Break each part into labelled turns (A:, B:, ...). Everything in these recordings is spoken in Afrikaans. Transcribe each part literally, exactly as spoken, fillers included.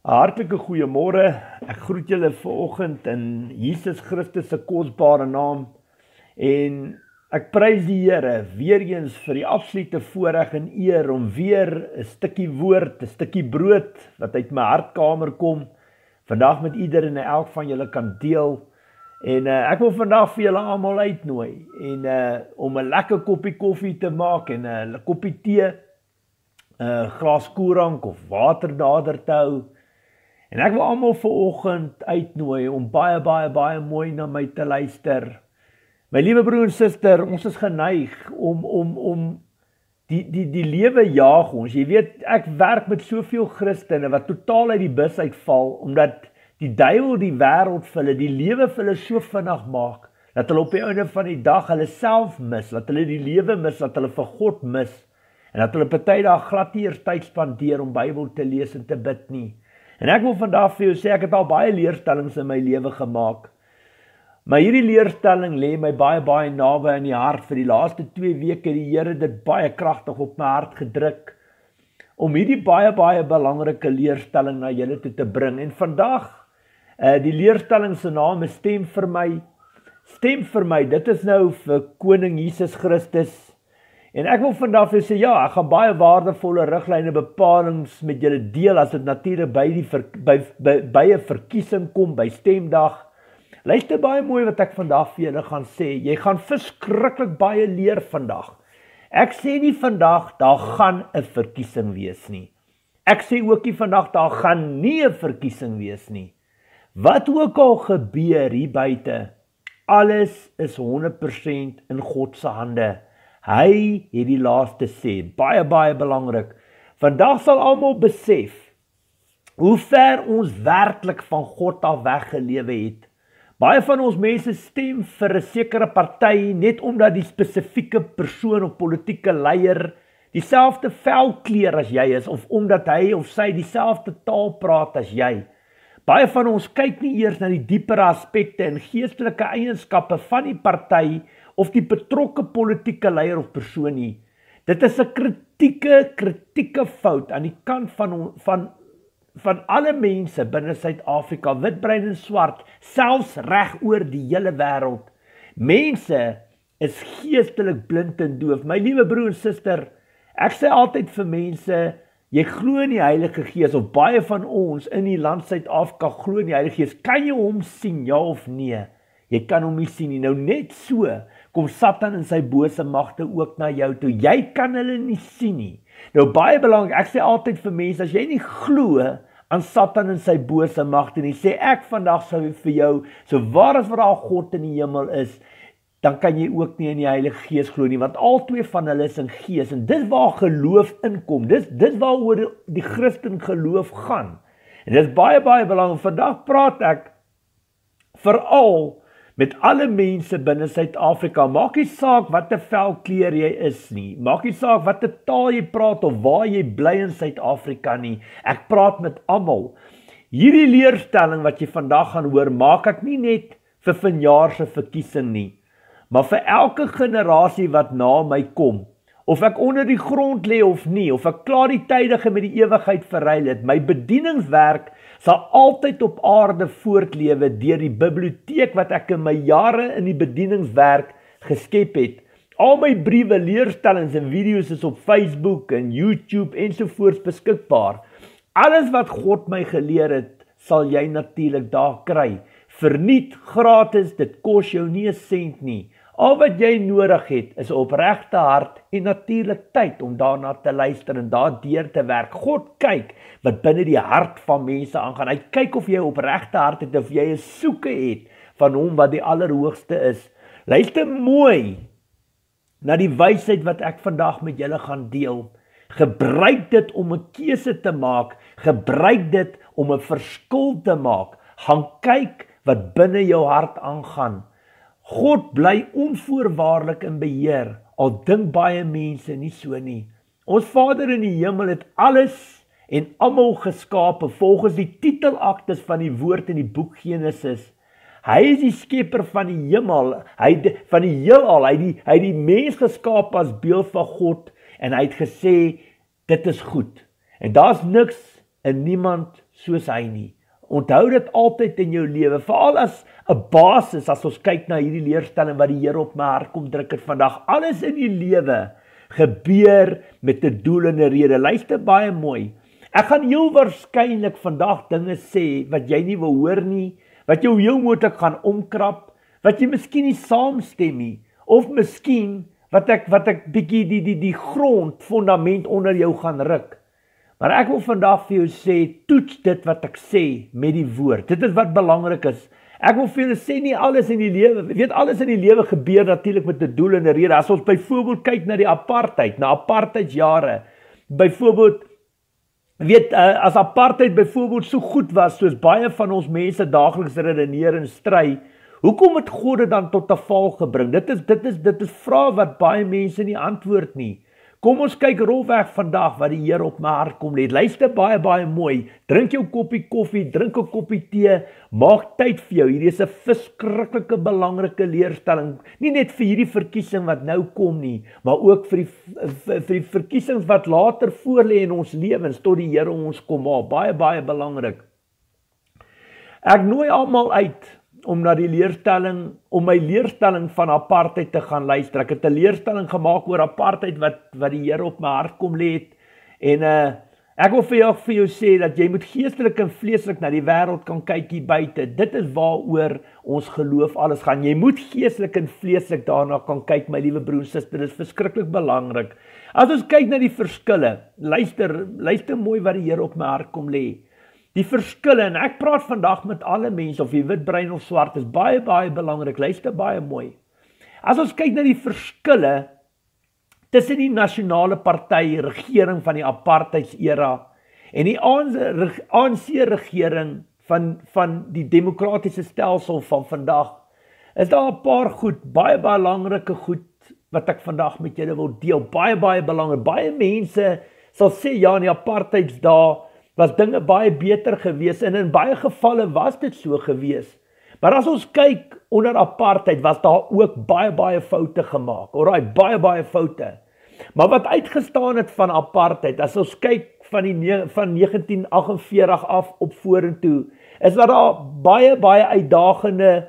A: Hartlike goeiemôre. Ek groet julle vanoggend in Jesus Christus se kosbare naam en ek prys die Here weer eens vir die absolute voorreg en eer om weer 'n stukkie woord, 'n stukkie brood wat uit my hartkamer kom, vandag met ieder en elk van julle kan deel. En uh, ek wil vandag vir julle almal uitnooi en uh, om 'n lekker koppie koffie te maak en 'n uh, koppie tee, 'n uh, glas koerank of water nader te hou. En ek wil almal vanoggend uitnooi om baie baie baie mooi na my te luister. My liewe broer en suster, ons is geneig om om om die die die lewe jaag ons. Jy weet, ek werk met soveel Christene wat totaal uit die bus uitval omdat die duiwel die wêreld vir hulle, die lewe vir hulle so vinnig maak dat hulle op die einde van die dag hulle self mis, dat hulle die lewe mis, dat hulle vir God mis en dat hulle party dae glad nie eers tyd spandeer om Bybel te lees en te bid nie. En ek wil vandag vir jou sê, ek het al baie leerstellings in my lewe gemaak. Maar hierdie leerstelling lê my baie baie naby aan die hart. Vir die laaste twee weke die Here dit baie kragtig op my hart gedruk om hierdie baie baie belangrike leerstelling na julle toe te bring. En vandag, uh, die leerstelling se naam is Stem vir my. Stem vir my, dit is nou vir Koning Jesus Christus. En ek wil vandag vir sê, ja, ek gaan baie waardevolle riglyne bepalings met julle deel as dit natuurlik by die ver, by, by, by 'n verkiesing kom, by stemdag. Luister baie mooi wat ek vandag vir julle gaan sê. Jy gaan verskriklik baie leer vandag. Ek sê nie vandag daar gaan 'n verkiesing wees nie. Ek sê ook nie vandag daar gaan nie 'n verkiesing wees nie. Wat ook al gebeur hier buite, alles is honderd persent in God se hande. Hy het die laaste sê, baie baie belangrik. Vandag sal almal besef hoe ver ons werklik van God af weggelewe het. Baie van ons mense stem vir 'n sekere party net omdat die spesifieke persoon of politieke leier dieselfde velkleur as jy is of omdat hy of sy dieselfde taal praat as jy. Baie van ons kyk nie eers na die diepere aspekte en geestelike eienskappe van die party of die betrokke politieke leier of persoon nie. Dit is 'n kritieke, kritieke fout aan die kant van, van, van alle mense binne Suid-Afrika, wit, bruin en swart, selfs reg oor die hele wêreld. Mense is geestelik blind en doof. My liewe broer en suster, ek sê altyd vir mense, jy glo in die Heilige Gees, of baie van ons in die land Suid-Afrika glo in die Heilige Gees. Kan jy hom sien, ja of nee? Jy kan hom nie sien nie. Nou net so kom Satan en sy bose magte ook na jou toe. Jy kan hulle nie sien nie. Nou baie belangrik, ek sê altyd vir mense, as jy nie glo aan Satan en sy bose magte nie, sê ek vandag sou vir jou, so waar as wat daar God in die hemel is, dan kan jy ook nie in die Heilige Gees glo nie, want al twee van hulle is in gees, en dis waar geloof inkom, dis, dis waaroor die Christen geloof gaan, en dis baie, baie belangrik. Vandag praat ek veral met alle mense binne Suid-Afrika. Maak nie saak wat 'n velkleur jy is nie, maak nie saak wat 'n taal jy praat of waar jy bly in Suid-Afrika nie, ek praat met almal. Hierdie leerstelling wat jy vandag gaan hoor, maak ek nie net vir vanjaar se verkiesing nie, maar vir elke generasie wat na my kom, of ek onder die grond lê of nie, of ek klaar die tydige met die ewigheid verruil het, my bedieningswerk sal altyd op aarde voortlewe deur die biblioteek wat ek in my jare in die bedieningswerk geskep het. Al my briewe, leerstellings en video's is op Facebook en YouTube ensovoorts beskikbaar. Alles wat God my geleer het, sal jy natuurlik daar kry. Verniet, gratis, dit kos jou nie 'n sent nie. Al wat jy nodig het, is 'n opregte hart en natuurlik tyd om daarna te luister en daardeur te werk. God kyk wat binne die hart van mense aangaan. Hy kyk of jy 'n opregte hart het, of jy 'n soeke het van hom wat die allerhoogste is. Luister mooi na die wysheid wat ek vandag met julle gaan deel. Gebruik dit om 'n keuse te maak. Gebruik dit om 'n verskil te maak. Gaan kyk wat binne jou hart aangaan. God bly onvoorwaardelik in beheer, al dink baie mense nie so nie. Ons Vader in die hemel het alles en almal geskape volgens die titelaktes van die woord in die boek Genesis. Hy is die skepper van die hemel, hy van die heelal, hy die hy die mens geskaap as beeld van God en hy het gesê dit is goed. En daar's niks en niemand soos hy nie. Onthou dit altyd in jou lewe, veral as 'n basis, as ons kyk na hierdie leerstelling wat die Here op my hart kom druk het vandag. Alles in die lewe gebeur met 'n doel en 'n rede. Luister baie mooi. Ek gaan heel waarskynlik vandag dinge sê wat jy nie wil hoor nie, wat jou heel moontlik gaan omkrap, wat jy miskien nie saamstem nie, of miskien wat ek wat ek bietjie die die die grond fondament onder jou gaan ruk. Maar ek wil vandag vir jou sê, toets dit wat ek sê met die woord. Dit is wat belangrik is. Ek wil vir julle sê nie alles in die lewe, weet alles in die lewe gebeur natuurlik met 'n doel en 'n rede. As ons byvoorbeeld kyk na die apartheid, na apartheidsjare, byvoorbeeld weet as apartheid byvoorbeeld so goed was soos baie van ons mense daagliks redeneer en stry, hoekom het God dit dan tot 'n val gebring? Dit is dit is dit is vrae wat baie mense nie antwoord nie. Kom ons kyk rolweg vandag wat die Here op my hart kom lê. Luister baie baie mooi. Drink jou koppie koffie, drink 'n koppie tee, maak tyd vir jou. Hierdie is 'n verskriklike belangrike leerstelling, nie net vir hierdie verkiesing wat nou kom nie, maar ook vir die vir, vir die verkiesings wat later voorlê in ons lewens tot die Here ons kom haal. Baie baie belangrik. Ek nooi almal uit om na die leerstelling, om my leerstelling van apartheid te gaan luister. Ek het 'n leerstelling gemaak oor apartheid wat wat die Here op my hart kom lê het. En uh ek wil vir jou vir jou sê dat jy moet geestelik en vleeslik na die wêreld kan kyk hier buite. Dit is waaroor ons geloof alles gaan. Jy moet geestelik en vleeslik daarna kan kyk, my liewe broer en suster. Dit is verskriklik belangrik. As ons kyk na die verskille, luister, luister mooi wat die Here op my hart kom lê. Die verskille, en ek praat vandag met alle mense, of jy wit, bruin of swart, is baie, baie belangrik. Luister baie mooi. As ons kyk na die verskille tussen die nasionale party regering van die apartheidsera en die A N C regering van, van die demokratiese stelsel van vandag, is daar 'n paar goed, baie belangrike goed, wat ek vandag met julle wil deel. Baie, baie belangrik. Baie mense sal sê, ja, in die apartheidsdae was dinge baie beter gewees, en in baie gevalle was dit so gewees. Maar as ons kyk onder apartheid, was daar ook baie, baie foute gemaak. Alright, baie, baie foute. Maar wat uitgestaan het van apartheid, as ons kyk van, die, van negentien agt en veertig af op vorentoe, is dat daar baie, baie uitdagende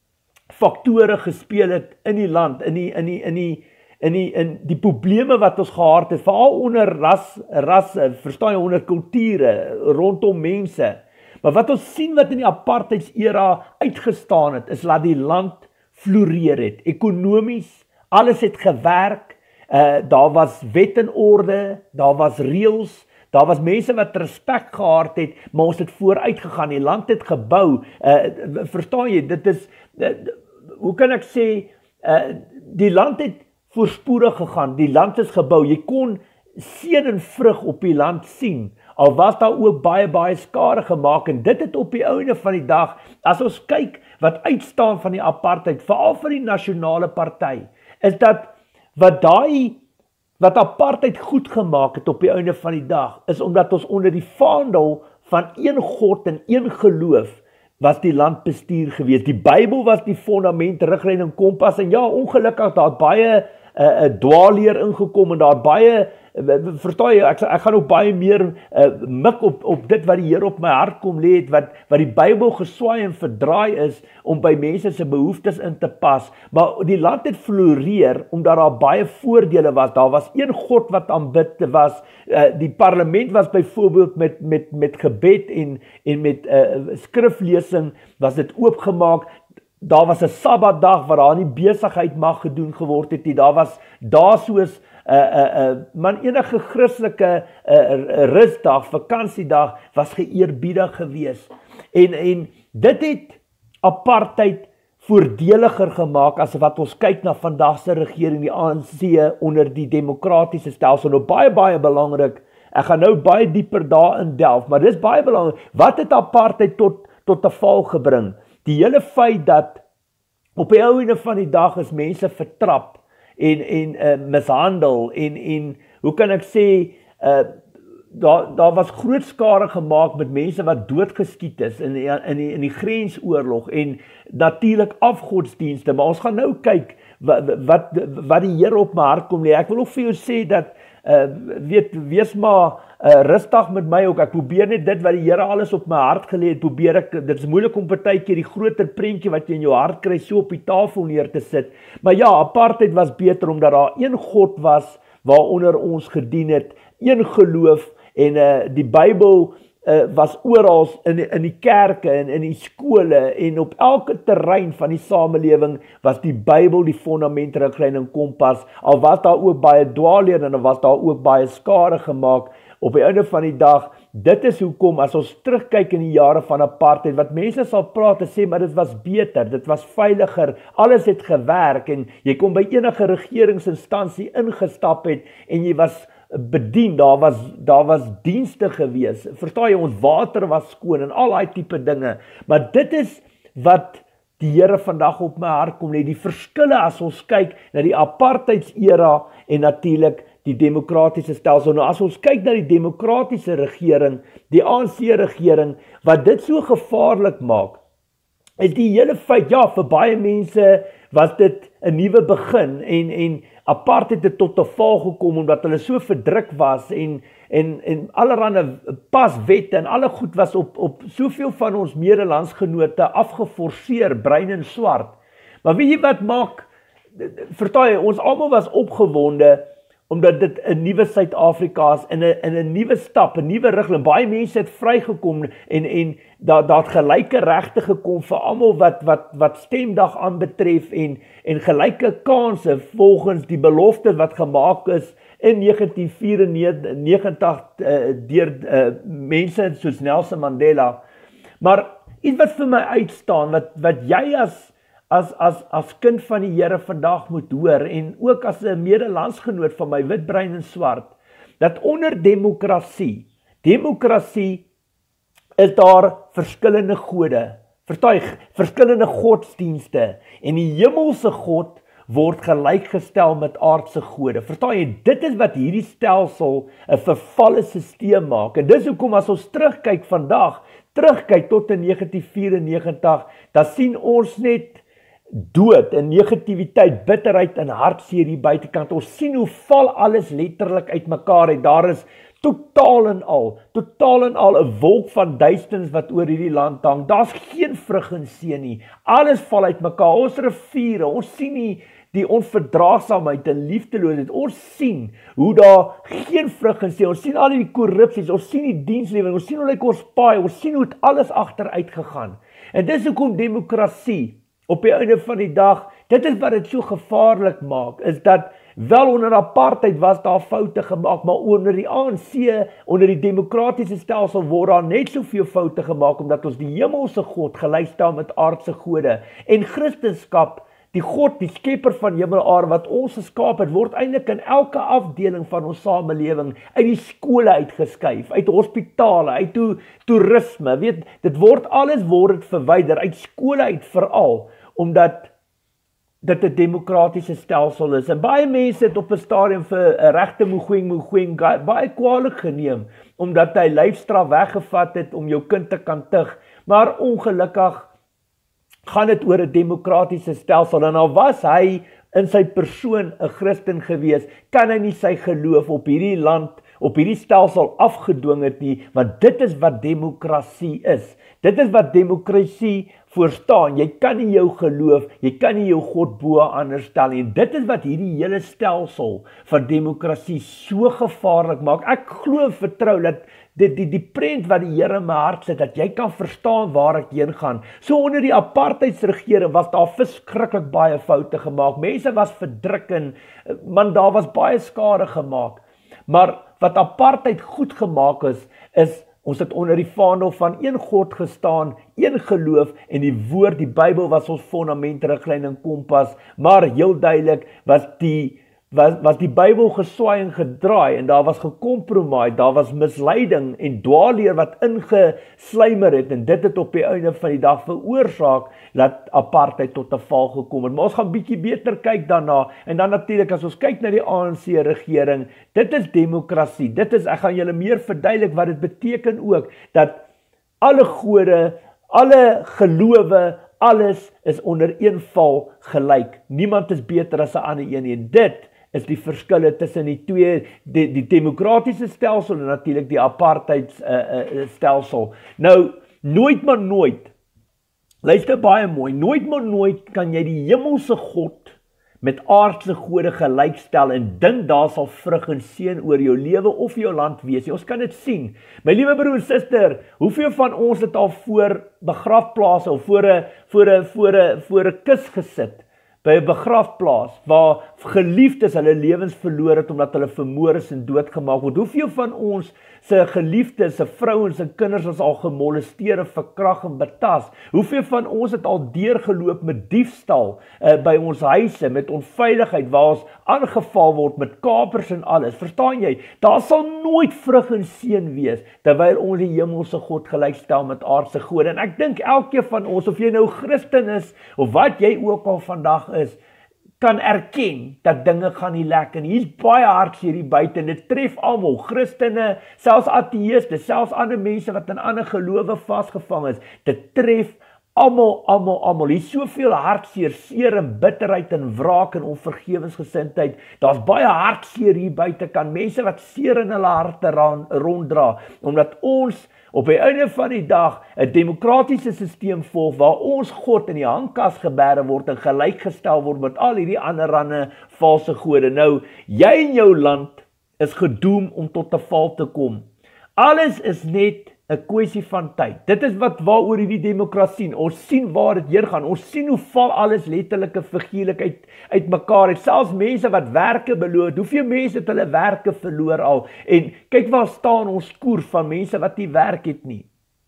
A: faktore gespeel het in die land, in die, in die, in die, in die, in die probleme wat ons gehad het, veral onder ras, rasse, verstaan jy, onder kulture, rondom mense. Maar wat ons sien wat in die apartheidsera uitgestaan het, is dat die land floreer het, ekonomies, alles het gewerk, uh, daar was wet en orde, daar was reëls, daar was mense wat respek gehad het, maar ons het vooruit gegaan, die land het gebou, uh, verstaan jy, dit is, uh, hoe kan ek sê, uh, die land het voorspoedig gegaan, die land is gebou, jy kon seën en vrug op die land sien, al was daar ook baie, baie skade gemaak, en dit het op die einde van die dag, as ons kyk wat uitstaan van die apartheid, veral van die nasionale party, is dat wat daai, wat apartheid goed gemaak het op die einde van die dag, is omdat ons onder die vaandel van een God en een geloof, was die land bestuur gewees. Die Bybel was die fondament, riglyn en kompas, en ja, ongelukkig, daar het baie uh, uh, dwaalleer ingekom, en daar het baie, uh, verstaan jy, ek, ek gaan ook baie meer uh, mik op, op dit wat die Here op my hart kom lê het, wat, wat die Bybel geswaai en verdraai is, om by mense se behoeftes in te pas, maar die land het floreer, omdat daar baie voordele was, daar was een God wat aanbid was, uh, die parlement was byvoorbeeld met, met, met gebed en, en met uh, skriflesing, was dit oopgemaak, daar was 'n Sabbatdag waar daar nie besigheid mag gedoen geword het nie, daar was daar soos uh, uh, uh, man enige Christelike uh, rusdag, vakansiedag was geëerbiedig gewees, en, en dit het apartheid voordeliger gemaak as wat ons kyk na vandag se regering, die A N C onder die demokratiese stelsel. Nou baie baie belangrik, ek gaan nou baie dieper daarin delf, maar dis baie belangrik, wat het apartheid tot tot 'n val gebring? Die hele feit dat op die einde van die dag is mense vertrap en, en uh, mishandel en, en hoe kan ek sê, uh, daar, daar was groot skade gemaak met mense wat doodgeskiet is in, in, die, in die grensoorlog en natuurlik afgodsdienste, maar ons gaan nou kyk wat, wat, wat die Here op my hart kom lê. Ek wil ook vir jou sê dat Uh, weet, wees maar uh, rustig met my ook. Ek probeer net dit wat die Here alles op my hart gelê het, probeer ek, dit is moeilik om partykeer die groter prentjie wat jy in jou hart kry so op die tafel neer te sit. Maar ja, apartheid was beter omdat daar een God was waaronder ons gedien het, een geloof en uh, die Bybel uh, was oral in, in die kerke en in die skole en op elke terrein van die samelewing was die Bybel die fondament, riglyn en kompas. Al was daar ook baie dwaalleer en was daar ook baie skade gemaak. Op die einde van die dag, dit is hoekom as ons terugkyk in die jare van apartheid, wat mense sal praat en sê, maar dit was beter, dit was veiliger, alles het gewerk en jy kon by enige regeringsinstansie ingestap het en jy was bedien, daar was, daar was dienste gewees, verstaan jy, ons water was skoon en al die tipe dinge, maar dit is wat die Here vandag op my hart kom lê, die verskille as ons kyk na die apartheidsera en natuurlik die demokratiese stelsel. Nou as ons kyk na die demokratiese regering, die A N C regering, wat dit so gevaarlik maak, is die hele feit, ja, vir baie mense was dit 'n nuwe begin en en apartheid het tot 'n val gekom omdat hulle so verdruk was en en en allerhande paswette en alle goed was op op soveel van ons medelandsgenote afgeforceer, bruin en swart. Maar weet jy wat maak, verstaan jy, ons almal was opgewonde omdat dit 'n nuwe Suid-Afrika is, in 'n in 'n nuwe stap, 'n nuwe rigting. Baie mense het vrygekom en en daar daar gelyke regte gekom vir almal wat wat wat stemdag aanbetref en en gelyke kansse volgens die belofte wat gemaak is in negentien vyfennegentig uh, deur uh, mense soos Nelson Mandela. Maar iets wat vir my uitstaan, wat wat jy as As, as, as kind van die Here vandag moet hoor, en ook as 'n medelandsgenoot van my, wit, bruin en swart, dat onder demokrasie, demokrasie is daar verskillende gode, verstaan jy, verskillende godsdienste, en die hemelse God word gelykgestel met aardse gode, verstaan jy, dit is wat hierdie stelsel 'n vervalle stelsel maak, en dis hoekom as ons terugkyk vandag, terugkyk tot in negentien vyfennegentig, dan sien ons net dood en negativiteit, bitterheid en hartseer hier buitekant. Ons sien hoe val alles letterlik uitmekaar uit. Daar is totaal en al, totaal en al 'n wolk van duisternis wat oor hierdie land hang. Daar's geen vrug en seën nie. Alles val uitmekaar. Ons riviere, ons sien nie die onverdraagsaamheid en liefdeloosheid. Ons sien hoe daar geen vrug en seën. Ons sien al die korrupsies, ons sien die dienslewering, ons sien hoe lyk ons paai, ons sien hoe het alles agteruit gegaan. En dis hoekom demokrasie op die einde van die dag, dit is wat dit so gevaarlik maak, is dat wel onder apartheid was daar foute gemaak, maar onder die A N C, onder die demokratiese stelsel word daar net soveel foute gemaak, omdat ons die hemelse God gelystel met aardse gode, en Christendom, die God, die skepper van hemel en aarde, wat ons geskaap het, word eintlik in elke afdeling van ons samelewing, uit die skole uitgeskuif, uit hospitale, uit to, toerisme, weet, dit word, alles word het verwyder, uit skole uit veral, omdat dit 'n demokratiese stelsel is. En baie mense het op 'n stadium vir 'n regte Mogoeng Mogoeng baie kwaadlik geneem, omdat hy lyfstraf weggevat het om jou kind te kan tug. Maar ongelukkig gaan dit oor 'n demokratiese stelsel, en al was hy in sy persoon 'n Christen gewees, kan hy nie sy geloof op hierdie land, op hierdie stelsel afgedwing het nie, want dit is wat demokrasie is. Dit is wat demokrasie voorstaan. Jy kan nie jou geloof, jy kan nie jou God bo anders stel nie. En dit is wat hierdie hele stelsel van demokrasie so gevaarlik maak. Ek glo en vertrou dat die, die, die prent wat die Here in my hart sit, dat jy kan verstaan waar ek heen gaan. So onder die apartheidsregering was daar verskriklik baie foute gemaak. Mense was verdruk en man, daar was baie skade gemaak. Maar wat apartheid goed gemaak is, is ons het onder die vaandel van een God gestaan, een geloof, en die woord, die Bybel was ons fondament, riglyn en kompas, maar heel duidelik was die was, was die Bybel geswaai en gedraai, en daar was gekompromaai, daar was misleiding en dwaalleer wat ingeslymer het, en dit het op die einde van die dag veroorsaak, dat apartheid tot 'n val gekom het. Maar ons gaan bietjie beter kyk daarna, en dan natuurlik as ons kyk na die A N C regering, dit is demokrasie, dit is, ek gaan julle meer verduidelik wat dit beteken ook, dat alle gode, alle gelowe, alles is onder een val gelyk. Niemand is beter as 'n ander een nie. Dit is die verskille tussen die twee, die, die demokratiese stelsel en natuurlik die apartheid uh, uh, stelsel. Nou, nooit maar nooit, luister baie mooi, nooit maar nooit kan jy die hemelse God met aardse gode gelykstel en dink daar sal vrug en seën oor jou lewe of jou land wees. Ons kan dit sien. My liewe broer en suster, hoeveel van ons het al voor begrafplase of voor 'n voor 'n voor 'n voor 'n kus gesit by 'n begrafplaas waar geliefdes hulle lewens verloor het omdat hulle vermoor is en doodgemaak word. Hoeveel van ons se geliefdes, se vrouens en kinders is al gemolesteer en verkragt en betas? Hoeveel van ons het al deurgeloop met diefstal uh, by ons huise, met onveiligheid, waar ons aangeval word met kapers en alles? Verstaan jy? Daar sal nooit vrug en seën wees terwyl ons die hemelse God gelykstel met aardse gode. En ek dink elkeen van ons, of jy nou Christen is of wat jy ook al vandag is, kan erken dat dinge gaan nie lekker nie. Hier's baie hartseer hier buite en dit tref almal, Christene, selfs ateïste, selfs ander mense wat in ander gelowe vasgevang is. Dit tref almal, almal, almal. Hier's soveel hartseer, seer en bitterheid en wraak en onvergewensgesindheid. Daar's baie hartseer hier buite kan mense wat seer in hulle harte ronddra, omdat ons op die einde van die dag 'n demokratiese stelsel volg waar ons God in die handkas gebere word en gelykgestel word met al hierdie anderande valse gode. Nou, jy en jou land is gedoem om tot 'n val te kom. Alles is net 'n kwessie van tyd. Dit is wat waaroor hierdie demokrasie, ons sien waar dit heen gaan. Ons sien hoe val alles letterlik en figuurlik uit, uit mekaar. Het selfs mense wat werke beloof, hoeveel mense het hulle werke verloor al? En kyk waar staan ons koer van mense wat nie werk het nie.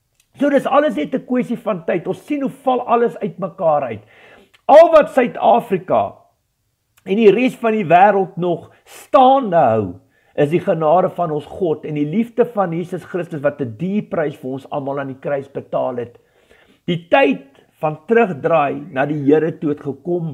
A: So dis alles net 'n kwessie van tyd. Ons sien hoe val alles uit mekaar uit. Al wat Suid-Afrika en die res van die wêreld nog staande hou, is die genade van ons God en die liefde van Jesus Christus wat 'n duur prys vir ons almal aan die kruis betaal het. Die tyd van terugdraai na die Here toe het gekom.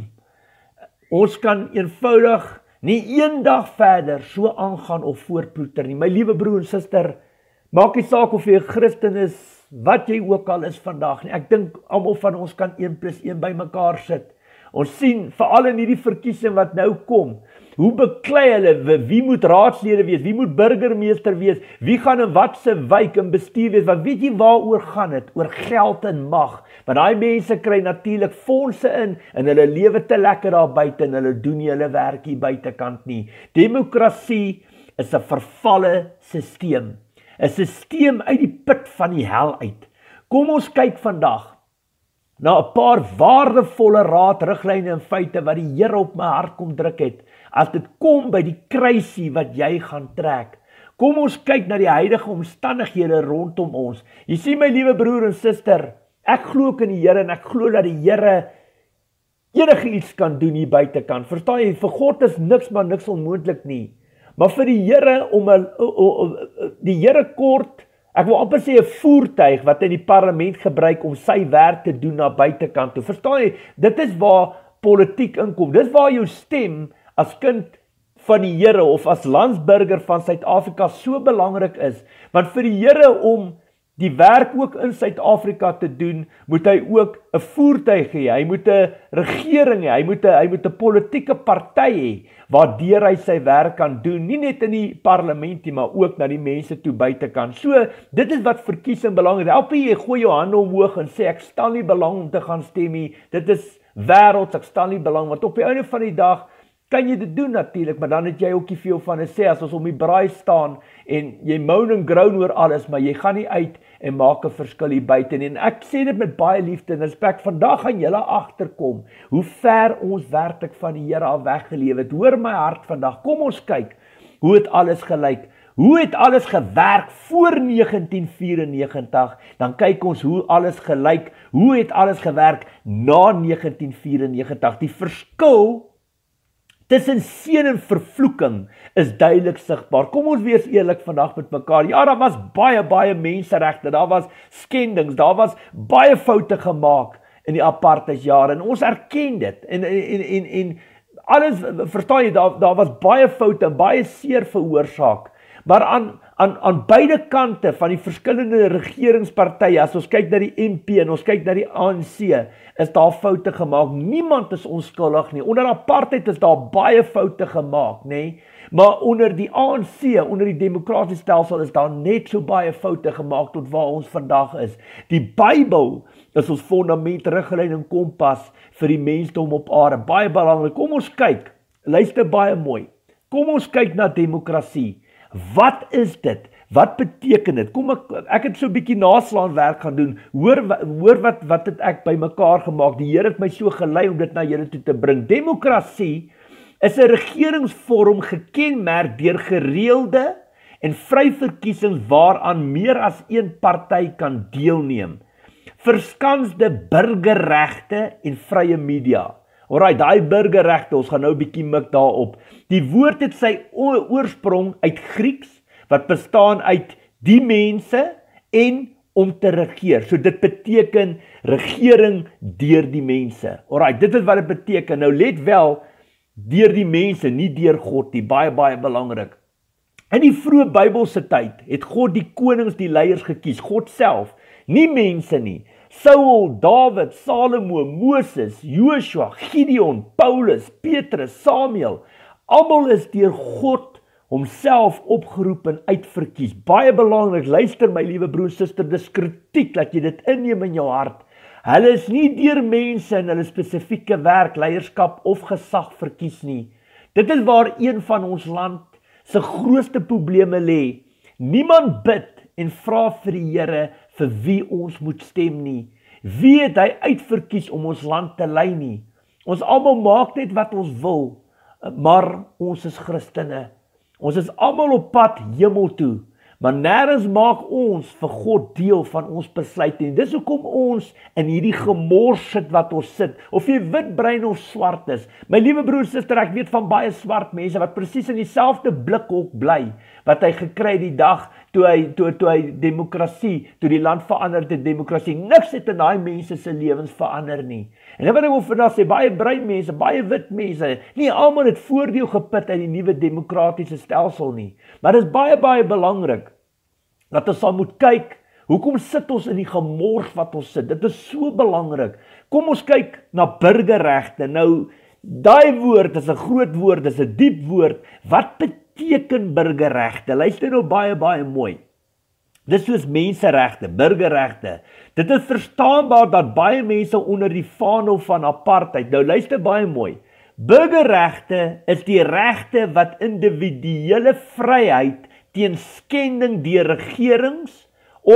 A: Ons kan eenvoudig nie een dag verder so aangaan of voortploeter nie. My liewe broer en suster, maak nie saak of jy 'n Christen is, wat jy ook al is vandag nie. Ek dink almal van ons kan een plus een by mekaar sit. Ons sien, veral in hierdie verkiesing wat nou kom, hoe beklei hulle, wie moet raadslede wees, wie moet burgemeester wees, wie gaan in wat se wijk in bestuur wees, want weet jy waaroor gaan dit? Oor geld en mag, want daai mense kry natuurlik fondse in, en hulle lewe te lekker daar buite, en hulle doen nie hulle werk hier buitekant nie. Demokrasie is 'n vervalle stelsel, 'n stelsel uit die put van die hel uit. Kom ons kyk vandag na 'n paar waardevolle raad, riglyne en feite wat die Here op my hart kom druk het, as dit kom by die kruisie wat jy gaan trek. Kom ons kyk na die huidige omstandighede rondom ons. Jy sien my liewe broer en suster, ek glo ook in die Here en ek glo dat die Here enige iets kan doen hier buitekant. Verstaan jy, vir God is niks maar niks onmoontlik nie. Maar vir die Here om 'n die Here kort, ek wil amper sê 'n voertuig wat in die parlement gebruik om sy werk te doen na buitekant toe. Verstaan jy? Dit is waar politiek inkom. Dis waar jou stem as kind van die Here of as landsburger van Suid-Afrika so belangrik is. Want vir die Here om die werk ook in Suid-Afrika te doen, moet hy ook 'n voertuig hê. Hy moet 'n regering hê. Hy moet 'n hy moet 'n politieke party hê waardeur hy sy werk kan doen, nie net in die parlement nie, maar ook na die mense toe buitekant. So, dit is wat verkiesing belangrik is. Elke jy gooi jou hande omhoog en sê ek stel nie belang om te gaan stem nie. Dit is wêrelds, ek stel nie belang, want op die einde van die dag kan jy dit doen natuurlik, maar dan het jy ook nie veel van te sê as ons om die braai staan en jy moan en groan oor alles, maar jy gaan nie uit en maak 'n verskil hier buite nie. En ek sê dit met baie liefde en respek. Vandag gaan julle agterkom hoe ver ons werklik van die Here af weggeleef het. Hoor my hart vandag. Kom ons kyk hoe het alles gelyk. Hoe het alles gewerk voor negentien vyierennegentig? Dan kyk ons hoe alles gelyk. Hoe het alles gewerk na negentien vyierennegentig? Die verskil tussen seën en vervloeking is duidelik sigbaar. Kom ons wees eerlik vandag met mekaar. Ja, daar was baie, baie menseregte, daar was skendings, daar was baie foute gemaak in die apartheidsjare en ons erken dit. En en en en alles, verstaan jy, daar daar was baie foute en baie seer veroorsaak. Maar aan aan, aan beide kante van die verskillende regeringspartye, as ons kyk na die M P en ons kyk na die A N C, is daar foute gemaak. Niemand is onskuldig nie. Onder apartheid is daar baie foute gemaak, nê? Maar onder die A N C, onder die demokratiese stelsel, is daar net so baie foute gemaak tot waar ons vandag is. Die Bybel is ons fondament, riglyn en kompas vir die mensdom op aarde. Baie belangrik. Kom ons kyk. Luister baie mooi. Kom ons kyk na demokrasie. Wat is dit? Wat beteken dit? Kom ek ek het so 'n bietjie naslaan werk gaan doen. Hoor hoor wat wat het ek bymekaar gemaak? Die Here het my so gelei om dit na julle toe te bring. Demokrasie is 'n regeringsvorm gekenmerk deur gereelde en vry verkiesings waaraan meer as een party kan deelneem. Verskansde burgerregte en vrye media. Alraai, daai burgerregte, ons gaan nou 'n bietjie mik daarop. Die woord het sy oorsprong uit Grieks, wat bestaan uit die mense en om te regeer. So dit beteken regering deur die mense. Alraai, dit is wat dit beteken. Nou let wel, deur die mense, nie deur God nie. Baie, baie belangrik. In die vroeë Bybelse tyd het God die konings, die leiers gekies. God self, nie mense nie. Saul, Dawid, Salomo, Moses, Joshua, Gideon, Paulus, Petrus, Samuel, almal is deur God homself opgeroep en uitverkies. Baie belangrik, luister my liewe broer, suster, dis kritiek dat jy dit inneem in jou hart. Hulle is nie deur mense in hulle spesifieke werk, leierskap of gesag verkies nie. Dit is waar een van ons land se grootste probleme lê. Niemand bid en vra vir die Here vir wie ons moet stem nie. Wie het hy uitverkies om ons land te lei nie? Ons almal maak net wat ons wil, maar ons is Christene. Ons is almal op pad hemel toe, maar nêrens maak ons vir God deel van ons besluit nie. Dis hoekom ons in hierdie gemors sit wat ons sit, of jy wit, bruin of swart is. My liewe broer, suster, ek weet van baie swart mense wat presies in dieselfde blikhok bly, wat hy gekry het die dag toe hy, toe, toe hy demokrasie, toe die land verander het demokrasie. Niks het in daai mense se lewens verander nie. En wat ek wil vandag sê, baie bruin mense, baie wit mense, nie almal het voordeel geput uit die nuwe demokratiese stelsel nie. Maar dit is baie, baie belangrik dat ons sal moet kyk, hoekom sit ons in die gemors wat ons sit? Dit is so belangrik. Kom ons kyk na burgerregte. Nou, daai woord is 'n groot woord, dis 'n diep woord. Wat beteken burgerregte? Luister nou baie, baie mooi. Dis soos menseregte, burgerregte. Dit is verstaanbaar dat baie mense onder die vaandel van apartheid. Nou luister baie mooi. Burgerregte is die regte wat individuele vryheid teen skending deur regerings,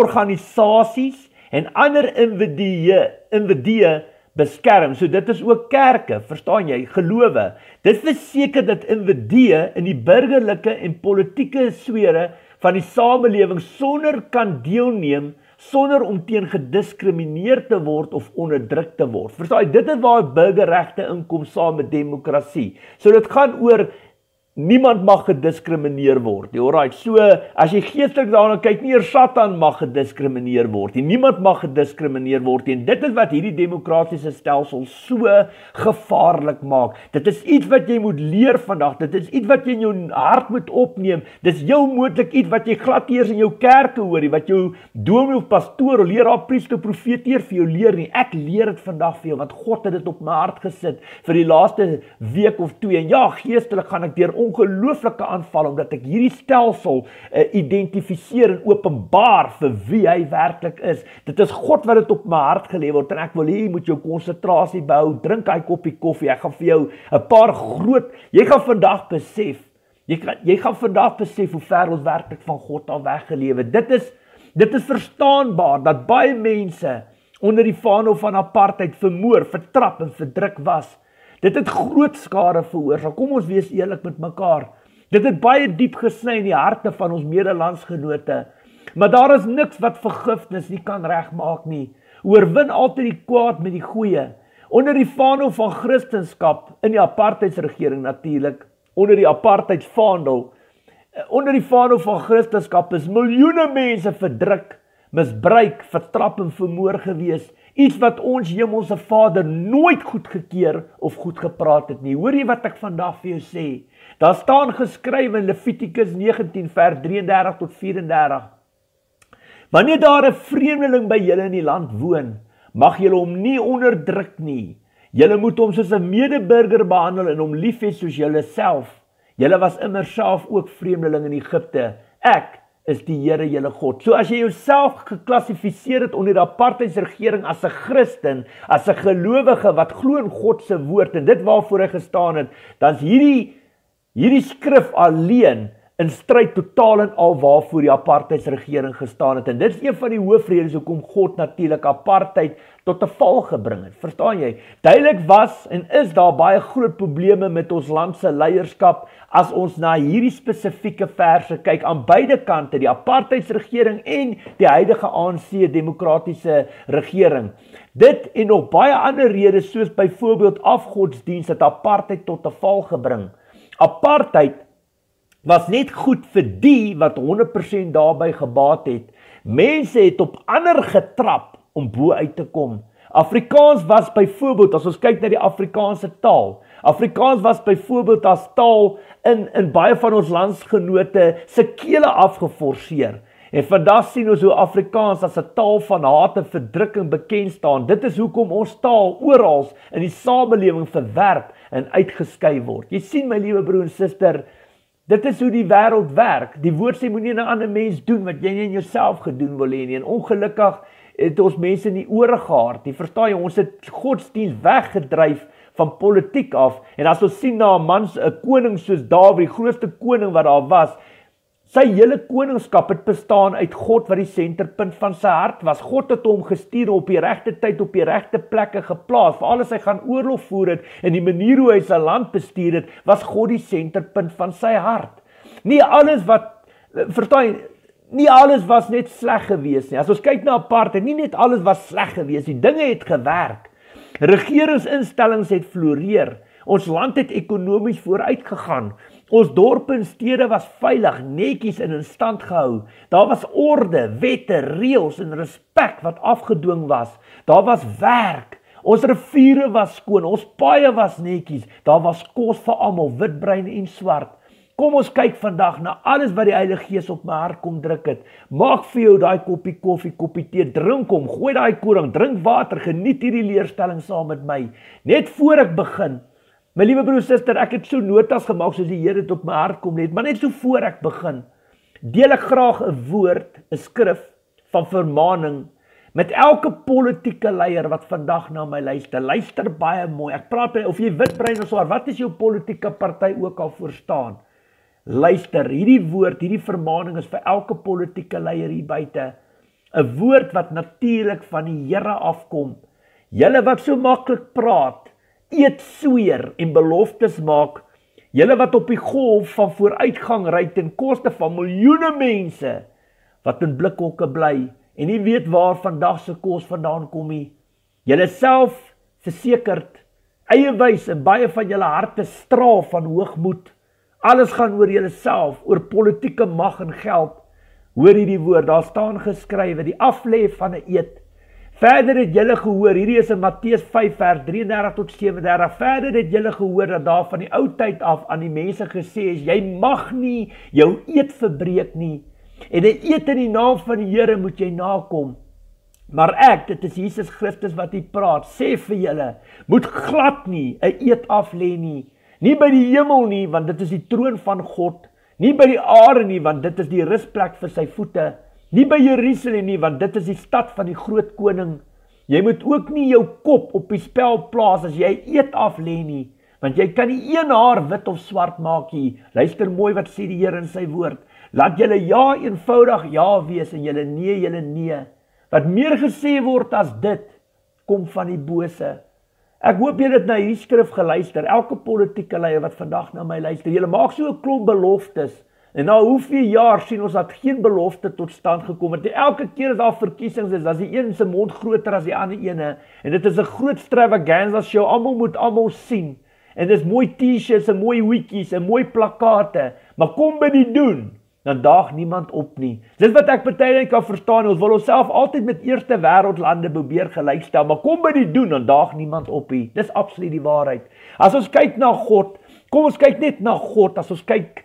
A: organisasies en ander individue, individue beskerm. So dit is ook kerke, verstaan jy, gelowe. Dit verseker dat individue in die burgerlike en politieke sfere van die samelewing sonder kan deelneem, sonder om teen gediskrimineer te word of onderdruk te word. Verstaan jy, dit is waar burgerregte inkom saam met demokrasie. So dit gaan oor niemand mag gediskrimineer word. Alright, so as jy geestelik daarna kyk, nie eers Satan mag gediskrimineer word nie. Niemand mag gediskrimineer word nie. En dit is wat hierdie demokratiese stelsel so gevaarlik maak. Dit is iets wat jy moet leer vandag. Dit is iets wat jy in jou hart moet opneem. Dit is heel moontlik iets wat jy glad eers in jou kerke hoor, wat jou dominee of pastoor of leraar, priester, profeet eer vir jou leer nie. Ek leer dit vandag vir jou, want God het dit op my hart gesit vir die laaste week of twee. En ja, geestelik gaan ek deur ongelooflike aanval, omdat ek hierdie stelsel uh, identifiseer en openbaar vir wie hy werklik is. Dit is God wat dit op my hart gelê word, en ek wil hê jy moet jou konsentrasie behou, drink hy koppie koffie, ek gaan vir jou 'n paar groot, jy gaan vandag besef, jy gaan, jy gaan vandag besef hoe ver ons werklik van God al weggelewe. Dit is, dit is verstaanbaar, dat baie mense onder die vaandel van apartheid vermoor, vertrap en verdruk was. Dit het groot skade veroorsaak. Kom ons wees eerlik met mekaar. Dit het baie diep gesny in die harte van ons medelandsgenote. Maar daar is niks wat vergifnis nie kan regmaak nie. Oorwin altyd die kwaad met die goeie. Onder die vaandel van Christendom, in die apartheidsregering natuurlik, onder die apartheidsvaandel, onder die vaandel van Christendom is miljoene mense verdruk, misbruik, vertrap en vermoor gewees. Iets wat ons hemelse Vader nooit goedgekeur of goed gepraat het nie. Hoor jy wat ek vandag vir jou sê? Daar staan geskryf in Levitikus negentien vers drieëndertig tot vyf-en-dertig. Wanneer daar 'n vreemdeling by julle in die land woon, mag julle hom nie onderdruk nie. Julle moet hom soos 'n medeburger behandel en hom lief hê soos julle self. Julle was immer self ook vreemdeling in Egipte. Ek is die Here julle God. So as jy jouself geklassifiseer het onder die apartheidsregering as 'n Christen, as 'n gelowige wat glo in God se woord en dit waarvoor hy gestaan het, dan is hierdie hierdie skrif alleen in stryd totaal en al waarvoor die apartheidsregering gestaan het. En dit is een van die hoofredes hoekom God natuurlik apartheid tot 'n val gebring het. Verstaan jy? Duidelik was en is daar baie groot probleme met ons land se leierskap as ons na hierdie spesifieke verse kyk aan beide kante, die apartheidsregering en die huidige A N C demokratiese regering. Dit en nog baie ander redes soos byvoorbeeld afgodsdienst het apartheid tot 'n val gebring. Apartheid was net goed vir die wat honderd persent daarby gebaat het. Mense het op ander getrap om bo uit te kom. Afrikaans was byvoorbeeld, as ons kyk na die Afrikaanse taal, Afrikaans was byvoorbeeld as taal in, in baie van ons landsgenote se kele afgeforceer. En vandag sien ons hoe Afrikaans as 'n taal van haat en verdrukking bekend staan. Dit is hoekom ons taal oral in die samelewing verwerp en uitgeskei word. Jy sien my liewe broer en suster, dit is hoe die wêreld werk. Die woord sê moenie 'n ander mens doen wat jy nie in jouself gedoen wil hê nie. En ongelukkig het ons mense nie ore gehad. Jy verstaan jy, ons het godsdienst weggedryf van politiek af. En as ons sien na 'n man, 'n koning soos Dawid, die grootste koning wat daar was, sy hele koningskap het bestaan uit God wat die senterpunt van sy hart was. God het hom gestuur op die regte tyd op die regte plekke geplaas. Veral as hy gaan oorlog voer het en die manier hoe hy sy land bestuur het, was God die senterpunt van sy hart. Nie alles wat, verstaan jy, nie alles was net sleg gewees nie. As ons kyk na apartheid, nie net alles was sleg gewees nie. Dinge het gewerk. Regeringsinstellings het floreer. Ons land het ekonomies vooruit gegaan. Ons dorpe en stede was veilig, netjies en in stand gehou. Daar was orde, wette, reëls en respek wat afgedwing was. Daar was werk. Ons riviere was skoon, ons paaie was netjies. Daar was kos vir almal, wit, bruin en swart. Kom ons kyk vandag na alles wat die Heilige Gees op my hart kom druk het. Maak vir jou daai koppie koffie, koppie tee, drink hom, gooi daai koring, drink water, geniet hierdie leerstelling saam met my. Net voor ek begin, my liewe broer en suster, ek het so notas gemaak soos die Here dit op my hart kom net, maar net so voor ek begin, deel ek graag 'n woord, 'n skrif van vermaaning met elke politieke leier wat vandag na my luister. Luister baie mooi. Ek praat by of jy wit, bruin of swart, wat is jou politieke party ook al voorstaan? Luister, hierdie woord, hierdie vermaaning is vir elke politieke leier hier buite. 'n Woord wat natuurlik van die Here afkom. Julle wat so maklik praat, eet sweer en beloftes maak, julle wat op die golf van vooruitgang ry ten koste van miljoene mense, wat in blikhokke bly, en nie weet waar vandag se kos vandaan kom nie. Julle self versekerd, eie wys en baie van julle harte straal van hoogmoed. Alles gaan oor julle self, oor politieke mag en geld. Hoor hierdie woord, daar staan geskrywe, die aflê van 'n eed. Verder het julle gehoor, hierdie is in Matteus vyf vers drieëndertig tot sewendertig, verder het julle gehoor dat daar van die ou tyd af aan die mense gesê is, jy mag nie jou eed verbreek nie, en 'n eed in die naam van die Here moet jy nakom. Maar ek, dit is Jesus Christus wat hier praat, sê vir julle, moet glad nie 'n eed aflê nie, nie by die hemel nie, want dit is die troon van God, nie by die aarde nie, want dit is die rusplek vir sy voete, nie by Jerusalem nie, want dit is die stad van die groot koning. Jy moet ook nie jou kop op die spel plaas as jy eed aflê nie, want jy kan nie een haar wit of swart maak nie. Luister mooi wat sê die Here in sy woord. Laat julle ja eenvoudig ja wees en julle nee, julle nee. Wat meer gesê word as dit, kom van die bose. Ek hoop julle het na hierdie skrif geluister, elke politieke leier wat vandag na my luister. Julle maak so 'n klomp beloftes, en na hoeveel jaar sien ons dat geen belofte tot stand gekom het. Elke keer as daar verkiesings is, as die een se mond groter as die ander ene, en dit is 'n groot extravaganza show, almal moet almal sien, en dis mooi t-shirts en mooi hoedjies en mooi plakate, maar kom by die doen, dan daag niemand op nie. Dis wat ek partytjie kan verstaan, ons wil onsself altyd met eerste wêreldlande probeer gelykstel, maar kom by die doen, dan daag niemand op nie. Dis absoluut die waarheid. As ons kyk na God, kom ons kyk net na God, as ons kyk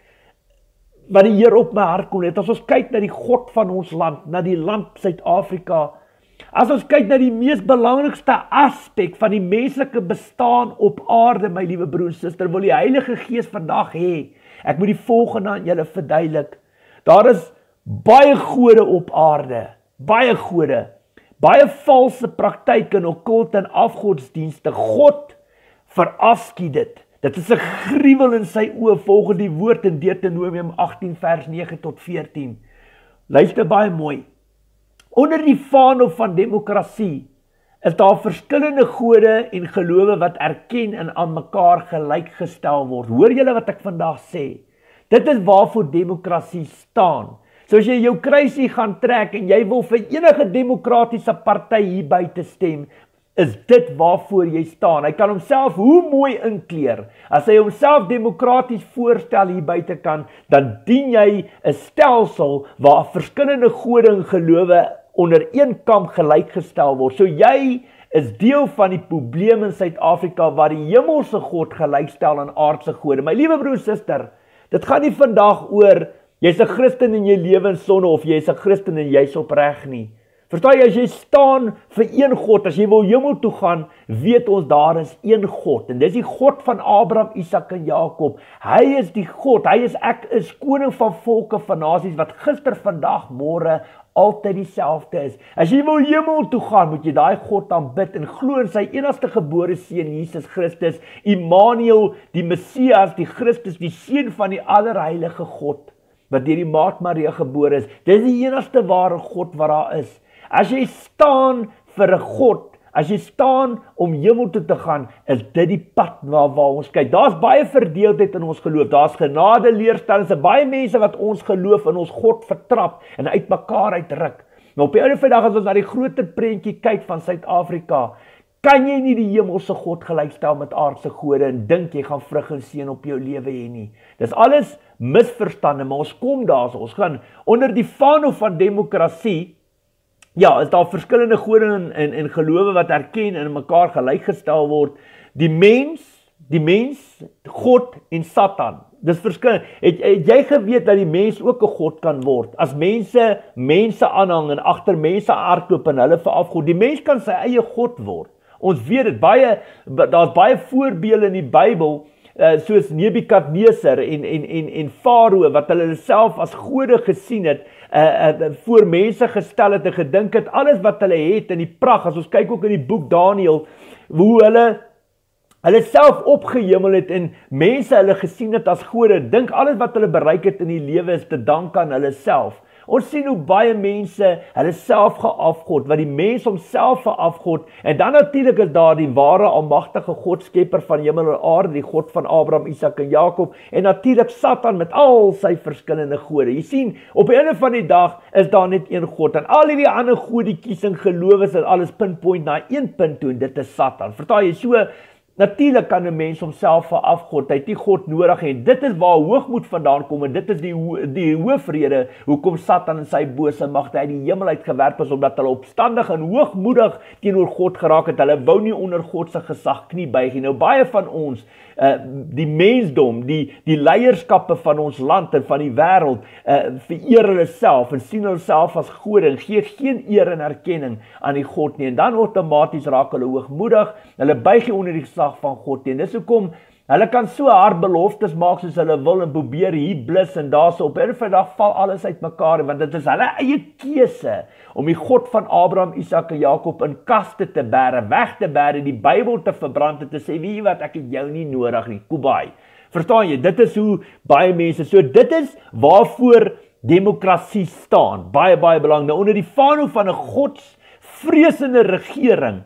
A: wat die Here op my hart kon het, as ons kyk na die God van ons land, na die land Suid-Afrika, as ons kyk na die mees belangrikste aspek van die menslike bestaan op aarde, my liewe broer en suster, wil die Heilige Gees vandag hê, ek moet die volgende aan julle verduidelik. Daar is baie gode op aarde, baie gode, baie valse praktyke en okkulte en afgodsdienste. God verafskiet dit. Dit is 'n gruwel in sy oë volgens die woord in Deuteronomium agttien vers nege tot veertien. Luister baie mooi. Onder die vaandel van demokrasie is daar verskillende gode en gelowe wat erken en aan mekaar gelykgestel word. Hoor julle wat ek vandag sê? Dit is waarvoor demokrasie staan. So as jy jou kruisie gaan trek en jy wil vir enige demokratiese party hier buite stem, is dit waarvoor jy staan. Hy kan homself hoe mooi inkleer. As hy homself demokraties voorstel hier buite kan, dan dien jy 'n stelsel waar verskillende gode en gelowe onder een kam gelykgestel word. So jy is deel van die probleem in Suid-Afrika waar die hemelse God gelykstel aan aardse gode. My liewe broer en suster, dit gaan nie vandag oor jy's 'n Christen en jy lewe in sonde of jy's 'n Christen en jy's opreg nie. Verstaan jy, as jy staan vir een God, as jy wil hemel toe gaan, weet ons daar is een God. En dis die God van Abraham, Isak en Jakob. Hy is die God, hy is ek is koning van volke, van nasies, wat gister, vandag, môre, altyd dieselfde is. As jy wil hemel toe gaan, moet jy daai God aanbid en glo in sy enigste gebore seun, Jesus Christus, Immanuel, die Messias, die Christus, die seun van die allerheilige God, wat deur die Maagd Maria gebore is. Dis die enigste ware God wat daar is. As jy staan vir 'n God, as jy staan om hemel toe te gaan, is dit die pad waar, waar ons kyk. Daar's baie verdeeldheid in ons geloof. Daar's genade leerstellings, en baie mense wat ons geloof in ons God vertrap en uitmekaar uitruk. Maar op die einde van die dag, as ons na die groter prentjie kyk van Suid-Afrika, kan jy nie die hemelse God gelykstel met aardse gode en dink jy gaan vrug en seën op jou lewe hê nie. Dis alles misverstande, maar ons kom daar, so ons gaan onder die vaandel van demokrasie. Ja, is daar verskillende gode en, en, en gelowe wat erken en mekaar gelykgestel word. Die mens, die mens, God en Satan. Dis verskillend. Het, het jy geweet dat die mens ook 'n God kan word? As mense mense aanhang en agter mense hardloop en hulle veraf God, die mens kan sy eie God word. Ons weet dit baie, daar's baie voorbeelde in die Bybel, uh, soos Nebukadneser en en en en Farao wat hulle self as gode gesien het. Uh, uh, voor mense gestel het en gedink het, alles wat hulle het in die pragt, as ons kyk ook in die boek Daniël, hoe hulle, hulle self opgehemel het en mense hulle gesien het as gode, dink alles wat hulle bereik het in die lewe is te dank aan hulle self. Ons sien hoe baie mense hulle self geafgod, wat die mens homself verafgod, en dan natuurlik is daar die ware almagtige God, skepper van hemel en aarde, die God van Abraham, Isak en Jakob, en natuurlik Satan met al sy verskillende gode. Jy sien, op die einde van die dag is daar net een God, en al die ander godetjies en gelowes en alles pinpoint na een punt toe, en dit is Satan. Verstaan jy, so natuurlik kan 'n mens homself verafgod, hy het nie God nodig en dit is waar hoogmoed vandaan kom en dit is die die hoofrede hoekom Satan en sy bose magte uit die hemel uitgewerp is, omdat hulle opstandig en hoogmoedig teenoor God geraak het. Hulle wou nie onder God se gesag knie buig nie. Nou baie van ons, uh, die mensdom, die die leierskappe van ons land en van die wêreld, uh, vereer hulle self en sien hulle self as gode en gee geen eer en erkenning aan die God nie. En dan outomaties raak hulle hoogmoedig. Hulle buig nie onder die gesag van God nie. Dis hoekom hulle kan so hard beloftes maak soos hulle wil en probeer hier blus en daar so op 'n vandag val alles uitmekaar, want dit is hulle eie keuse om die God van Abraham, Isak en Jakob in kaste te bære, weg te bære, die Bybel te verbrand en te sê, weet jy wat, ek het jou nie nodig nie, Kubai. Verstaan jy, dit is hoe baie mense, so dit is waarvoor demokrasie staan, baie baie belangrik. Nou onder die vaandel van 'n godsvreesende regering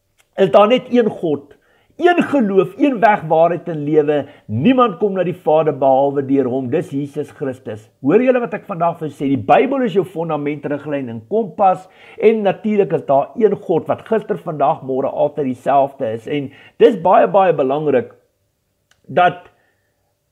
A: is daar net een God, een geloof, een weg, waarheid en lewe. Niemand kom na die Vader behalwe deur hom. Dis Jesus Christus. Hoor julle wat ek vandag vir sê? Die Bybel is jou fondament, riglyn en kompas. En natuurlik is daar een God wat gister, vandag, môre altyd dieselfde is. En dis baie baie belangrik dat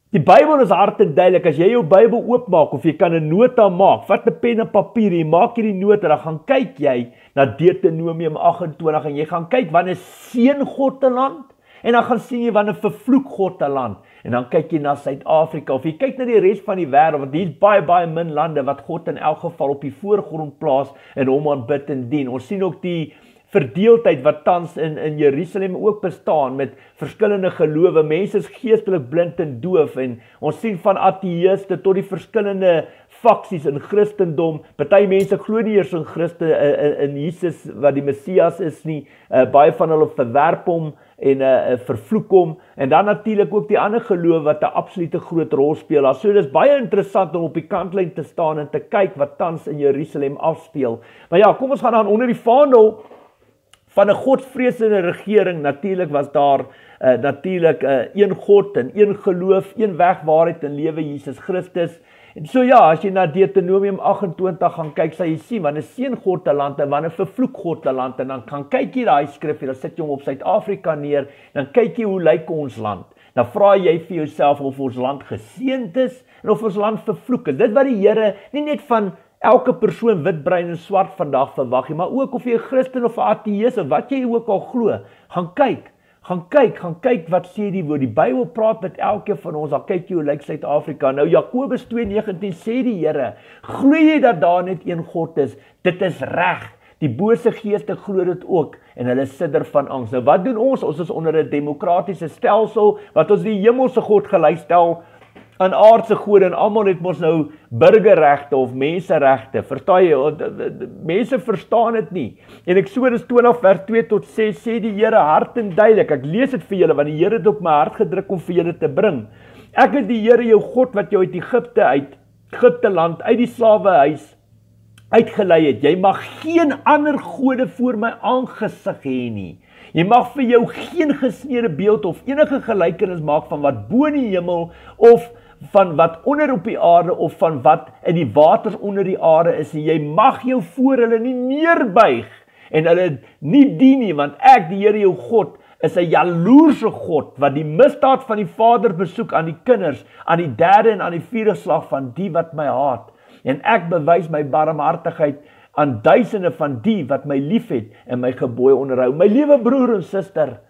A: Die Bybel is hard en duidelik. As jy jou Bybel oopmaak of jy kan 'n nota maak, vat 'n pen en papier, jy maak hierdie nota, dan gaan kyk jy na Deuteronomium agt en twintig en jy gaan kyk wanneer seën God 'n land en dan gaan sien jy wanneer vervloek God 'n land. En dan kyk jy na Suid-Afrika of jy kyk na die res van die wêreld, want hier's baie baie min lande wat God in elk geval op die voorgrond plaas en hom aanbid en dien. Ons sien ook die verdeeldheid wat tans in, in Jerusalem ook bestaan met verskillende gelowe. Mense is geestelik blind en doof en ons sien van ateïste tot die verskillende faksies in Christendom. Party mense glo nie eers in Christus in, in Jesus wat die Messias is nie. Uh, baie van hulle verwerp hom en uh, vervloek hom. En dan natuurlik ook die ander geloof wat 'n absolute groot rol speel. So dis baie interessant om op die kantlyn te staan en te kyk wat tans in Jerusalem afspeel. Maar ja, kom ons gaan dan onder die vaandel van 'n godsvreesende regering. Natuurlik was daar uh, natuurlik uh, een God en een geloof, een weg, waarheid en lewe, Jesus Christus. En so ja, as jy na Deuteronomium agt en twintig gaan kyk, sal jy sien wanneer seën God 'n land en wanneer vervloek God 'n land, en dan gaan kyk jy daai skrif, dan sit jy hom op Suid-Afrika neer, dan kyk jy hoe lyk ons land. Dan vra jy vir jouself of ons land geseënd is en of ons land vervloek is. Dit wat die Here nie net van elke persoon wit, bruin en swart vandag verwag nie, maar ook of jy 'n Christen of 'n ateïs of wat jy ook al glo, gaan kyk. Gaan kyk, gaan kyk wat sê die woord. Die Bybel praat met elkeen van ons. Dan kyk jy hoe lyk Suid-Afrika. Nou Jakobus twee negentien sê die Here, glo jy dat daar net een God is? Dit is reg. Die bose geeste glo dit ook en hulle sidder van angs. Nou wat doen ons? Ons is onder 'n demokratiese stelsel wat ons die hemelse God gelystel aan aardse gode en almal het mos nou burgerregte of menseregte. Verstaan jy? Mense verstaan dit nie. En Eksodus twintig vers twee tot ses sê die Here hard en duidelik. Ek lees dit vir julle want die Here het op my hart gedruk om vir julle te bring. Ek is die Here jou God wat jou uit Egipte uit Egipte land uit die slawehuis uitgelei het. Jy mag geen ander gode voor my aangesig hê nie. Jy mag vir jou geen gesneede beeld of enige gelykenis maak van wat bo in die hemel of van wat onder op die aarde of van wat in die waters onder die aarde is. Jy mag jou voor hulle nie neerbuig en hulle nie dien nie, want ek, die Here jou God, is 'n jaloerse God wat die misdaad van die vader besoek aan die kinders, aan die derde en aan die vierde slag van die wat my haat. En ek bewys my barmhartigheid aan duisende van die wat my liefhet en my gebooie onderhou. My liewe broer en suster,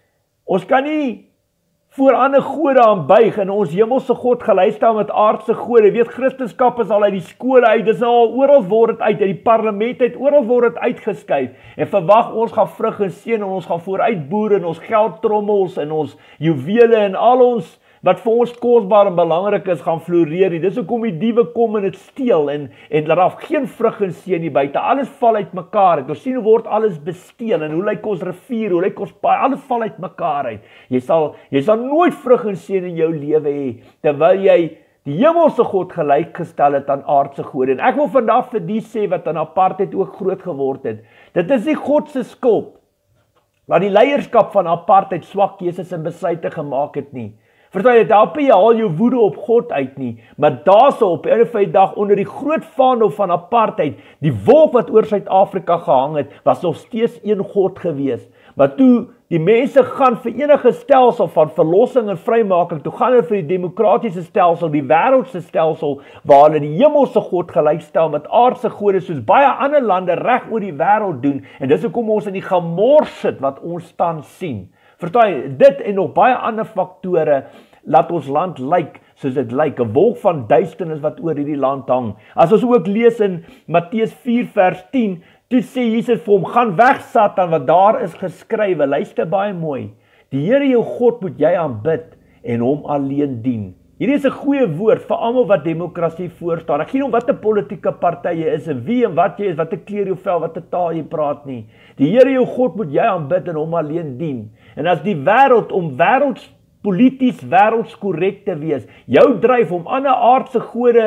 A: ons kan nie voor ander gode aanbuig en ons hemelse God gelystel met aardse gode. Weet, Christendom is al uit die skole uit, dis nou al oral word dit uit, uit die parlement uit, oral word dit uitgeskuif. En verwag ons gaan vrug en seën en ons gaan vooruit boer en ons geldtrommels en ons juwele en al ons wat vir ons kosbaar en belangrik is, gaan floreer nie. Dis hoekom die diewe kom en dit steel en en laat daar geen vrug en seën nie buite. Alles val uit mekaar uit. Ons sien hoe word alles besteel en hoe lyk ons rivier, hoe lyk ons paai, alles val uit mekaar uit. Jy sal jy sal nooit vrug en seën in jou lewe hê terwyl jy die hemelse God gelyk gestel het aan aardse gode. En ek wil vandag vir die sê wat aan apartheid ook groot geword het. Dit is nie God se skuld dat die leierskap van apartheid swak keuses en besluite gemaak het nie. Verstaan jy, help jy al jou woede op God uit nie, maar daarso op 'n einde van die dag onder die groot vaandel van apartheid, die wolk wat oor Suid-Afrika gehang het, was nog steeds een God gewees. Maar toe die mense gaan vir enige stelsel van verlossing en vrymaking, toe gaan hulle vir die demokratiese stelsel, die wêreldse stelsel, waar hulle die hemelse God gelykstel met aardse gode, soos baie ander lande reg oor die wêreld doen, en dis hoekom ons in die gemors sit wat ons tans sien. Verstaan jy, dit en nog baie ander faktore laat ons land lyk soos dit lyk, 'n wolk van duisternis wat oor hierdie land hang. As ons ook lees in Matteus vier vers tien, toe sê Jesus vir hom, gaan weg Satan, wat daar is geskrywe, luister baie mooi, die Here jou God moet jy aanbid en hom alleen dien. Hierdie is 'n goeie woord vir almal wat demokrasie voorstaan. Ek gee nie om wat 'n politieke party jy is en wie en wat jy is, wat 'n kleur jou vel, wat 'n taal jy praat nie. Die Here jou God moet jy aanbid en hom alleen dien. En as die wêreld om wêrelds polities wêrelds korrek te wees, jou dryf om ander aardse gode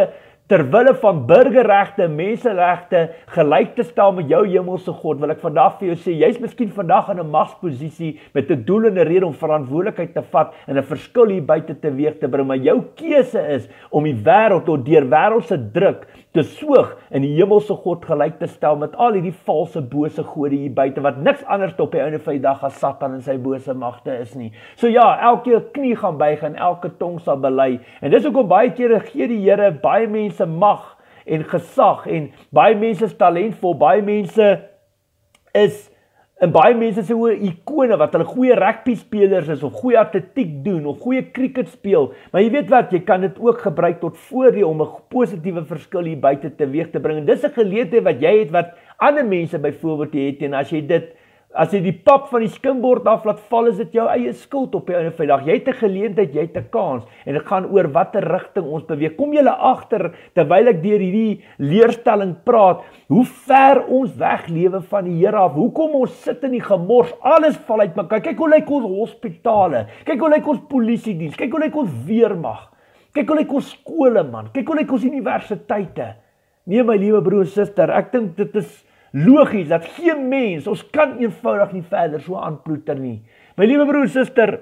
A: terwille van burgerregte, menseregte gelyk te stel met jou hemelse God, wil ek vandag vir jou sê, jy is miskien vandag in 'n magsposisie met 'n doel en 'n rede om verantwoordelikheid te vat en 'n verskil hier buite teweeg te bring, maar jou keuse is om die wêreld tot deur wêreldse druk te soog en die hemelse God gelyk te stel met al hierdie valse bose gode hier buite, wat niks anders op die einde van die dag as Satan en sy bose magte is nie. So ja, elke knie gaan buig en elke tong sal bely, en dis ook om baie kere gee die Here baie mense mag en gesag, en baie mense is talentvol, baie mense is, en baie mense is so ikone, wat hulle goeie rugby spelers is, of goeie atletiek doen, of goeie cricket speel, maar jy weet wat, jy kan dit ook gebruik tot voordeel, om 'n positiewe verskil hier buite teweeg te bring, en dis 'n geleentheid wat jy het, wat ander mense byvoorbeeld het, en as jy dit, as jy die pap van die skimbord af laat val, is dit jou eie skuld op die einde van die dag. Jy het 'n geleentheid, jy het 'n kans, en dit gaan oor watter rigting ons beweeg. Kom julle agter, terwyl ek deur hierdie leerstelling praat, hoe ver ons weglewe van die Here af, hoekom ons sit in die gemors, alles val uit mekaar. Kyk hoe lyk ons hospitale, kyk hoe lyk ons polisiediens, kyk hoe lyk ons weermag, kyk hoe lyk ons skole, man, kyk hoe lyk ons universiteite. Nee, my liewe broer en suster, ek dink dit is logies, dat geen mens, ons kan eenvoudig nie verder so aanploeter nie. My liewe broer en suster,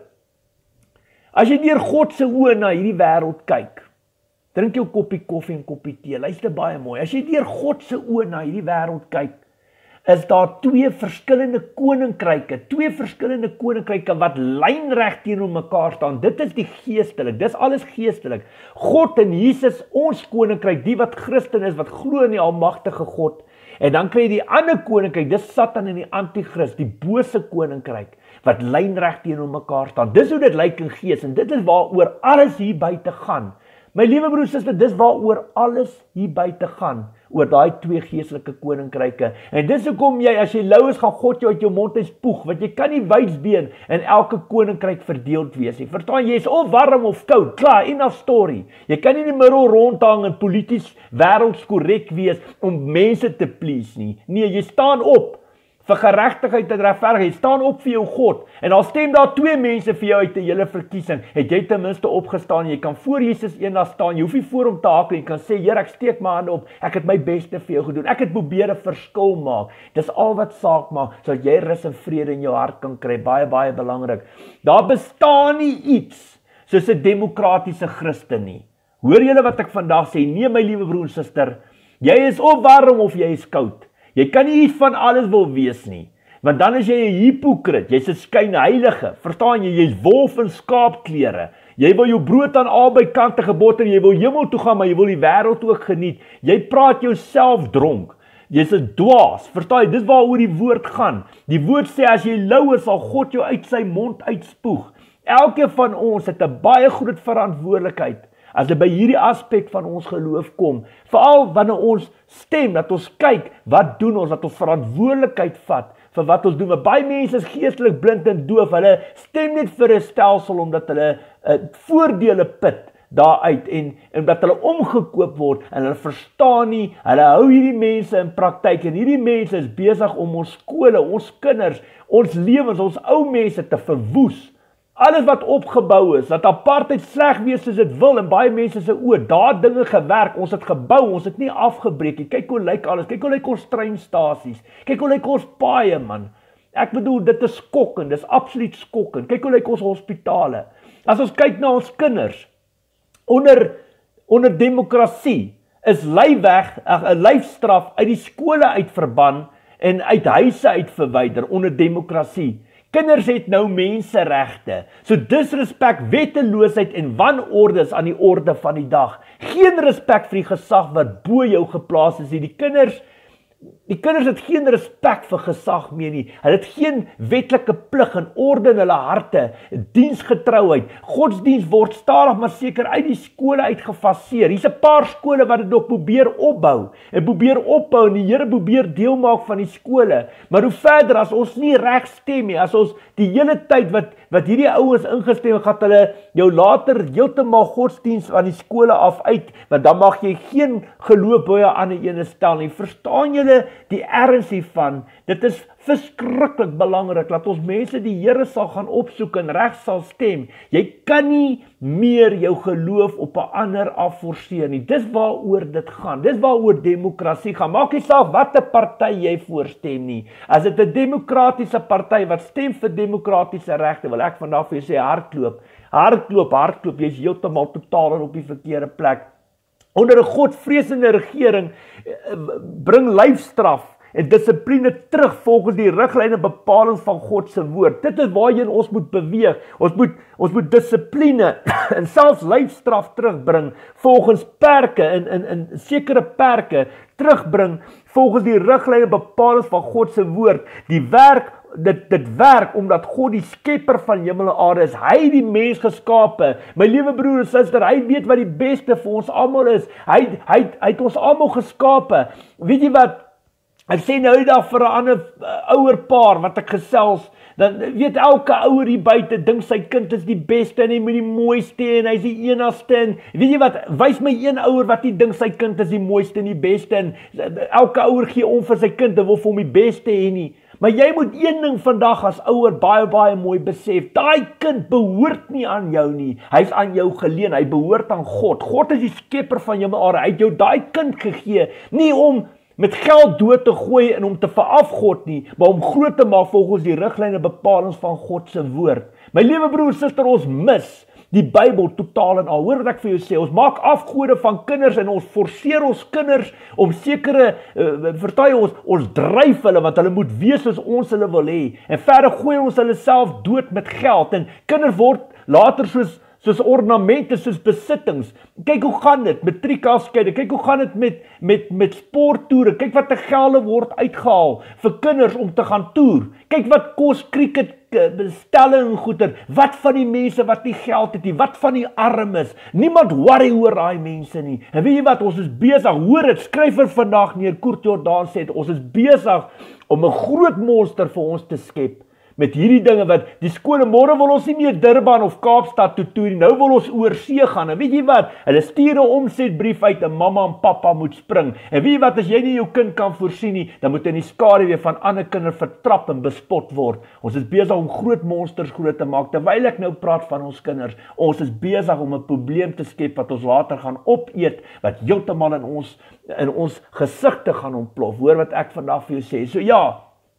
A: as jy deur God se oë na hierdie wêreld kyk, drink jou koppie koffie en koppie tee, luister baie mooi, as jy deur God se oë na hierdie wêreld kyk, is daar twee verskillende koninkryke, twee verskillende koninkryke wat lynreg teenoor mekaar staan. Dit is die geestelik, dis alles geestelik. God en Jesus, ons koninkryk, die wat Christen is, wat glo in die almagtige God. En dan kry jy die ander koninkryk, dis Satan en die antichrist, die bose koninkryk, wat lynreg teenoor mekaar staan. Dis hoe dit lyk in gees, en dit is waaroor alles hier buite gaan. My liewe broer, suster, dis waaroor alles hier buite gaan, oor daai twee geestelike koninkryke. En dis hoekom jy, as jy lou is, gaan God jou uit jou mond uit spoeg, want jy kan nie wydsbeen in elke koninkryk verdeeld wees nie. Verstaan, jy is of warm of koud, klaar, en 'n storie. Jy kan nie in die middel rondhang en polities wêrelds korrek wees om mense te please nie. Nee, jy staan op vir geregtigheid en regverdigheid, staan op vir jou God, en al stem daar twee mense vir jou uit 'n hele verkiesing, het jy ten minste opgestaan, jy kan voor Jesus eendag staan, jy hoef nie voor hom te hakel, jy kan sê, Here, ek steek my hande op, ek het my beste vir jou gedoen, ek het probeer 'n verskil maak, dis al wat saak maak, sodat jy rus en vrede in jou hart kan kry, baie, baie belangrik. Daar bestaan nie iets soos 'n demokratiese Christen nie. Hoor julle wat ek vandag sê? Nee, my liewe broer en suster, jy is of warm of jy is koud. Jy kan nie iets van alles wil wees nie, want dan is jy 'n hipokrit, jy's 'n skynheilige, verstaan jy, jy's wolf in skaapklere, jy wil jou brood aan albei kante geboter, jy wil hemel toe gaan, maar jy wil die wêreld ook geniet, jy praat jouself dronk, jy's 'n dwaas, verstaan jy, dis waaroor die woord gaan, die woord sê, as jy lou is, sal God jou uit sy mond uitspoeg. Elke van ons het 'n baie groot verantwoordelikheid, as dit by hierdie aspek van ons geloof kom, veral wanneer ons stem, dat ons kyk, wat doen ons, dat ons verantwoordelikheid vat, vir wat ons doen, maar baie mense is geestelik blind en doof, hulle stem net vir 'n stelsel, omdat hulle uh, voordele put daaruit, en, en dat hulle omgekoop word, en hulle verstaan nie, hulle hou hierdie mense in praktyk, en hierdie mense is besig om ons skole, ons kinders, ons lewens, ons ou mense te verwoes. Alles wat opgebou is, dat apartheid sleg wees soos dit wil, en baie mense se oë, daar dinge gewerk, ons het gebou, ons het nie afgebreek nie, kyk hoe lyk alles, kyk hoe lyk ons treinstasies, kyk hoe lyk ons paaie, man, ek bedoel, dit is skokkend, dit is absoluut skokkend, kyk hoe lyk ons hospitale, as ons kyk na ons kinders, onder, onder demokrasie, is lyfweg, 'n lyfstraf uit die skole uit verban, en uit huise uit verwyder, onder demokrasie. Kinders het nou menseregte, so disrespek, wetteloosheid en wanorde is aan die orde van die dag. Geen respek vir die gesag wat bo jou geplaas is nie. Die kinders, die kinders het geen respek vir gesag meer nie. Hulle het geen wetlike plig en orde in hulle harte, diensgetrouheid. Godsdienst word stadig maar seker uit die skole uitgefaseer. Hier's 'n paar skole wat dit nog probeer opbou en probeer opbou en die Here probeer deel maak van die skole. Maar hoe verder as ons nie reg stem nie, as ons die hele tyd wat wat hierdie ouens ingestem het, gaan hulle jou later heeltemal godsdienst aan die skole af uit, want dan mag jy geen geloof by 'n ander ene stel nie. Verstaan julle mense die erns hiervan. Dit is verskriklik belangrik dat ons mense die Here sal gaan opsoek en reg sal stem. Jy kan nie meer jou geloof op 'n ander afforceer nie. Dis waaroor dit gaan. Dis waaroor demokrasie gaan. Maak nie saak watter party jy voorstem nie. As dit 'n demokratiese party wat stem vir demokratiese regte, wil ek vandag vir jou sê hardloop. Hardloop, hardloop. Jy's heeltemal totaal op die verkeerde plek. Onder 'n godvreesende regering bring lyfstraf en dissipline terug volgens die riglyne bepalings van God se woord. Dit is waarheen ons moet beweeg. Ons moet ons moet dissipline en selfs lyfstraf terugbring volgens perke in in in sekere perke terugbring volgens die riglyne bepalings van God se woord. Die werk Dit, dit werk omdat God die skepper van hemel en aarde is. Hy het die mens geskape. My liewe broer en suster, hy weet wat die beste vir ons almal is. Hy, hy, hy het ons almal geskape. Weet jy wat? Ek sê nou die dag vir 'n ander uh, ouer paar wat ek gesels, dan weet elke ouer hier buite dink sy kind is die beste en hy moet die mooiste en hy's die enigste en weet jy wat, wys my een ouer wat nie dink sy kind is die mooiste en die beste en elke ouer gee om vir sy kind en wil vir hom die beste hê nie. Maar jy moet een ding vandag as ouer baie baie mooi besef. Daai kind behoort nie aan jou nie. Hy's aan jou geleen. Hy behoort aan God. God is die skepper van jou aarde. Hy het jou daai kind gegee, nie om met geld dood te gooi en om te verafgod nie, maar om groot te maak volgens die riglyne bepalings van God se woord. My liewe broer en suster, ons mis die Bybel totaal en al. Hoor wat ek vir jou sê, ons maak afgode van kinders en ons forceer ons kinders om sekere, uh, vertuie ons, ons dryf hulle, want hulle moet wees soos ons hulle wil hê. En verder gooi ons hulle self dood met geld, en kinders word later soos, soos ornamente, soos besittings. Kyk hoe gaan dit, matriekafskeide, kyk hoe gaan dit met, met, met sporttoere, kyk wat die gelde word uitgehaal vir kinders om te gaan toer. Kyk wat kos cricket bestelling en goeder, wat van die mense wat nie geld het nie, wat van die armes, niemand worry oor daai mense nie, en weet jy wat, ons is besig, hoor het, skrywer vandag neer, Koert Jordaan sê het, ons is besig om 'n groot monster vir ons te skep, met hierdie dinge wat, die skole, môre wil ons nie meer Durban of Kaapstad toe toe, nou wil ons oor see gaan, en weet jy wat, hulle stuur 'n omsetbrief uit, en mamma en papa moet spring, en weet jy wat, as jy nie jou kind kan voorsien nie, dan moet in die skaduwee van ander kinders vertrap en bespot word. Ons is besig om groot monsters groot te maak, terwyl ek nou praat van ons kinders, ons is besig om 'n probleem te skep, wat ons later gaan opeet, wat heeltemal in ons, in ons gesigte gaan ontplof. Hoor wat ek vandag vir jou sê, so ja,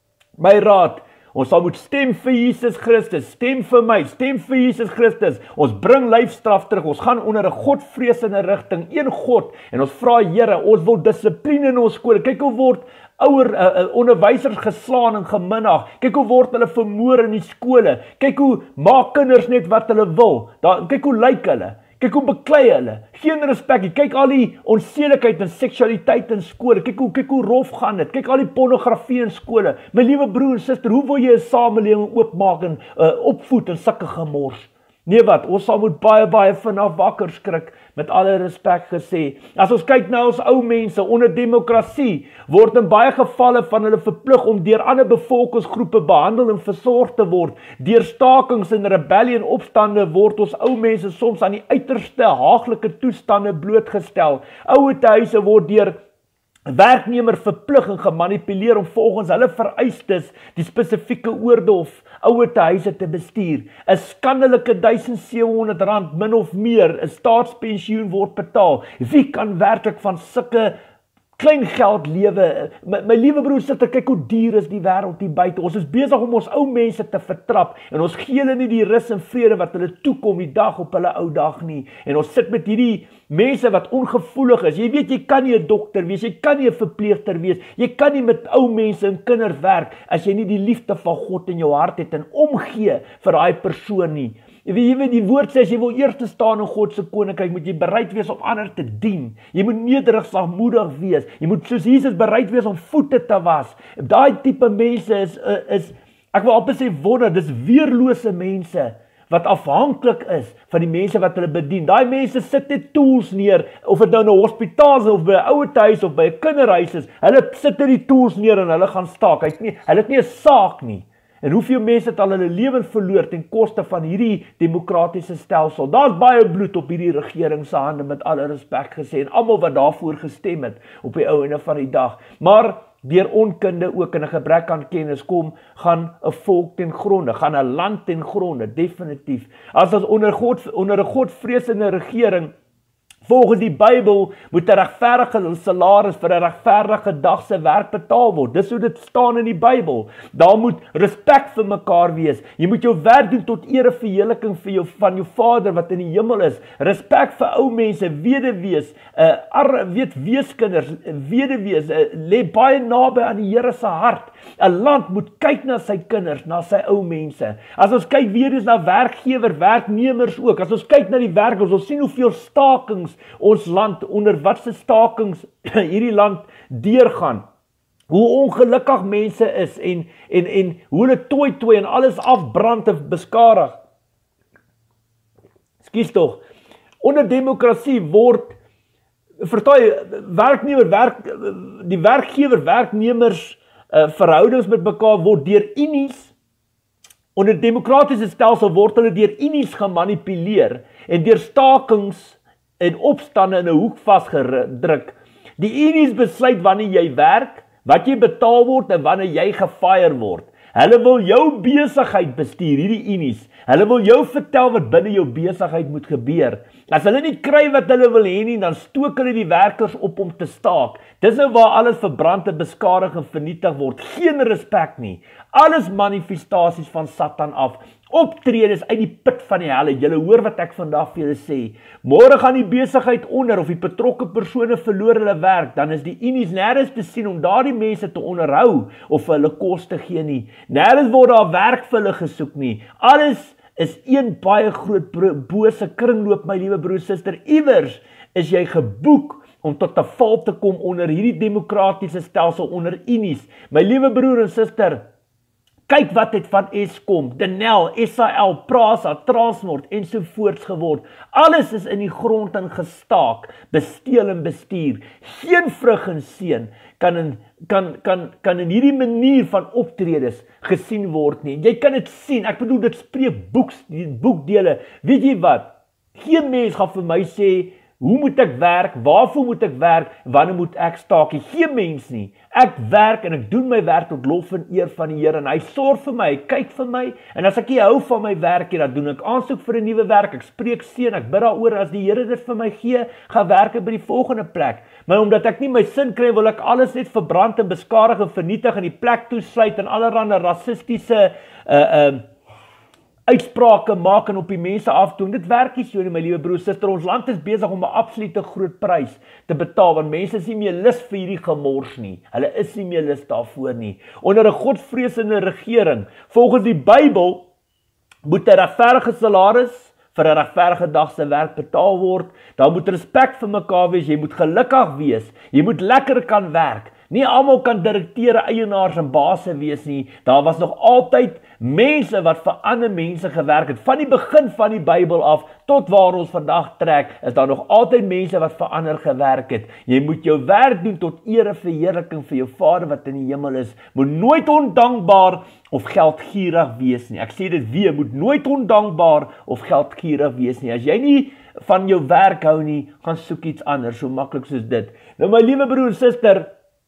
A: my raad, ons sal moet stem vir Jesus Christus, stem vir my, stem vir Jesus Christus. Ons bring lyfstraf terug, ons gaan onder 'n godvreesende rigting, een God, en ons vra Here, ons wil dissipline in ons skole. Kyk hoe word ouer uh, uh, onderwysers geslaan en geminag. Kyk hoe word hulle vermoor in die skole. Kyk hoe maak kinders net wat hulle wil. Daar, kyk hoe lyk hulle. Kyk hoe beklei hulle, geen respek nie, kyk al die onsedelikheid en seksualiteit in skole, kyk hoe, kyk hoe rof gaan dit, kyk al die pornografie in skole. My liewe broer en suster, hoe wil jy 'n samelewing oopmaak en uh, opvoed in sulke gemors? Nee wat, ons sal moet baie baie vanaf wakker skrik, met alle respek gesê. As ons kyk na ons ou mense onder demokrasie, word in baie gevalle van hulle verplig om deur ander bevolkingsgroepe behandel en versorg te word. Deur stakings en rebellie en opstande word ons ou mense soms aan die uiterste haaglike toestande blootgestel. Ouer huise word deur werknemer verplig en gemanipuleer om volgens hulle vereistes die spesifieke oorde of ouer huise te bestuur. 'n Skandelike duisend sewe honderd rand min of meer 'n staatspensioen word betaal. Wie kan werklik van sulke klein geld lewe? My, my liewe broer sit te kyk hoe duur is die wêreld hier buite. Ons is besig om ons ou mense te vertrap en ons gee hulle nie die rus en vrede wat hulle toekom die dag op hulle ou dag nie. En ons sit met hierdie mense wat ongevoelig is. Jy weet, jy kan nie 'n dokter wees, jy kan nie 'n verpleegster wees, jy kan nie met ou mense en kinders werk as jy nie die liefde van God in jou hart het en omgee vir daai persoon nie. Jy weet, die woord sê, as jy wil eers te staan in God se koninkryk, moet jy bereid wees om ander te dien. Jy moet nederig, sagmoedig wees. Jy moet soos Jesus bereid wees om voete te was. Daai tipe mense is, is ek wil amper sê wonder, dis weerlose mense wat afhanklik is van die mense wat hulle bedien. Daai mense sit net tools neer, of dit nou in 'n hospitaal is, of by 'n ouer huis, of by 'n kinderhuis is. Hulle sit net die tools neer en hulle gaan staak. Hulle het nie, hulle het nie 'n saak nie. En hoeveel mense het al hulle lewens verloor ten koste van hierdie demokratiese stelsel. Daar's baie bloed op hierdie regering se hande, met alle respek gesê, en almal wat daarvoor gestem het op die ou einde van die dag. Maar deur onkunde ook in 'n gebrek aan kennis kom, gaan 'n volk ten gronde, gaan 'n land ten gronde, definitief. As ons onder God onder 'n godvreesende regering, volgens die Bybel, moet 'n regverdige salaris vir 'n regverdige dag se werk betaal word. Dis hoe dit staan in die Bybel. Daar moet respek vir mekaar wees. Jy moet jou werk doen tot ere verheerliking vir jou van jou Vader wat in die hemel is. Respek vir ou mense, weduwees, uh, ar, weet weeskinders, weduwees, uh, lê baie naby aan die Here se hart. 'n Land moet kyk na sy kinders, na sy ou mense. As ons kyk weer eens na werkgewer, werknemers ook. As ons kyk na die werkers, ons sien hoeveel stakings ons land, onder wat se stakings hierdie land deurgaan. Hoe ongelukkig mense is en en en hoe hulle tooi tooi en alles afbrand en beskadig. Skus tog. Onder demokrasie word vertaai werknemer werk die werkgewer werknemers uh, verhoudings met mekaar word deur unies. Onder demokratiese stelsel word hulle deur unies gemanipuleer en deur stakings en opstande in 'n hoek vasgedruk. Die unies besluit wanneer jy werk, wat jy betaal word en wanneer jy gefire word. Hulle wil jou besigheid bestuur, hierdie unies. Hulle wil jou vertel wat binne jou besigheid moet gebeur. As hulle nie kry wat hulle wil hê nie, dan stook hulle die werkers op om te staak. Dis nou waar alles verbrand en beskadig en vernietig word. Geen respek nie. Alles manifestasies van Satan af. Optredes uit die put van die helle. Julle hoor wat ek vandag vir julle sê. Môre gaan die besigheid onder of die betrokke persone verloor hulle werk, dan is die unies nêrens te sien om daardie mense te onderhou of hulle kos te gee nie. Nêrens word daar werk vir hulle gesoek nie. Alles is een baie groot bose kringloop, my liewe broer, suster. Iewers is jy geboek om tot 'n val te kom onder hierdie demokratiese stelsel, onder unies. My liewe broer en suster, kyk wat het van Eskom, Denel, S A L, Prasa, Transmort en so voorts geword. Alles is in die grond ingestaak, besteel en bestuur. Geen vrug en seën kan in kan kan kan in hierdie manier van optredes gesien word nie. Jy kan dit sien. Ek bedoel dit spreek boeks, die boekdele. Weet jy wat? Geen mens gaan vir my sê hoe moet ek werk? Waarvoor moet ek werk? Wanneer moet ek staak? Geen mens nie. Ek werk en ek doen my werk tot lof en eer van die Here en hy sorg vir my, hy kyk vir my en as ek nie hou van my werk nie, dan doen ek aansoek vir 'n nuwe werk. Ek spreek seën, ek bid daaroor as die Here dit vir my gee, gaan werk by die volgende plek. Maar omdat ek nie my sin kry, wil ek alles net verbrand en beskadig en vernietig en die plek toesluit en allerlei rassistiese uh uh uitsprake maak en op die mense afdoen. Dit werk nie so nie, my liewe broer, suster. Ons land is besig om 'n absolute groot prys te betaal, want mense is nie meer lus vir hierdie gemors nie. Hulle is nie meer lus daarvoor nie. Onder 'n godvreesende regering, volgens die Bybel, moet 'n regverdige salaris vir 'n regverdige dag se werk betaal word. Daar moet respek vir mekaar wees, jy moet gelukkig wees, jy moet lekker kan werk. Nie almal kan direkteure, eienaars en basse wees nie. Daar was nog altyd mense wat vir ander mense gewerk het. Van die begin van die Bybel af tot waar ons vandag trek, is daar nog altyd mense wat vir ander gewerk het. Jy moet jou werk doen tot ere verheerliking vir jou Vader wat in die hemel is. Moet nooit ondankbaar of geldgierig wees nie. Ek sê dit weer, moet nooit ondankbaar of geldgierig wees nie. As jy nie van jou werk hou nie, gaan soek iets anders, so maklik soos dit. Nou my liewe broer en suster,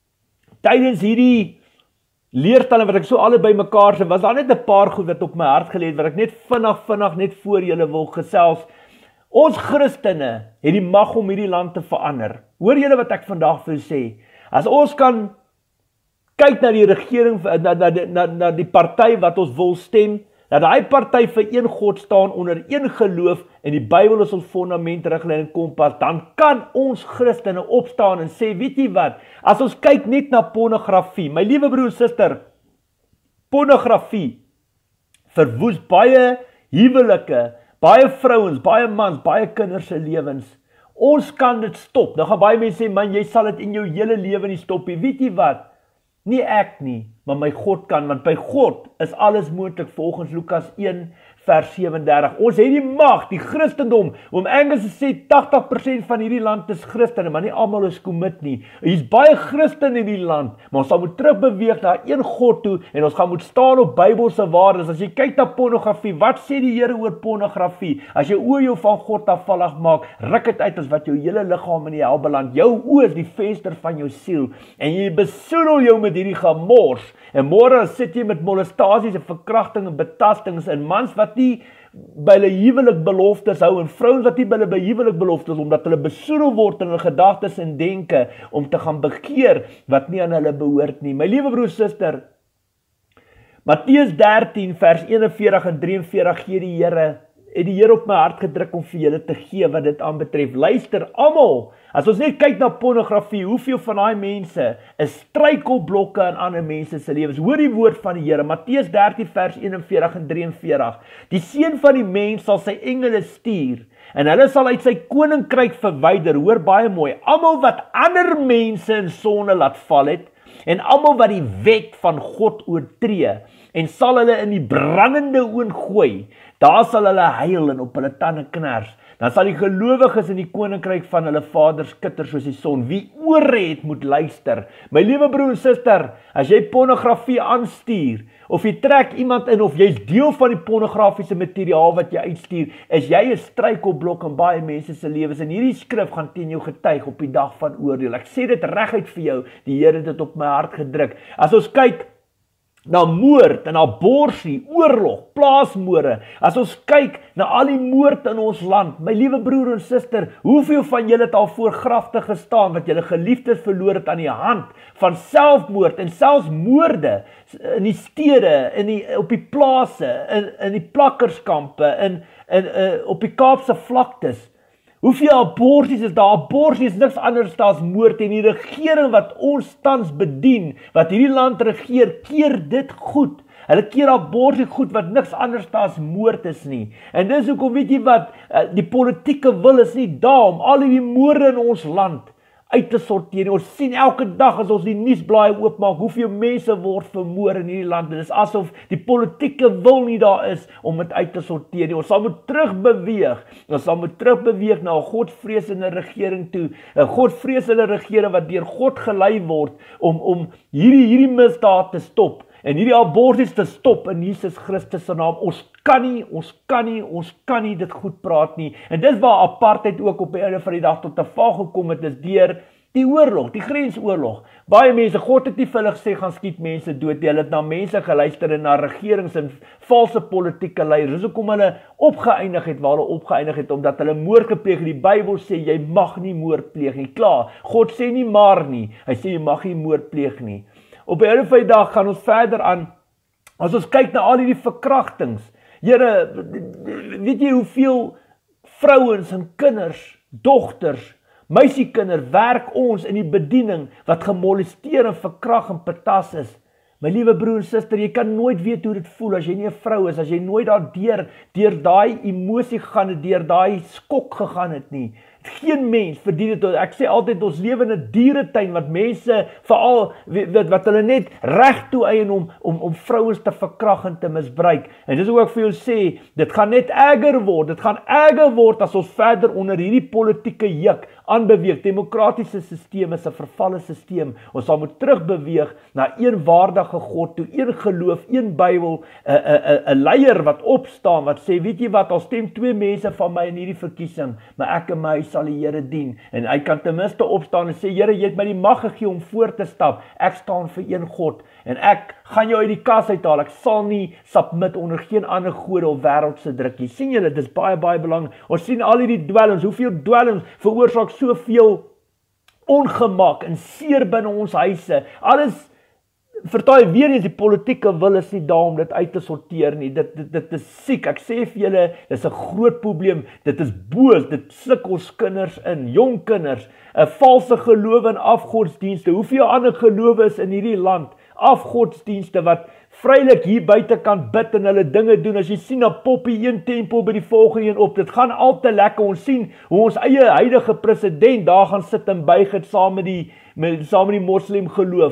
A: tydens hierdie leerstelling wat ek so alle by mekaar sit, was daar net 'n paar goed wat op my hart gelê het, wat ek net vinnig, vinnig net voor julle wil gesels. Ons Christene het die mag om hierdie land te verander. Hoor julle wat ek vandag vir sê? As ons kan kyk na die regering, na, na, na, na die party wat ons wil stem, dat daai party vir een God staan onder een geloof en die Bybel is ons fondament, riglyn en kompas, dan kan ons Christene opstaan en sê, weet jy wat, as ons kyk net na pornografie, my liewe broer en suster, pornografie verwoes baie huwelike, baie vrouens, baie mans, baie kinders se lewens. Ons kan dit stop. Nou gaan baie mense sê, man, jy sal dit in jou hele lewe nie stop nie. Weet jy wat? Nie ek nie. maar my God kan, want by God is alles moontlik volgens Lukas een vers sewendertig. Ons het die mag, die Christendom, om Angus te sê tagtig persent van hierdie land is Christene, maar nie almal is commit nie. Hier's baie Christene in die land, maar ons sal moet terugbeweeg na een God toe en ons gaan moet staan op Bybelse waardes. As jy kyk na pornografie, wat sê die Here oor pornografie? As jou oë jou van God afvallig maak, ruk dit uit as wat jou hele liggaam in die hel beland. Jou oë is die venster van jou siel en jy besoedel jou met hierdie gemors. En môre sit jy met molestasies en verkrachting en betastings en mans wat nie by hulle huwelik beloftes hou en vrouens wat nie by hulle huwelik beloftes omdat hulle besoedel word in hulle gedagtes en denke om te gaan begeer wat nie aan hulle behoort nie. My liewe broer, suster, Matteus dertien vers eenenveertig en drieënveertig gee die Here het die Here op my hart gedruk om vir julle te gee wat dit aanbetref. Luister, almal, as ons net kyk na pornografie, hoeveel van daai mense is struikelblokke in ander mense se lewens. Hoor die woord van die Here, Matteus dertien vers eenenveertig en drieënveertig. Die seun van die mens sal sy engele stuur en hulle sal uit sy koninkryk verwyder. Hoor baie mooi, almal wat ander mense in sonde laat val het en almal wat die wet van God oortree en sal hulle in die brandende oond gooi. Daar sal hulle huil en op hulle tande kners. Dan sal die gelowiges in die koninkryk van hulle Vader skitter soos die son. Wie ore het, moet luister. My liewe broer en suster, as jy pornografie aanstuur, of jy trek iemand in, of jy's deel van die pornografiese materiaal wat jy uitstuur, is jy 'n struikelblok in baie mense se lewens. En hierdie skrif gaan teen jou getuig op die dag van oordeel. Ek sê dit reguit vir jou, die Here het dit op my hart gedruk. As ons kyk na moord en aborsie, oorlog, plaasmoorde, as ons kyk na al die moord in ons land, my liewe broer en suster, hoeveel van julle het al voor grafte gestaan, wat julle geliefdes verloor het aan die hand van selfmoord en selfs moorde in die stede, in die, op die plase, in, in die plakkerskampe, in, in, in, op die Kaapse vlaktes. Hoeveel aborties is daar? Aborties is niks anders as moord en die regering wat ons tans bedien, wat hierdie land regeer, keer dit goed. Hulle keer abortie goed wat niks anders as moord is nie. En dis hoekom weet jy wat, die politieke wil is nie daar om al die moorde in ons land uit te sorteer. Ons sien elke dag as ons die nuusblaaie oopmaak, hoeveel mense word vermoor in hierdie land. Dit is asof die politieke wil nie daar is om dit uit te sorteer nie. Ons sal moet terugbeweeg. Ons sal moet terugbeweeg na 'n godvreesende regering toe. 'n Godvreesende regering wat deur God gelei word om om hierdie hierdie misdaad te stop en hierdie abortus te stop in Jesus Christus se naam. Ons kan nie, ons kan nie, ons kan nie dit goed praat nie. En dis waar apartheid ook op die einde van die dag tot 'n val gekom het, is deur die oorlog, die grensoorlog. Baie mense, God het nie vir hulle gesê gaan skiet mense dood. Hulle het na mense geluister en na regerings en valse politieke leiers. Dis hoekom hulle opgeëindig het waar hulle opgeëindig het, omdat hulle moord gepleeg het. Die Bybel sê jy mag nie moord pleeg nie. Klaar, God sê nie maar nie. Hy sê jy mag nie moord pleeg nie. Op die einde van die dag gaan ons verder aan. As ons kyk na al hierdie verkrachtings, Here, weet jy hoeveel vrouens en kinders, dogters, meisiekinders werk ons in die bediening wat gemolesteer en verkragt en betas is. My liewe broer en suster, jy kan nooit weet hoe dit voel as jy nie 'n vrou is, as jy nooit daar deur, deur daai emosie gegaan het, deur daai skok gegaan het nie. Geen mens verdien dit. Ek sê altyd, ons lewe in 'n dieretuin wat mense veral wat, wat hulle net reg toe eien om om om vrouens te verkrag en te misbruik. En dis hoe ek vir jou sê, dit gaan net erger word. Dit gaan erger word as ons verder onder hierdie politieke juk aanbeweeg. Demokratiese stelsel is 'n vervalle stelsel. Ons sal moet terugbeweeg na een waardige God toe, een geloof, een Bybel, 'n 'n 'n leier wat opstaan wat sê, weet jy wat, al stem twee mense van my in hierdie verkiesing, maar ek en my sal die Here dien. En hy kan ten minste opstaan en sê, Here, jy het my die mag gegee om voor te stap. Ek staan vir een God en ek gaan jou uit die kas uithaal. Ek sal nie submit onder geen ander gode of wêreldse druk nie. Sien julle, dit is baie baie belangrik. Ons sien al hierdie dwelms, hoeveel dwelms veroorsaak soveel ongemak en seer binne ons huise. Alles Vertaai weer eens, die politieke wil is nie daar om dit uit te sorteer nie. Dit, dit, dit is siek. Ek sê vir julle, dit is 'n groot probleem. Dit is boos. Dit sluk ons kinders in, jong kinders. 'n Valse geloof in afgodsdienste. Hoeveel ander gelowe is in hierdie land? Afgodsdienste wat vrylik hier buite kan bid en hulle dinge doen. As jy sien, dan pop die een tempel by die volgende een op. Dit gaan al te lekker. Ons sien hoe ons eie huidige president daar gaan sit en buig het saam met die met saam met die moslim geloof.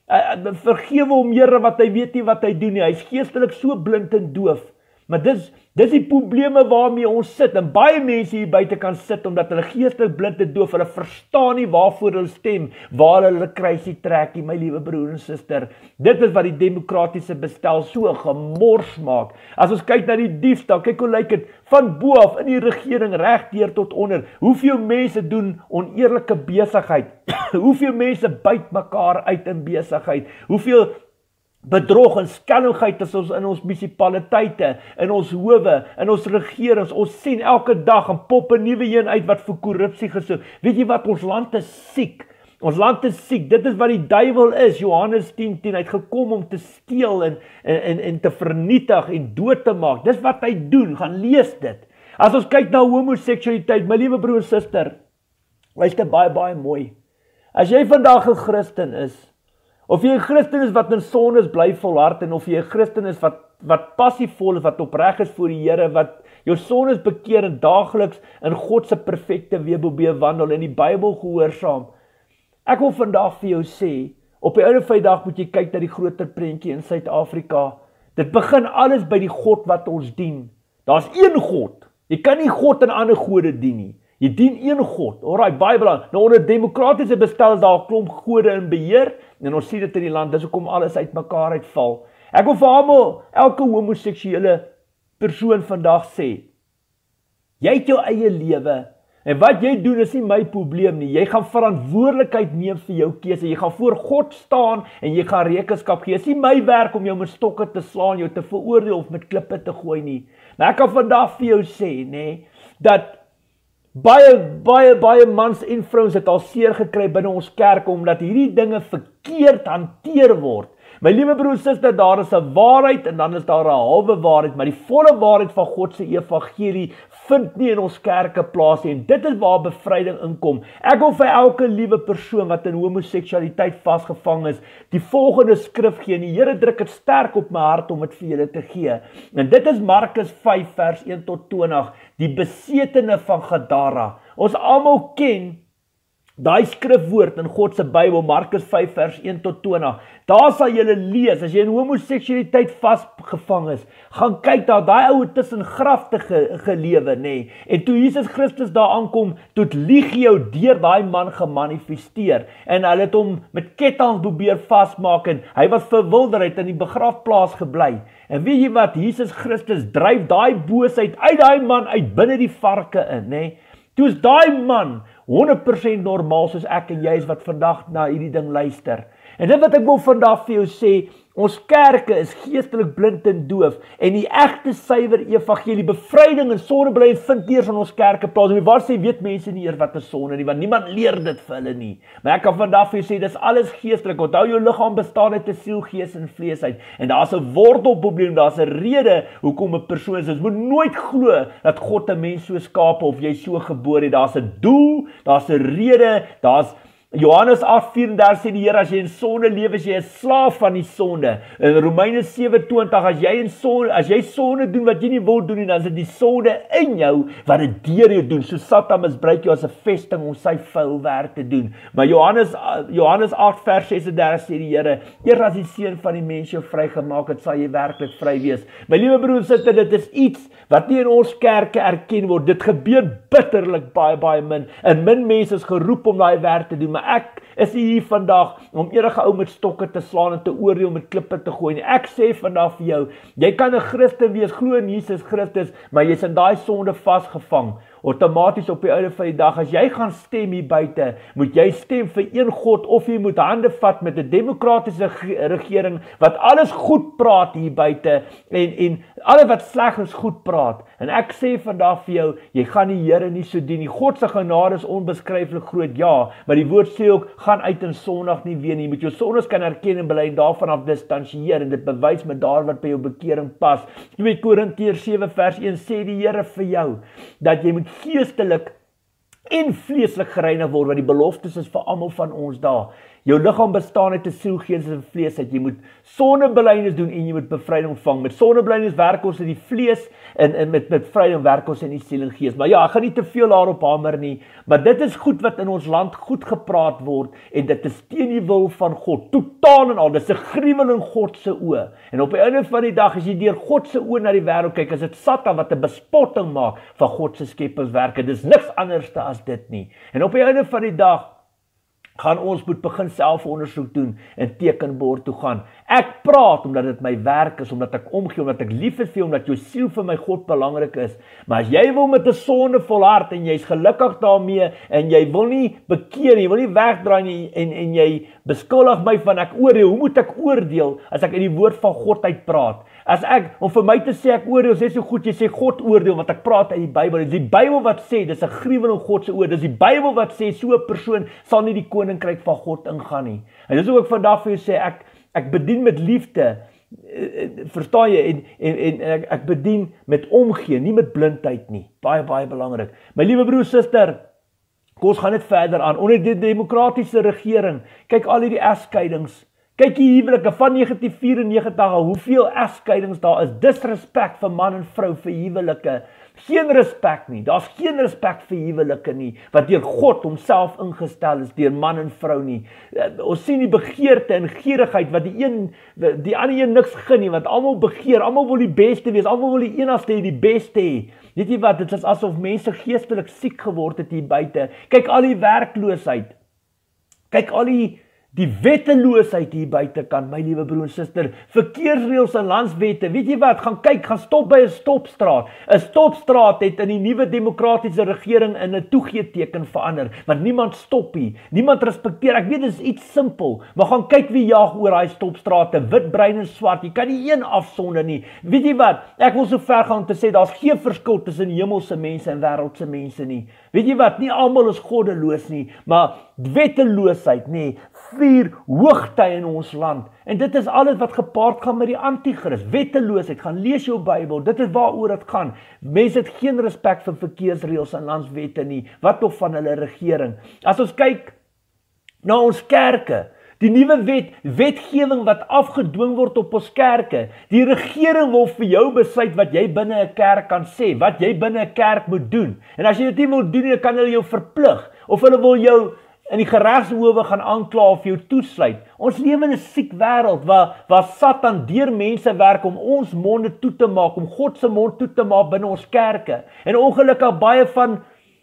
A: Uh, vergewe hom, Here, wat hy weet nie wat hy doen nie. Hy is geestelik so blind en doof. Maar dis dis die probleme waarmee ons sit. En baie mense hier buite kan sit omdat hulle geestelik blind en doof. Hulle verstaan nie waarvoor hulle stem, waar hulle kruisie trek nie, my liewe broer en suster. Dit is wat die demokratiese bestel so gemors maak. As ons kyk na die diefstal, kyk hoe lyk dit van bo af in die regering reg deur tot onder. Hoeveel mense doen oneerlike besigheid? Hoeveel mense byt mekaar uit in besigheid? Hoeveel bedrog en skelmigheid is ons in ons munisipaliteite, in ons howe, in ons regerings. Ons sien elke dag en pop 'n nuwe een uit wat vir korrupsie gesoek. Weet jy wat, ons land is siek. Ons land is siek. Dit is wat die duiwel is. Johannes tien tien, hy het gekom om te steel en, en, en te vernietig en dood te maak. Dis wat hy doen. Gaan lees dit. As ons kyk na homoseksualiteit, my liewe broer en suster, luister baie baie mooi. As jy vandag 'n Christen is, of jy 'n Christen is wat in sonde is, bly volhard, en of jy 'n Christen is wat wat passievol is, wat opreg is voor die Here, wat jou sondes bekeer en daagliks in God se perfekte weë probeer wandel en die Bybel gehoorsaam. Ek wil vandag vir jou sê, op die ouene van die dag moet jy kyk na die groter prentjie in Suid-Afrika. Dit begin alles by die God wat ons dien. Daar's een God. Jy kan nie God en ander gode dien nie. Jy dien een God. Alraai, baie belangrik. Nou onder demokratiese bestel is daar 'n klomp gode in beheer en ons sien dit in die land. Dis hoekom alles uitmekaar uitval. Ek wil vir almal, elke homoseksuele persoon vandag sê, jy het jou eie lewe en wat jy doen is nie my probleem nie. Jy gaan verantwoordelikheid neem vir jou keuse. Jy gaan voor God staan en jy gaan rekenskap gee. Dit is nie my werk om jou met stokke te slaan, jou te veroordeel of met klippe te gooi nie. Maar ek kan vandag vir jou sê, nê, dat Baie, baie, baie mans en vrouens het al seer gekry binne ons kerk omdat hierdie dinge verkeerd hanteer word. My liewe broer en suster, daar is 'n waarheid en dan is daar 'n halwe waarheid, maar die volle waarheid van God se evangelie vind nie in ons kerke plaas nie. En dit is waar bevryding inkom. Ek wil vir elke liewe persoon wat in homoseksualiteit vasgevang is, die volgende skrif gee. En die Here druk dit sterk op my hart om dit vir julle te gee. En dit is Markus vyf vers een tot twintig, die besetene van Gadara. Ons almal ken daai skrifwoord in God se Bybel, Markus vyf vers een tot twintig. Daar sal jy lees, as jy in homoseksualiteit vasgevang is, gaan kyk daar, daai ou tussen grafte ge, gelewe, nê. Nee. En toe Jesus Christus daar aankom, toe Legio deur daai man gemanifesteer. En hulle het hom met kettinge probeer vasmaak en hy was verwilder, het in die begrafplaas gebly. En weet jy wat, Jesus Christus dryf daai boosheid uit daai man uit binne die varke in, nê. Nee. Toe is daai man honderd persent normaal soos ek en jy is wat vandag na hierdie ding luister. En dit wat ek wil vandag vir jou sê, ons kerke is geestelik blind en doof en die egte suiwer evangelie, bevryding en sondebely vind eers in ons kerke plaas. En waar sê weet mense nie eers wat is sonde nie, want niemand leer dit vir hulle nie. Maar ek kan vandag vir jou sê, dis alles geestelik. Onthou jou liggaam bestaan uit 'n siel, gees en vlees uit. En daar's 'n wortelprobleem, daar's 'n rede hoekom 'n persoon is. Jy moet nooit glo dat God 'n mens so skaap of jy so gebore het. Daar's 'n doel, daar's 'n rede, daar's Johannes agt vyf-en-dertig sê die Here, as jy in sonde lewe, is jy 'n slaaf van die sonde. In Romeine sewe twintig, as jy in sonde, as jy sonde doen wat jy nie wil doen nie, dan is dit die sonde in jou wat dit deur jou doen. So Satan misbruik jou as 'n vesting om sy vuil werk te doen. Maar Johannes Johannes agt vers ses-en-dertig sê die Here, eers as die seun van die mens jou vrygemaak het, sal jy werklik vry wees. My liewe broer en suster, dit is iets wat nie in ons kerke erken word. Dit gebeur bitterlik baie baie min. En min mense is geroep om daai werk te doen. Maar ek is hier vandag om enige ou met stokke te slaan en te oordeel, met klippe te gooi. Ek sê vandag vir jou, jy kan 'n Christen wees, glo in Jesus Christus, maar jy's in daai sonde vasgevang. Outomaties op die einde van die dag, as jy gaan stem hier buite, moet jy stem vir een God, of jy moet hande vat met 'n demokratiese regering, wat alles goed praat hier buite, en, en alles wat sleg is goed praat. En ek sê vandag vir jou, jy gaan die Here nie so dien nie. God se genade is onbeskryflik groot, ja, maar die woord sê ook, gaan uit in sondig nie weer nie. Jy moet jou sondes kan erken en bely en daarvan af distansieer, en dit bewys met daar wat by jou bekering pas. tweede Korintiërs sewe vers een sê die Here vir jou, dat jy moet geestelik en vleeslik gereinig word, want die beloftes is vir almal van ons daar. Jou liggaam bestaan uit 'n siel, gees en vlees uit. Jy moet sondebelydenis doen en jy moet bevryding ontvang. Met sondebelydenis werk ons in die vlees en, en met bevryding werk ons in die siel en gees. Maar ja, ek gaan nie te veel daarop hamer nie, maar dit is goed wat in ons land goed gepraat word en dit is teen die wil van God, totaal en al. Dit is 'n gruwel in God se oë. En op die einde van die dag, as jy deur God se oë na die wêreld kyk, is dit Satan wat 'n bespotting maak van God se skepingswerke. Dis niks anders as dit nie. En op die einde van die dag gaan ons moet begin selfondersoek doen en tekenbord toe gaan. Ek praat omdat dit my werk is, omdat ek omgee, omdat ek lief is vir jou, omdat jou siel vir my God belangrik is. Maar as jy wil met 'n sondevol hart en jy's gelukkig daarmee en jy wil nie bekeer, jy wil nie wegdraai nie en en jy beskuldig my van ek oordeel, hoe moet ek oordeel as ek uit die woord van God uit praat? As ek, om vir my te sê ek oordeel, sê so goed, jy sê God oordeel, want ek praat uit die Bybel. Dit is die Bybel wat sê, dis 'n gruwel in God se oë. Dis die Bybel wat sê, so 'n persoon sal nie die koninkryk van God ingaan nie. En dis ook ek vandag vir jou sê, ek, ek bedien met liefde, verstaan jy, en, en, en ek, ek bedien met omgee, nie met blindheid nie. Baie, baie belangrik. My liewe broer, suster, kom ons gaan net verder aan. Onder die demokratiese regering, kyk al hierdie egskeidings, kyk die huwelike van negentien vyf-en-negentig, hoeveel egskeidings daar is, disrespek vir man en vrou vir huwelike, geen respek nie, daar's geen respek vir huwelike nie, wat deur God homself ingestel is, deur man en vrou nie. Ons sien die begeerte en gierigheid, wat die een, die ander een niks gun nie, want almal begeer, almal wil die beste wees, almal wil die enigste hê, die beste hê. Weet jy wat, dit is asof mense geestelik siek geword het hier buite. Kyk al die werkloosheid, kyk al die Die wetteloosheid hier buitekant, my liewe broer en suster, verkeersreëls en landswette, weet jy wat, gaan kyk, gaan stop by 'n stopstraat. 'n Stopstraat het in die nuwe demokratiese regering in 'n toegeeteken verander, want niemand stop nie, niemand respekteer, ek weet dit is iets simpel, maar gaan kyk wie jaag oor daai stopstrate, wit, bruin en swart, jy kan nie een afsonder nie. Weet jy wat, ek wil so ver gaan om te sê, daar's geen verskil tussen hemelse mense en wêreldse mense nie. Weet jy wat, nie almal is goddeloos nie, maar wetteloosheid, nee, vier hoogtye in ons land. En dit is alles wat gepaard gaan met die anti-kris. Wetteloosheid, gaan lees jou Bybel, dit is waaroor dit gaan. Mense het geen respek vir verkeersreëls en landswette nie, wat nog van hulle regering. As ons kyk na ons kerke, die nuwe wet, wetgewing wat afgedwing word op ons kerke, die regering wil vir jou besluit wat jy binne 'n kerk kan sê, wat jy binne 'n kerk moet doen. En as jy dit nie wil doen, dan kan hulle jou verplig, of hulle wil jou in die geregshowe gaan aankla of jou toesluit. Ons lewe in 'n siek wêreld waar, waar Satan deur mense werk om ons monde toe te maak, om God se mond toe te maak binne ons kerke. En ongelukkig baie van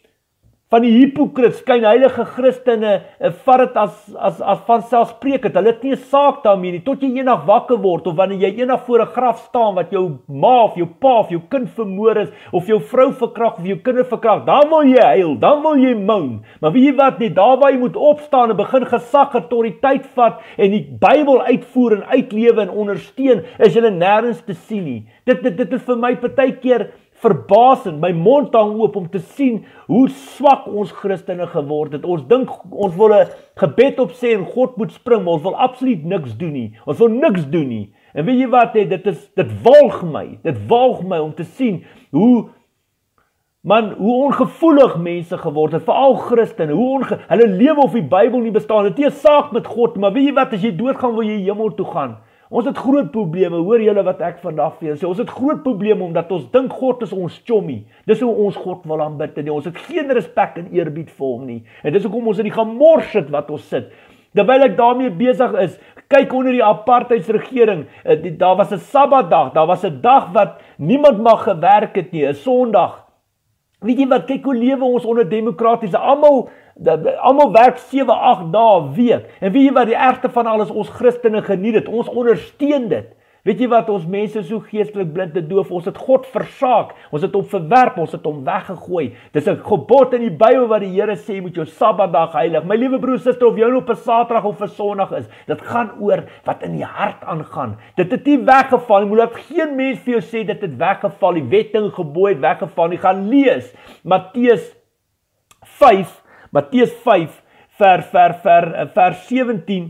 A: van die hypocrites, skynheilige Christene, vat dit as, as, as vanselfsprekend. Hulle het nie 'n saak daarmee nie, tot jy eendag wakker word, of wanneer jy eendag voor 'n graf staan, wat jou ma of jou pa of jou kind vermoor is, of jou vrou verkragt, of jou kinders verkragt, dan wil jy huil, dan wil jy moan. Maar weet jy wat nie, daar waar jy moet opstaan en begin gesag, autoriteit vat, en die Bybel uitvoer en uitlewe en ondersteun, is jy nêrens te sien nie. Dit, dit, dit is vir my partykeer verbasend, my mond hang oop om te sien hoe swak ons Christene geword het. Ons dink, ons wil 'n gebed opsê en God moet spring, maar ons wil absoluut niks doen nie. Ons wil niks doen nie. En weet jy wat, he, dit is, dit walg my, dit walg my om te sien hoe, man, hoe ongevoelig mense geword het, veral Christene, hoe onge, hulle lewe of die Bybel nie bestaan, het nie 'n saak met God, maar weet jy wat, as jy doodgaan, wil jy hemel toe gaan. Ons het groot probleme, hoor julle wat ek vandag vir julle sê, ons het groot probleme omdat ons dink God is ons chommie, dis hoe ons God wil aanbid, en ons het geen respek en eerbied vir hom nie, en dis hoekom ons in die gemors sit wat ons sit, terwyl ek daarmee besig is, kyk onder die apartheidsregering, daar was 'n Sabbatdag, daar was 'n dag wat niemand mag gewerk het nie, 'n Sondag. Weet jy wat, kyk hoe lewe ons onder demokratiese, almal, almal werk sewe, agt dae 'n week, en weet jy wat, die ergste van alles, ons Christene geniet dit, ons ondersteun dit. Weet jy wat, ons mense so geestelik blind en doof, ons het God versaak, ons het hom verwerp, ons het hom weggegooi. Dis 'n gebod in die Bybel wat die Here sê, moet jou Sabbatdag heilig. My liewe broer, suster, of jou op 'n Saterdag of 'n Sondag is, dit gaan oor wat in die hart aangaan. Dit het nie weggeval nie, moet laat geen mens vir jou sê dit het weggeval, die wette en gebooie het weggeval nie. Gaan lees Matteus vyf, Matteus vyf, vers vers vers vers sewentien.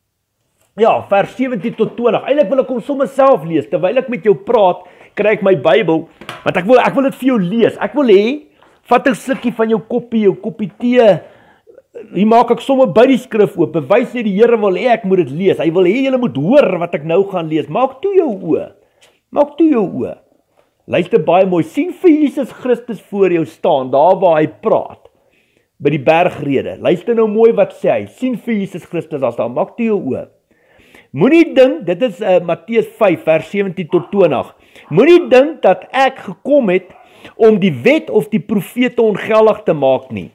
A: Ja, vers sewentien tot twintig. Eintlik wil ek hom sommer self lees, terwyl ek met jou praat, kry ek my Bybel, want ek wil, ek wil dit vir jou lees. Ek wil hê, vat 'n slukkie van jou koppie, jou koppie tee, hier maak ek sommer by die skrif oop, bewys net die Here wil hê ek moet dit lees, hy wil hê julle moet hoor wat ek nou gaan lees, maak toe jou oë, maak toe jou oë, luister baie mooi, sien vir Jesus Christus voor jou staan, daar waar hy praat, by die bergrede, luister nou mooi wat sê hy, sien vir Jesus Christus daar staan, maak toe jou oë, moenie dink, dit is uh, Matteus vyf vers sewentien tot twintig, moenie dink dat ek gekom het om die wet of die profete ongeldig te maak nie.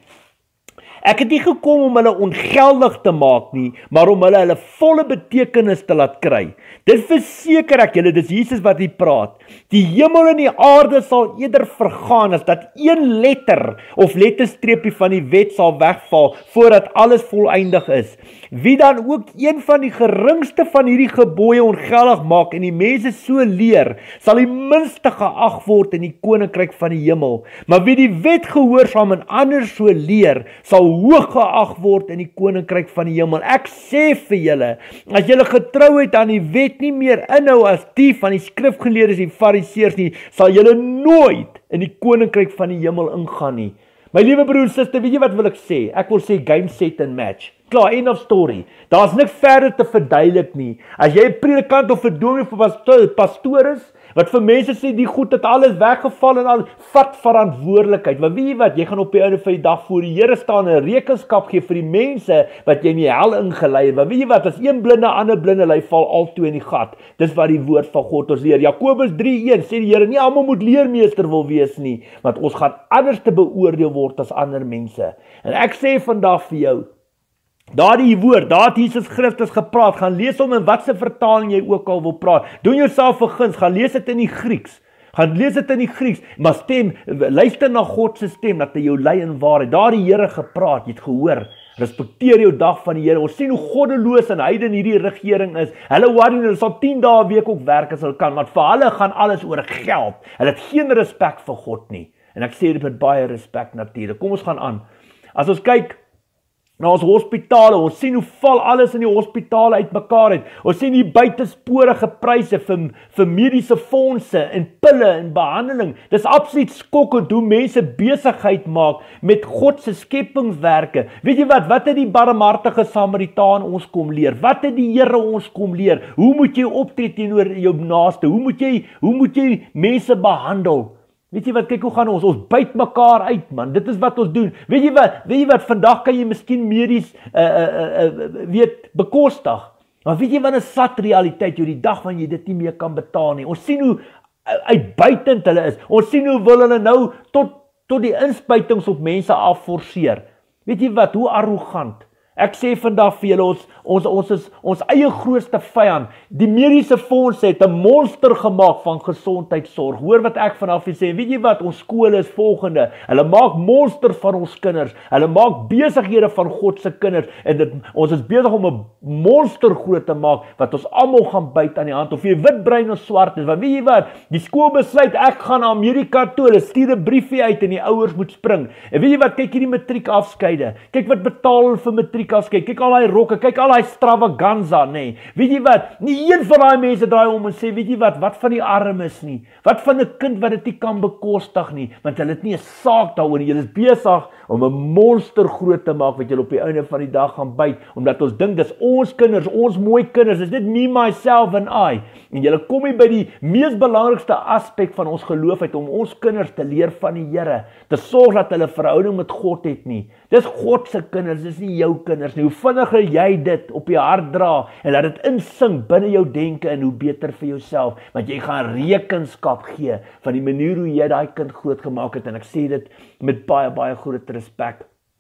A: Ek het nie gekom om hulle ongeldig te maak nie, maar om hulle hulle volle betekenis te laat kry. Dit verseker ek julle, dis Jesus wat hier praat. Die hemel en die aarde sal eerder vergaan as dat een letter of letterstreepie van die wet sal wegval voordat alles voleindig is. Wie dan ook een van die geringste van hierdie gebooie ongeldig maak en die mense so leer, sal die minste geag word in die koninkryk van die hemel. Maar wie die wet gehoorsaam en ander so leer, sal hoog geag word in die koninkryk van die hemel. Ek sê vir julle, as julle getrouheid aan die wet nie meer inhou as die van die skrifgeleerdes en fariseërs nie, sal julle nooit in die koninkryk van die hemel ingaan nie. My liewe broer en suster, weet jy wat wil ek sê? Ek wil sê game, set and match. Klaar, end of story. Daar's niks verder te verduidelik nie. As jy 'n predikant of 'n dominee of 'n pastoor, pastoor is, wat vir mense sê, die goed het alles weggeval en al, vat verantwoordelikheid. Want weet jy wat, jy gaan op die einde van die dag voor die Here staan en rekenskap gee vir die mense wat jy in die hel ingelei het. Want weet jy wat, as een blinde ander blinde lei, val al twee in die gat. Dis wat die woord van God ons leer. Jakobus drie een sê die Here, nie almal moet leermeester wil wees nie, want ons gaan anders te beoordeel word as ander mense. En ek sê vandag vir jou, daar die woord, daar het Jesus Christus gepraat, gaan lees hom in watse vertaling jy ook al wil praat, doen jouself 'n guns, gaan lees dit in die Grieks, gaan lees dit in die Grieks, maar stem, luister na God se stem, dat hy jou lei in waarheid, daar die Here gepraat, jy het gehoor, respekteer jou dag van die Here, ons sien hoe goddeloos en heiden hierdie regering is, hulle worry, hulle sal tien dae 'n week ook werk as hulle kan, maar vir hulle gaan alles oor geld, hulle het geen respek vir God nie, en ek sê dit met baie respek natuurlik, kom ons gaan aan, as ons kyk, na ons hospitale, ons sien hoe val alles in die hospitale uitmekaar uit, ons sien die buitensporige pryse vir, vir mediese fondse en pille en behandeling, dis absoluut skokkend hoe mense besigheid maak met God se skepingswerke. Weet jy wat, wat het die barmhartige Samaritaan ons kom leer? Wat het die Here ons kom leer? Hoe moet jy optree teenoor jou naaste? Hoe moet jy, hoe moet jy mense behandel? Weet jy wat, kyk hoe gaan ons, ons byt mekaar uit man, dit is wat ons doen, weet jy wat, weet jy wat, vandag kan jy miskien medies, uh, uh, uh, weet, bekostig, maar weet jy wat 'n sat realiteit, jy die dag wanneer jy dit nie meer kan betaal nie, ons sien hoe uh, uitbuitend hulle is, ons sien hoe wil hulle nou tot, tot die inspuitings op mense afforceer, weet jy wat, hoe arrogant, ek sê vandag vir julle, ons, ons, ons is ons eie grootste vyand. Die mediese fondse het 'n monster gemaak van gesondheidsorg. Hoor wat ek vanaf hier sê, weet jy wat, ons skole is volgende. Hulle maak monster van ons kinders. Hulle maak besighede van God se kinders en dit, ons is besig om 'n monster groot te maak wat ons almal gaan byt aan die hand of jy wit, bruin of swart is. Want weet jy wat, die skool besluit ek gaan Amerika toe. Hulle stuur 'n briefie uit en die ouers moet spring. En weet jy wat, kyk hierdie matriek afskeide. Kyk wat betaal hulle vir matriek afskeid. Kyk al daai rokke, kyk al daai stravaganza, nê. Nee. Weet jy wat? Nie een van daai mense draai om en sê, weet jy wat, wat van die armes nie? Wat van 'n kind wat dit nie kan bekostig nie? Want hulle het nie 'n saak daaroor nie. Hulle is besig om 'n monster groot te maak wat julle op die einde van die dag gaan byt, omdat ons dink dis ons kinders, ons mooi kinders, dis net me, myself and I. En julle kom hier by die mees belangrikste aspek van ons geloof uit om ons kinders te leer van die Here, te sorg dat hulle verhouding met God het nie. Dis God se kinders, dis nie jou kinders nie. Hoe vinniger jy dit op jou hart dra en laat dit insink binne jou denke en hoe beter vir jouself, want jy gaan rekenskap gee van die manier hoe jy daai kind groot gemaak het, en ek sê dit met baie baie groot respek.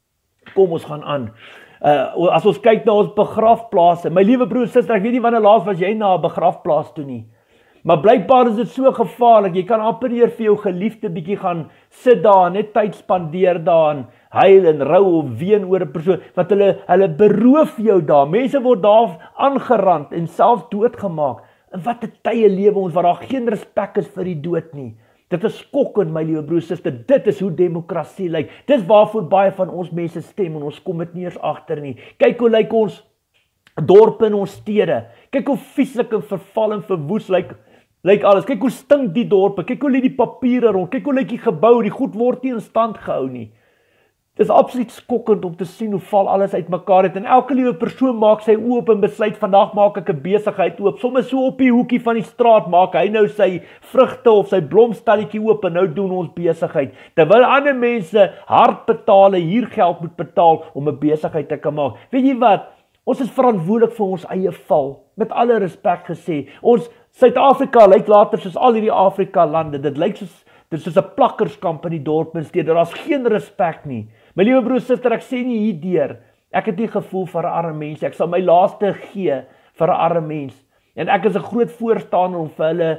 A: Kom ons gaan aan. Uh, as ons kyk na ons begrafplase, my liewe broer, suster, ek weet nie wanneer laas was jy na 'n begrafplaas toe nie. Maar blykbaar is dit so gevaarlik, jy kan amper hier vir jou geliefde bietjie gaan sit daar, net tyd spandeer daar, en huil en rou of ween oor 'n persoon, wat hulle, hulle beroof jou daar, mense word daar aangerand en selfs doodgemaak. En wat 'n tye lewe ons, waar daar geen respek is vir die dood nie. Dit is skokkend, my liewe broer, suster, dit is hoe demokrasie lyk. Dis waarvoor baie van ons mense stem, en ons kom dit nie eers agter nie. Kyk hoe lyk ons dorpe in ons stede, kyk hoe vieslik en verval en verwoes lyk, lyk alles, kyk hoe stink die dorpe, kyk hoe lê die papiere rond, kyk hoe lyk die gebou, die goed word nie in stand gehou nie. Dit is absoluut skokkend om te sien hoe val alles uitmekaar het en elke liewe persoon maak sy oop en besluit vandag maak ek 'n besigheid oop. Soms so op die hoekie van die straat maak hy nou sy vrugte of sy blomstalletjie oop en nou doen ons besigheid. Terwyl ander mense hard betale, huurgeld moet betaal om 'n besigheid te kan maak. Weet jy wat? Ons is verantwoordelik vir ons eie val. Met alle respek gesê, ons Suid-Afrika lyk later soos al hierdie Afrika lande. Dit lyk soos dit is soos 'n plakkerskamp in die dorp en stede. Daar's geen respek nie. My liewe broer, suster, ek sê nie hierdeur, ek het nie gevoel vir 'n arme mens, ek sal my laaste gee vir 'n arme mens, en ek is 'n groot voorstander om vir hulle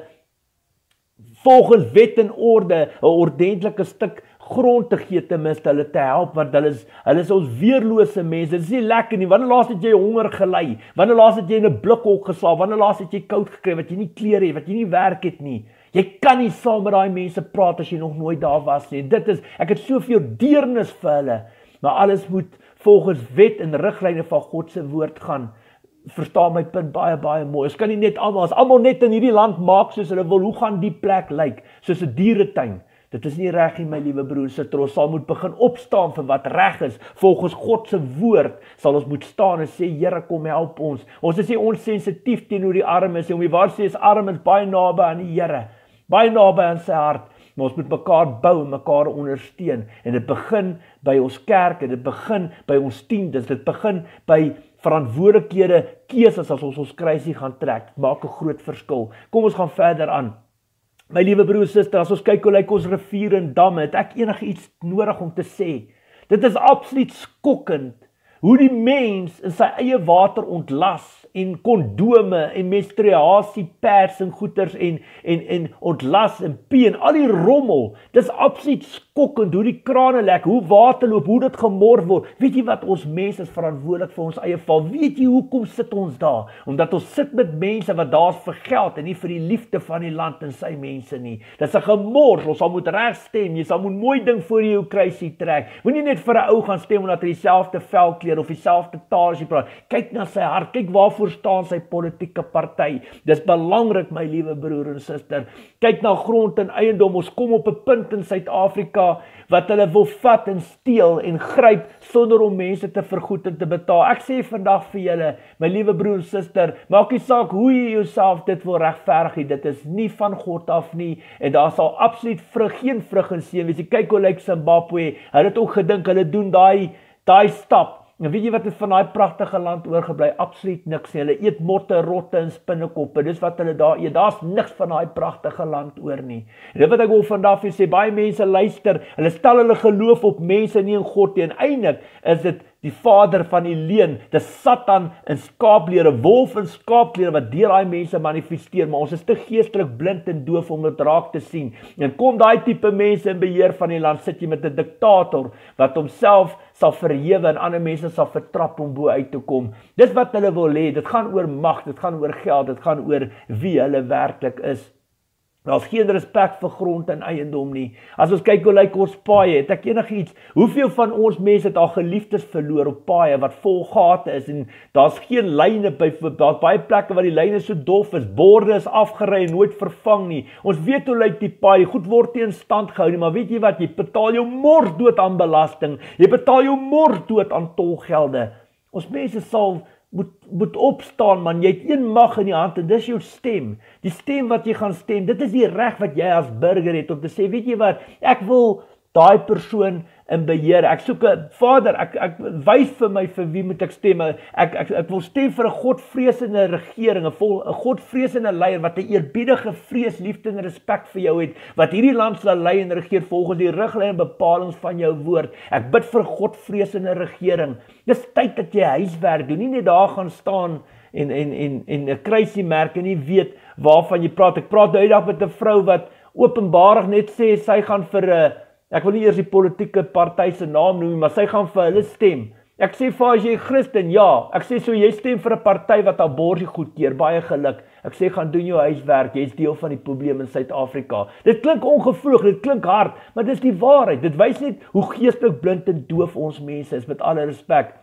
A: volgens wet en orde 'n ordentlike stuk grond te gee, ten minste hulle te help, want hulle is, hulle is ons weerlose mense. Dit is nie lekker nie. Wanneer laas het jy honger gelei? Wanneer laas het jy in 'n blikhok geslaap? Wanneer laas het jy koud gekry, wat jy nie klere het, wat jy nie werk het nie? Jy kan nie saam met daai mense praat as jy nog nooit daar was nie. Dit is, ek het soveel deernis vir hulle, maar alles moet volgens wet en riglyne van God se woord gaan. Verstaan my punt baie baie mooi. Ons kan nie net almal, as almal net in hierdie land maak soos hulle wil, hoe gaan die plek lyk? Soos 'n dieretuin. Dit is nie reg nie, my liewe broers. Ons sal moet begin opstaan vir wat reg is. Volgens God se woord sal ons moet staan en sê, Here, kom help ons. Ons is nie onsensitief teenoor die armes nie. Om die waar sê is armes baie naby aan die Here. Baie naby aan sy hart. Maar ons moet mekaar bou en mekaar ondersteun. En dit begin by ons kerk en dit begin by ons tiendes. Dit begin by verantwoordelikhede, keuses as ons ons kruisie gaan trek. Dit maak 'n groot verskil. Kom ons gaan verder aan. My liewe broer en suster, as ons kyk hoe lyk ons riviere en damme, het ek enigiets nodig om te sê. Dit is absoluut skokkend hoe die mens in sy eie water ontlas en kondome en menstruasie pads en goeters en en en ontlas en pee en al die rommel. Dis absoluut skokkend hoe die krane lek, hoe water loop, hoe dit gemor word. Weet jy wat, ons mense is verantwoordelik vir ons eie val. Weet jy hoekom sit ons daar? Omdat ons sit met mense wat daar's vir geld en nie vir die liefde van die land en sy mense nie. Dis 'n gemors. Ons sal moet reg stem. Jy sal moet mooi ding voor jy jou kruisie trek. Moenie net vir 'n ou gaan stem omdat hy dieselfde velkleur of dieselfde taal as jy praat. Kyk na sy hart. Kyk waarvoor staan sy politieke party. Dis belangrik, my liewe broer en suster. Kyk na grond en eiendom. Ons kom op 'n punt in Suid-Afrika wat hulle wil vat en steel en gryp sonder om mense te vergoed en te betaal. Ek sê vandag vir julle, my liewe broer en suster, maak nie saak hoe jy jouself dit wil regverdig, dit is nie van God af nie en daar sal absoluut vrug, geen vrug in seën wees. Kyk hoe lyk Zimbabwe. Hulle het ook gedink hulle doen daai daai stap. En weet jy wat het van daai pragtige land oorgebly? Absoluut niks nie. Hulle eet motte, rotte en spinnekoppe. Dis wat hulle daar eet. Daar's niks van daai pragtige land oor nie. En dit wat ek wil vandag vir sê, baie mense luister, hulle stel hulle geloof op mense nie in God nie. En eintlik is dit die vader van die leuen, dis Satan in skaapklere, wolf in skaapklere wat deur daai mense manifesteer, maar ons is te geestelik blind en doof om dit raak te sien. En kom daai tipe mense in beheer van die land, sit jy met 'n diktator wat homself sal verhewe en ander mense sal vertrap om bo uit te kom. Dis wat hulle wil hê. Dit gaan oor mag, dit gaan oor geld, dit gaan oor wie hulle werklik is. Daar's geen respek vir grond en eiendom nie. As ons kyk hoe lyk ons paaie, het ek enigiets, hoeveel van ons mense het al geliefdes verloor op paaie wat vol gate is en daar's geen lyne by, daar's baie plekke waar die lyne so dof is, borde is afgery en nooit vervang nie. Ons weet hoe lyk die paai, goed word nie in stand gehou nie, maar weet jy wat, jy betaal jou mors dood aan belasting, jy betaal jou mors dood aan tolgelde. Ons mense sal Moet, moet opstaan man, jy het een mag in die hand en dis jou stem, die stem wat jy gaan stem, dit is die reg wat jy as burger het om te sê, weet jy wat, ek wil daai persoon in beheer, ek soek 'n vader, ek, ek wys vir my vir wie moet ek stem, ek, ek, ek wil stem vir 'n godvreesende regering, 'n vol 'n godvreesende leier wat 'n eerbiedige vrees, liefde en respek vir jou het, wat hierdie land sal lei en regeer volgens die riglyne en bepalinge van jou woord. Ek bid vir godvreesende regering. Dis tyd dat jy huiswerk doen, nie net daar gaan staan en en en en 'n kruisie merk en nie weet waarvan jy praat. Ek praat nou eendag met 'n vrou wat openbarig net sê sy gaan vir 'n Ek wil nie eers die politieke party se naam noem, maar sy gaan vir hulle stem. Ek sê vir as jy Christen, ja. Ek sê so jy stem vir 'n party wat abortus goedkeur, baie geluk. Ek sê gaan doen jou huiswerk, jy's deel van die probleem in Suid-Afrika. Dit klink ongevloeg, dit klink hard, maar dis die waarheid. Dit wys net hoe geestelik blind en doof ons mense is, met alle respek.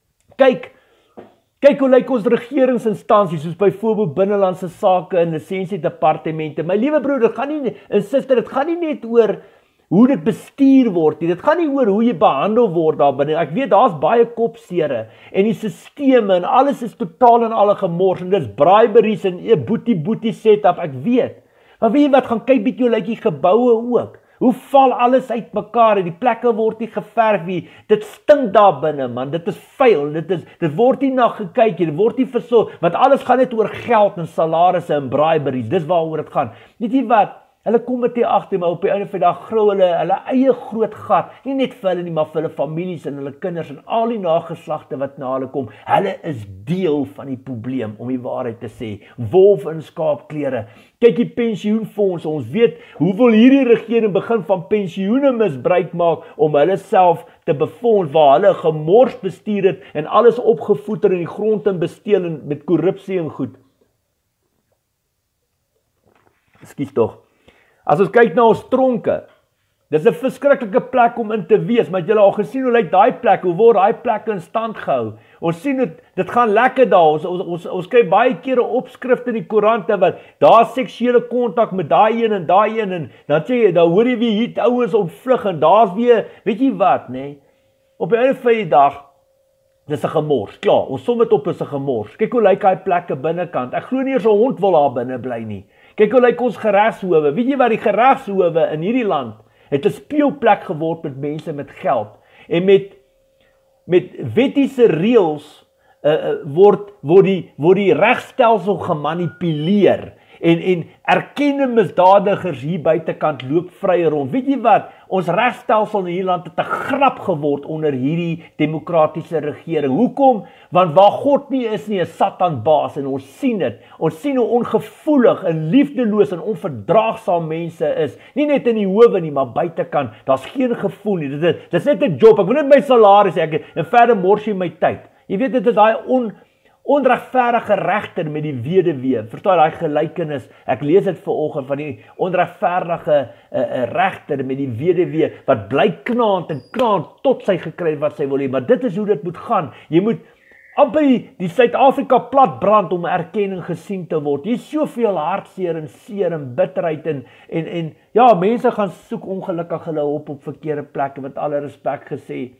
A: Kyk, kyk hoe lyk ons regeringsinstansies, soos byvoorbeeld binnelandse sake en lisensiedepartemente. My liewe broer, dit gaan nie, en suster, dit gaan nie net oor hoe dit bestuur word nie. Dit gaan nie oor hoe jy behandel word daar binne. Ek weet daar's baie kopseere en die sisteme en alles is totaal en alle gemors en dis briberies en 'n boetie boetie setup, ek weet. Maar weet jy wat, gaan kyk bietjie hoe lyk die geboue ook. Hoe val alles uit mekaar en die plekke word nie geverf nie. Dit stink daar binne man, dit is vuil, dit is dit word nie na gekyk nie, dit word nie versorg, want alles gaan net oor geld en salarisse en briberies. Dis waaroor dit gaan. Weet jy wat? Hulle kom met die agter, maar op die einde van die dag grou hulle hulle eie groot gat, nie net vir hulle nie, maar vir hulle families en hulle kinders en al die nageslagte wat na hulle kom. Hulle is deel van die probleem, om die waarheid te sê. Wolf in skaapklere. Kyk die pensioenfonds, ons weet hoeveel hierdie regering begin van pensioene misbruik maak om hulle self te befonds, waar hulle gemors bestuur het en alles opgevoeder in die grond en besteel en met korrupsie en goed. Ekskuus tog. As ons kyk na ons tronke, dis 'n verskriklike plek om in te wees, maar het julle al gesien hoe lyk daai plek, hoe word daai plekke in stand gehou? Ons sien dit, dit gaan lekker daar, ons, ons, ons, ons kry baie kere opskrifte in die koerante, wat daar seksuele kontak met daai een en daai een, en dan sê jy, dan hoor jy wie hier ouens ontvlug, en daar's weer, weet jy wat, nee, op die einde van die dag, dis 'n gemors, klaar, ons som dit op as 'n gemors, kyk hoe lyk daai plekke binnekant, ek glo nie eers 'n hond wil daar binne bly nie. Kyk hoe lyk ons geregshowe. Weet jy wat, die geregshowe in hierdie land het 'n speelplek geword met mense met geld en met met wettiese reëls uh, uh, word word die word die regstelsel gemanipuleer en en erkende misdadigers hier buitekant loop vrye rond. Weet jy wat, ons regstelsel in hierdie land het 'n grap geword onder hierdie demokratiese regering. Hoekom? Want waar God nie is nie, is Satan baas en ons sien dit. Ons sien hoe ongevoelig en liefdeloos en onverdraagsaam mense is. Nie net in die howe nie, maar buitekant. Daar's geen gevoel nie. Dit is, dit is net 'n job. Ek wil net my salaris hê ek en verder mors jy my tyd. Jy weet dit is daai on onregverdige regter met die weduwee. Verstaan daai gelykenis? Ek lees dit vanoggend van die onregverdige uh, uh, regter met die weduwee wat bly knaand en knaand tot sy gekry wat sy wil hê. Maar dit is hoe dit moet gaan. Jy moet amper die, die Suid-Afrika plat brand om erkenning gesien te word. Jy is soveel hartseer en seer en bitterheid en en en ja, mense gaan soek ongelukkig hulle hulp op verkeerde plekke, met alle respek gesê.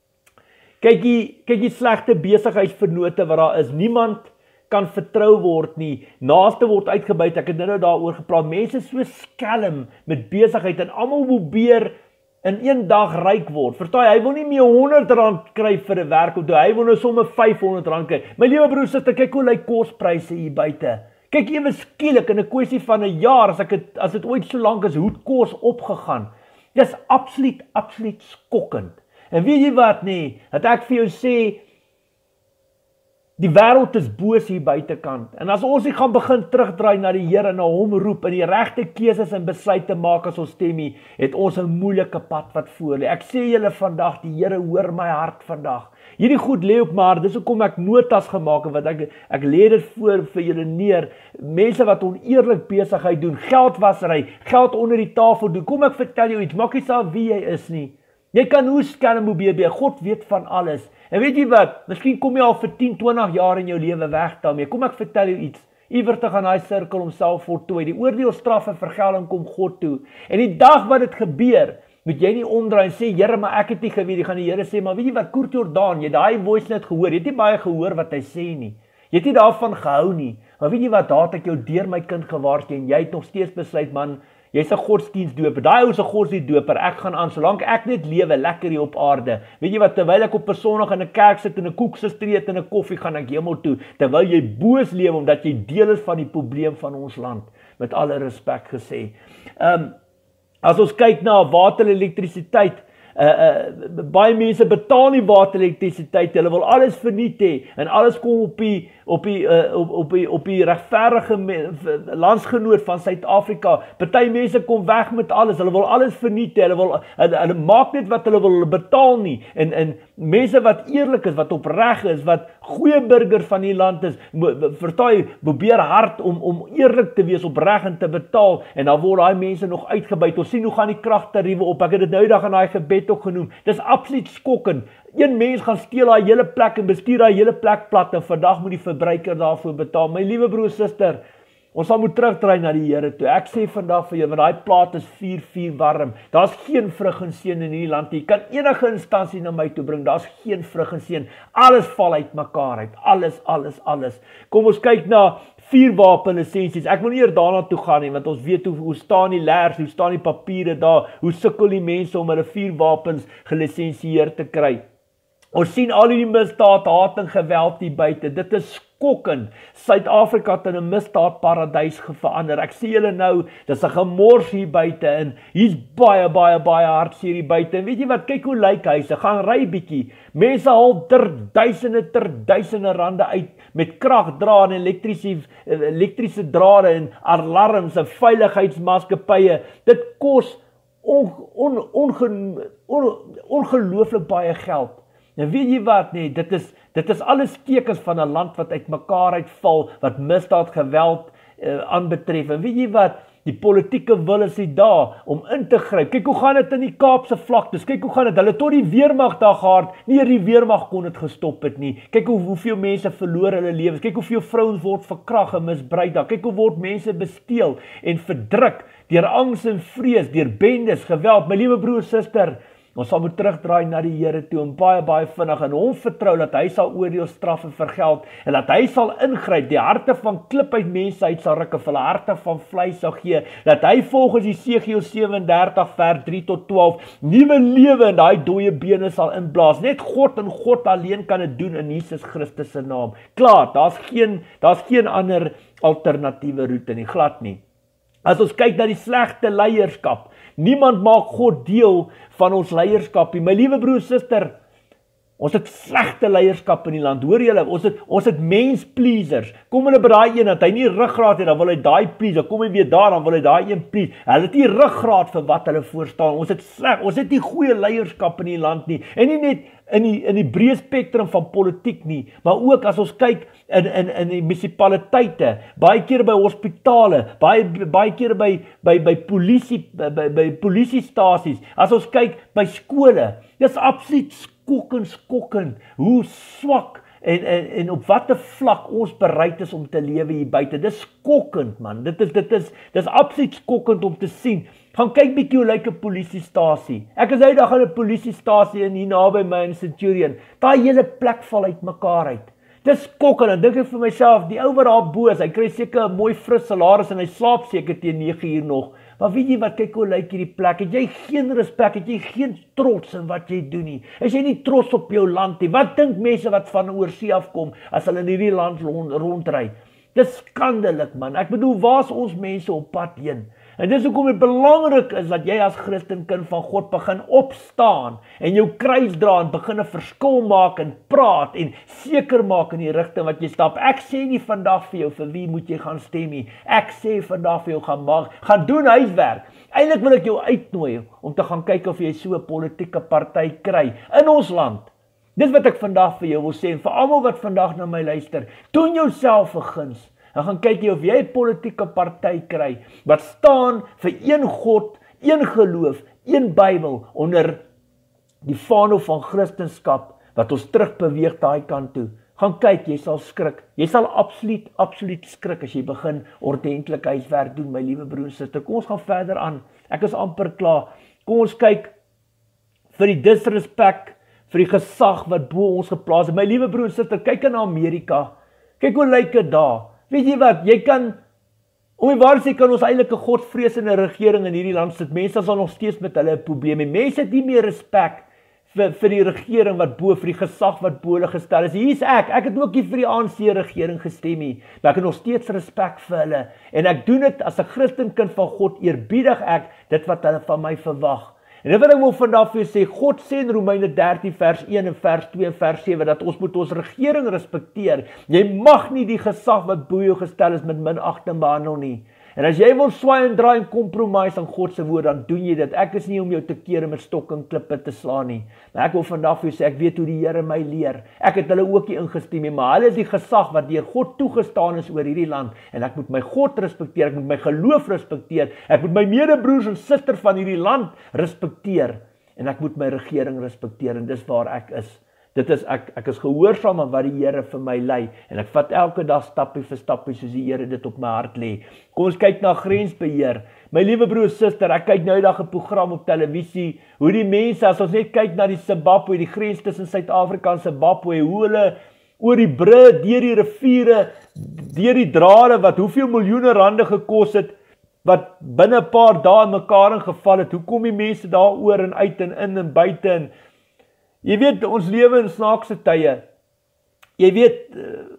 A: Kyk die, kyk die slegte besigheidsvernote wat daar is. Niemand kan vertrou word nie. Naaste word uitgebuit. Ek het nou daaroor gepraat. Mense so skelm met besigheid en almal probeer in een dag ryk word. Verstaan jy? Hy wil nie meer honderd rand kry vir 'n werk om te. Hy wil nou sommer vyfhonderd rand kry. My liewe broer, sister, kyk hoe lyk kospryse hier buite. Kyk ewe skielik in 'n kwessie van 'n jaar as ek het, as dit ooit so lank is, hoe kos opgegaan. Dis absoluut absoluut skokkend. En weet jy wat nie, dat ek vir jou sê, die wêreld is boos hier buitekant. En as ons nie gaan begin terugdraai na die Here, na hom roep en die regte keuses en besluite maak as ons stem nie, het ons 'n moeilike pad wat voor lê. Ek sê julle vandag, die Here hoor my hart vandag. Hierdie goed lê op my hart, dis hoekom ek notas gemaak het, wat ek ek lê dit voor vir julle neer. Mense wat oneerlik besigheid doen, geldwasery, geld onder die tafel doen. Kom ek vertel jou iets, maak nie saak wie jy is nie. Jy kan hoe skelm hoe B B, God weet van alles. En weet jy wat, miskien kom jy al vir tien, twintig jaar in jou lewe weg daarmee. Kom ek vertel jou iets, iewers te gaan daai sirkel homself voltooi. Die oordeel, straf en vergelding kom God toe. En die dag wat dit gebeur, moet jy nie omdraai en sê, Here, maar ek het nie geweet. Jy gaan die Here sê, maar weet jy wat, Kurt Jordaan, jy daai voice net gehoor. Jy het nie baie gehoor wat hy sê nie. Jy het nie daarvan gehou nie. Maar weet jy wat, daar het ek jou deur my kind gewaarsku en jy het nog steeds besluit, man, jy's 'n godsdienstdoper. Daai ou is 'n godsdienstdoper. Ek gaan aan solank ek net lewe lekker hier op aarde. Weet jy wat, terwyl ek op 'n Sondag in 'n kerk sit en 'n koeksustrie eet en 'n koffie, gaan ek hemel toe. Terwyl jy boos lewe omdat jy deel is van die probleem van ons land, met alle respek gesê. Ehm um, as ons kyk na water en elektrisiteit, Uh, uh, baie mense betaal nie water elektrisiteit, hulle wil alles verniet hê en alles kom op die op die uh, op, op die op die regverdige landsgenoot van Suid-Afrika. Party mense kom weg met alles, hulle wil alles verniet hê, hulle wil hulle, hulle maak net wat hulle wil, hulle betaal nie. En en mense wat eerlik is, wat opreg is, wat goeie burgers van die land is, vertaai probeer hard om om eerlik te wees, opreg en te betaal, en dan word daai mense nog uitgebuit. Ons sien hoe gaan die kragtariewe op. Ek het dit nou eendag in daai gebed ook genoem. Dis absoluut skokkend. Een mens gaan steel daai hele plek en bestuur daai hele plek plat en vandag moet die verbruiker daarvoor betaal. My liewe broer, suster, Ons sal moet terugdraai na die Here toe. Ek sê vandag vir jou, want daai plaat is vier vier warm. Daar's geen vrug en seën in hierdie land nie. Jy kan enige instansie na my toe bring. Daar's geen vrug en seën. Alles val uit mekaar uit. Alles, alles, alles. Kom ons kyk na vuurwapenlisensies. Ek wil nie eers daarna toe gaan nie, want ons weet hoe, hoe staan die lers, hoe staan die papiere daar, hoe sukkel die mense om hulle vuurwapens gelisensieer te kry. Ons sien al die misdaad, haat en geweld hier buite. Dit is skokkend. Suid-Afrika het in 'n misdaadparadys verander. Ek sê julle nou, dis 'n gemors hier buite en hier's baie baie baie hartseer hier buite. En weet jy wat? Kyk hoe lyk huise. Gaan ry bietjie. Mense haal ter duisende ter duisende rande uit met kragdraad en elektriese elektriese drade en alarms en veiligheidsmaatskappye. Dit kos on, on, onge, on, ongelooflik baie geld. En weet jy wat nee, dit is dit is alles tekens van 'n land wat uitmekaar uitval, wat misdaad, geweld uh, aanbetref. En weet jy wat? Die politieke wil is nie daar om in te gryp. Kyk hoe gaan dit in die Kaapse vlaktes. Kyk hoe gaan dit. Hulle tot die weermag daar gehad. Nie die weermag kon dit gestop het nie. Kyk hoe hoeveel mense verloor hulle lewens. Kyk hoeveel vrouens word verkragt en misbruik daar. Kyk hoe word mense besteel en verdruk deur angs en vrees, deur bendes, geweld. My liewe broer, suster, ons sal moet terugdraai na die Here toe en baie baie vinnig en hom vertrou dat hy sal oordeel, straf en vergeld en dat hy sal ingryp, die harte van klip uit mense uit sal ruk, of hulle harte van vleis sal gee, dat hy volgens Jesegiel sewe-en-dertig vers drie tot twaalf nuwe lewe in daai dooie bene sal inblaas. Net God en God alleen kan dit doen in Jesus Christus se naam. Klaar, daar's geen daar's geen ander alternatiewe roete nie, glad nie. As ons kyk na die slegte leierskap, niemand maak God deel van ons leierskap nie. My liewe broer, suster, ons het slegte leierskap in die land. Hoor julle, ons het ons het mens-pleasers. Kom hulle by daai een dat hy nie ruggraat het, dan wil hy daai please. Dan kom hy weer daar, dan wil hy daai een please. Hulle het nie ruggraat vir wat hulle voorstaan. Ons het sleg, ons het nie goeie leierskap in die land nie. En nie net in die in die breë spektrum van politiek nie, maar ook as ons kyk in in in die munisipaliteite, baie keer by hospitale, baie baie keer by by by polisie by by, by polisiestasies. As ons kyk by skole, dis absoluut skokkend skokkend hoe swak en en en op watter vlak ons bereid is om te lewe hier buite. Dis skokkend man. Dit is dit is dis absoluut skokkend om te sien. Gaan kyk bietjie hoe lyk 'n polisiestasie. Ek is eendag aan 'n polisiestasie in hier naby my in Centurion. Daai hele plek val uit mekaar uit. Dis skokkend. Dan dink ek vir myself, die ou wat daar bo is, hy kry seker 'n mooi fris salaris en hy slaap seker teen nege uur nog. Maar weet jy wat, kyk hoe lyk hierdie plek. Het jy geen respek, het jy geen trots in wat jy doen nie. Is jy nie trots op jou land nie? Wat dink mense wat van oorsee afkom as hulle in hierdie land rond, rondry? Dis skandelik man. Ek bedoel, waar's ons mense op pad heen? En dis hoekom dit belangrik is dat jy as Christen kind van God begin opstaan en jou kruis dra en begin 'n verskil maak en praat en seker maak in die rigting wat jy stap. Ek sê nie vandag vir jou vir wie moet jy gaan stem nie. Ek sê vandag vir jou gaan maak, gaan doen huiswerk. Eintlik wil ek jou uitnooi om te gaan kyk of jy so 'n politieke party kry in ons land. Dis wat ek vandag vir jou wil sê en vir almal wat vandag na my luister, doen jouself 'n guns. Dan gaan kyk jy of jy 'n politieke party kry wat staan vir een God, een geloof, een Bybel onder die vaandel van Christendom wat ons terugbeweeg daai kant toe. Gaan kyk, jy sal skrik. Jy sal absoluut absoluut skrik as jy begin ordentlik huiswerk doen, my liewe broer en suster. Kom ons gaan verder aan. Ek is amper klaar. Kom ons kyk vir die disrespek vir die gesag wat bo ons geplaas is. My liewe broer en suster, kyk in Amerika. Kyk hoe lyk dit daar. Weet jy wat, jy kan, om die waarheid sê, kan ons eintlik 'n godvreesende regering in hierdie land sit. Mense sal nog steeds met hulle probleme. Mense het nie meer respek vir, vir die regering wat bo, vir die gesag wat bo hulle gestel is. Hier's ek, ek het ook nie vir die A N C regering gestem nie, maar ek het nog steeds respek vir hulle. En ek doen dit as 'n Christenkind van God, eerbiedig ek dit wat hulle van my verwag. En dit wat ek wil vandag vir sê, God sê in Romeine dertien vers een en vers twee en vers sewe, dat ons moet ons regering respekteer. Jy mag nie die gesag wat bo jou gestel is met minagting behandel nie. En as jy wil swaai en draai en compromise aan God se woord, dan doen jy dit. Ek is nie om jou te keer met stok en klippe te slaan nie. Maar ek wil vandag vir jou sê, ek weet hoe die Here my leer. Ek het hulle ook nie ingestem nie, maar hulle is die gesag wat deur God toegestaan is oor hierdie land. En ek moet my God respekteer, ek moet my geloof respekteer, ek moet my medebroers en susters van hierdie land respekteer. En ek moet my regering respekteer, en dis waar ek is. Dit is ek ek is gehoorsaam aan wat die Here vir my lei en ek vat elke dag stappie vir stappie soos die Here dit op my hart lê. Kom ons kyk na grensbeheer. My liewe broer suster, ek kyk nou eendag 'n program op televisie hoe die mense, as ons net kyk na die Zimbabwe, die grens tussen Suid-Afrika en Zimbabwe, hoe hulle oor die brug, deur die riviere, deur die drade wat hoeveel miljoene rande gekos het, wat binne 'n paar dae in mekaar ingeval het. Hoe kom die mense daar oor en uit en in en buite en jy weet, ons lewe in snaakse tye. Jy weet,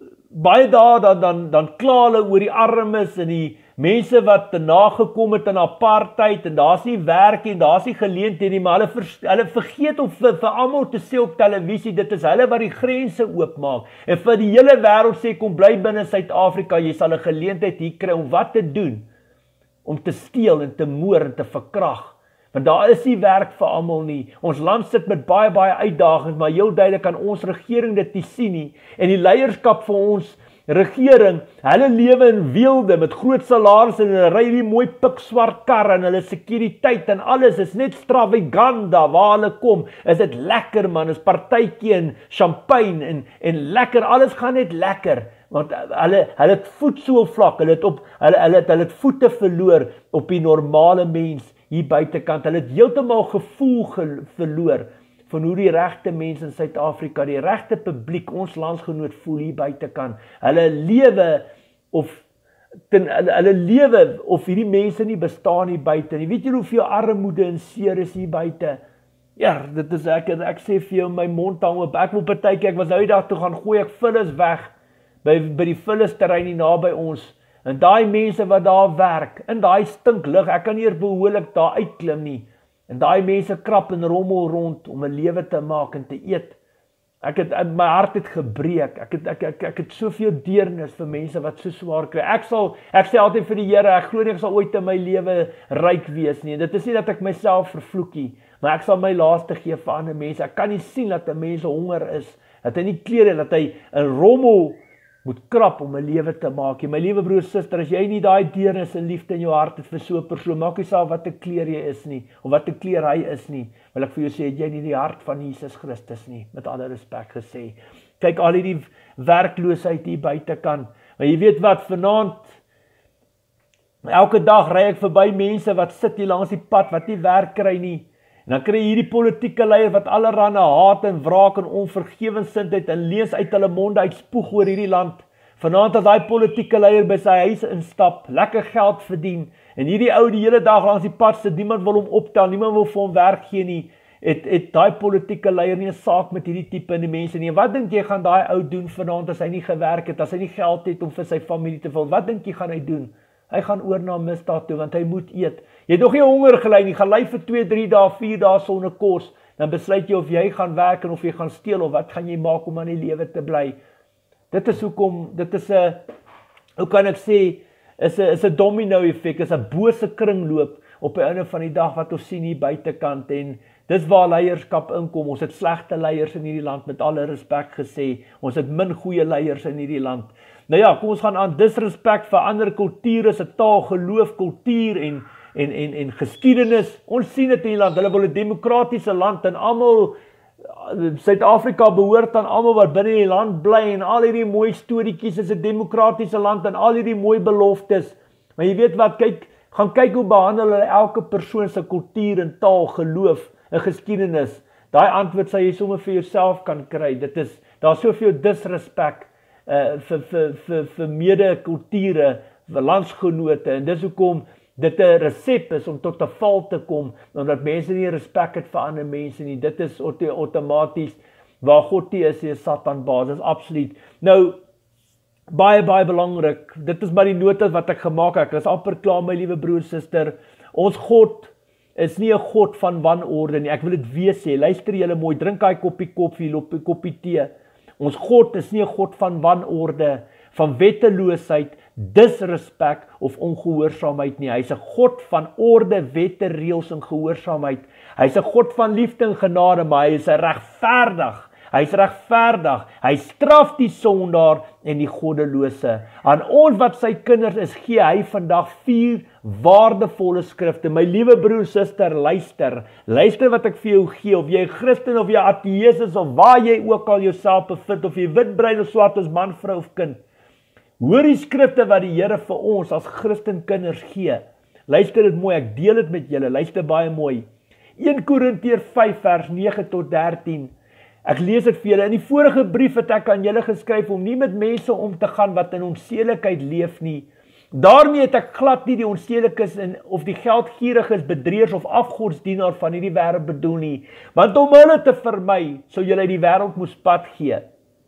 A: baie dae dan dan dan kla hulle oor die armes en die mense wat nagekom het aan apartheid en daar's nie werk en daar's nie geleenthede nie, maar hulle ver, hulle vergeet om vir, vir almal te sê op televisie, dit is hulle wat die grense oopmaak. En vir die hele wêreld sê kom bly binne Suid-Afrika, jy sal 'n geleentheid hier kry om wat te doen? Om te steel en te moor en te verkrag. Want daar is nie werk vir almal nie. Ons land sit met baie baie uitdagings, maar heel duidelik kan ons regering dit nie sien nie. En die leierskap vir ons regering, hulle lewe in weelde met groot salarisse en hulle ry hierdie mooi pikswart karre en hulle sekuriteit en alles is net stravaganda waar hulle kom. Is dit lekker man, is partytjie en champagne en en lekker, alles gaan net lekker. Want hulle hulle het voet so vlak, hulle het op hulle hulle het hulle het voete verloor op die normale mens hier buitekant. Hulle het heeltemal gevoel ge, verloor van hoe die regte mense in Suid-Afrika, die regte publiek, ons landsgenoot voel hier buitekant. Hulle lewe of ten, hulle, hulle lewe of hierdie mense nie bestaan hier buite nie. Weet jy hoeveel armoede en seer is hier buite? Ja, dit is ek ek sê vir jou my mond hang oop. Ek wil partykeer, ek was nou die dag toe gaan gooi ek vullis weg by by die vullisterrein hier naby ons. En daai mense wat daar werk, in daai stinklug, ek kan nie eers behoorlik daar uitklim nie. En daai mense krap en rommel rond om 'n lewe te maak en te eet. Ek het my hart het gebreek. Ek het ek ek, ek het soveel deernis vir mense wat so swaar kry. Ek sal ek sê altyd vir die Here, ek glo nie ek sal ooit in my lewe ryk wees nie. Dit is nie dat ek myself vervloek nie, maar ek sal my laaste gee vir ander mense. Ek kan nie sien dat 'n mens honger is, dat hy nie klere, dat hy 'n rommel moet krap om 'n lewe te maak. My liewe broer, suster, as jy nie daai deernis en liefde in jou hart het vir so 'n persoon, maak nie saak wat 'n kleur jy is nie, of wat 'n kleur hy is nie, wil ek vir jou sê, het jy nie die hart van Jesus Christus nie, met alle respek gesê. Kyk al hierdie werkloosheid hier buitekant, maar jy weet wat, vanaand, elke dag ry ek verby mense wat sit hier langs die pad, wat nie werk kry nie, en dan kry jy hierdie politieke leier wat allerhande haat en wraak en onvergewensindheid en lees uit hulle monde uitspoeg oor hierdie land. Vanaand as daai politieke leier by sy huis instap, lekker geld verdien, en hierdie ou die hele dag langs die pad sit, niemand wil hom optel, niemand wil vir hom werk gee nie, het, het daai politieke leier nie 'n saak met hierdie tipe in die mense nie. En wat dink jy gaan daai ou doen vanaand as hy nie gewerk het, as hy nie geld het om vir sy familie te vul? Wat dink jy gaan hy doen? Hy gaan oor na misdaad toe, want hy moet eet. Jy het nog nie honger gely nie, gaan ly vir twee, drie dae, vier dae sonder kos, dan besluit jy of jy gaan werk en of jy gaan steel, of wat gaan jy maak om aan die lewe te bly. Dit is hoekom, dit is 'n, hoe kan ek sê, is 'n is 'n domino effek, is 'n bose kringloop op die einde van die dag wat ons sien hier buitekant, en dis waar leierskap inkom. Ons het slegte leiers in hierdie land, met alle respek gesê. Ons het min goeie leiers in hierdie land. Nou ja, kom ons gaan aan, disrespek vir ander kulture, se taal, geloof, kultuur en en en en geskiedenis. Ons sien dit in die land. Hulle wil 'n demokratiese land en almal, Suid-Afrika behoort aan almal wat binne die land bly, en al hierdie mooi storieetjies is 'n demokratiese land en al hierdie mooi beloftes. Maar jy weet wat, kyk, gaan kyk hoe behandel hulle elke persoon se kultuur en taal, geloof en geskiedenis. Daai antwoord sal jy sommer vir jouself kan kry. Dit is, daar's soveel disrespek uh, vir vir vir vir mede kulture, vir landsgenote, en dis hoekom dit 'n resep is om tot 'n val te kom, omdat mense nie respek het vir ander mense nie. Dit is outomaties waar God nie is, is Satan basis, absoluut. Nou, baie, baie belangrik, dit is maar die notas wat ek gemaak het, ek is amper klaar, my liewe broer, suster. Ons God is nie 'n God van wanorde nie, ek wil dit weer sê, luister julle mooi, drink daai koppie koffie, koppie, koppie tee. Ons God is nie 'n God van wanorde, van wetteloosheid, disrespek of ongehoorsaamheid nie. Hy's 'n God van orde, wette, reëls en gehoorsaamheid. Hy's 'n God van liefde en genade, maar hy is regverdig. hy's regverdig, hy straf die sondaar en die goddelose. Aan ons wat sy kinders is, gee hy vandag vier waardevolle skrifte. My liewe broer, suster, luister. Luister wat ek vir jou gee, of jy Christen of jy ateïs is, of waar jy ook al jouself bevind, of jy wit, bruin of swart is, man, vrou of kind. Hoor die skrifte wat die Here vir ons as Christen kinders gee. Luister dit mooi, ek deel dit met julle, luister baie mooi. Eerste Korintiërs vyf vers nege tot dertien. Ek lees dit vir julle. In die vorige brief het ek aan julle geskryf om nie met mense om te gaan wat in onsedelikheid leef nie. Daarmee het ek glad nie die onsedelikes of die geldgieriges, bedrieërs of afgodsdienaar van hierdie wêreld bedoel nie, want om hulle te vermy, sou julle die wêreld moes pad gee.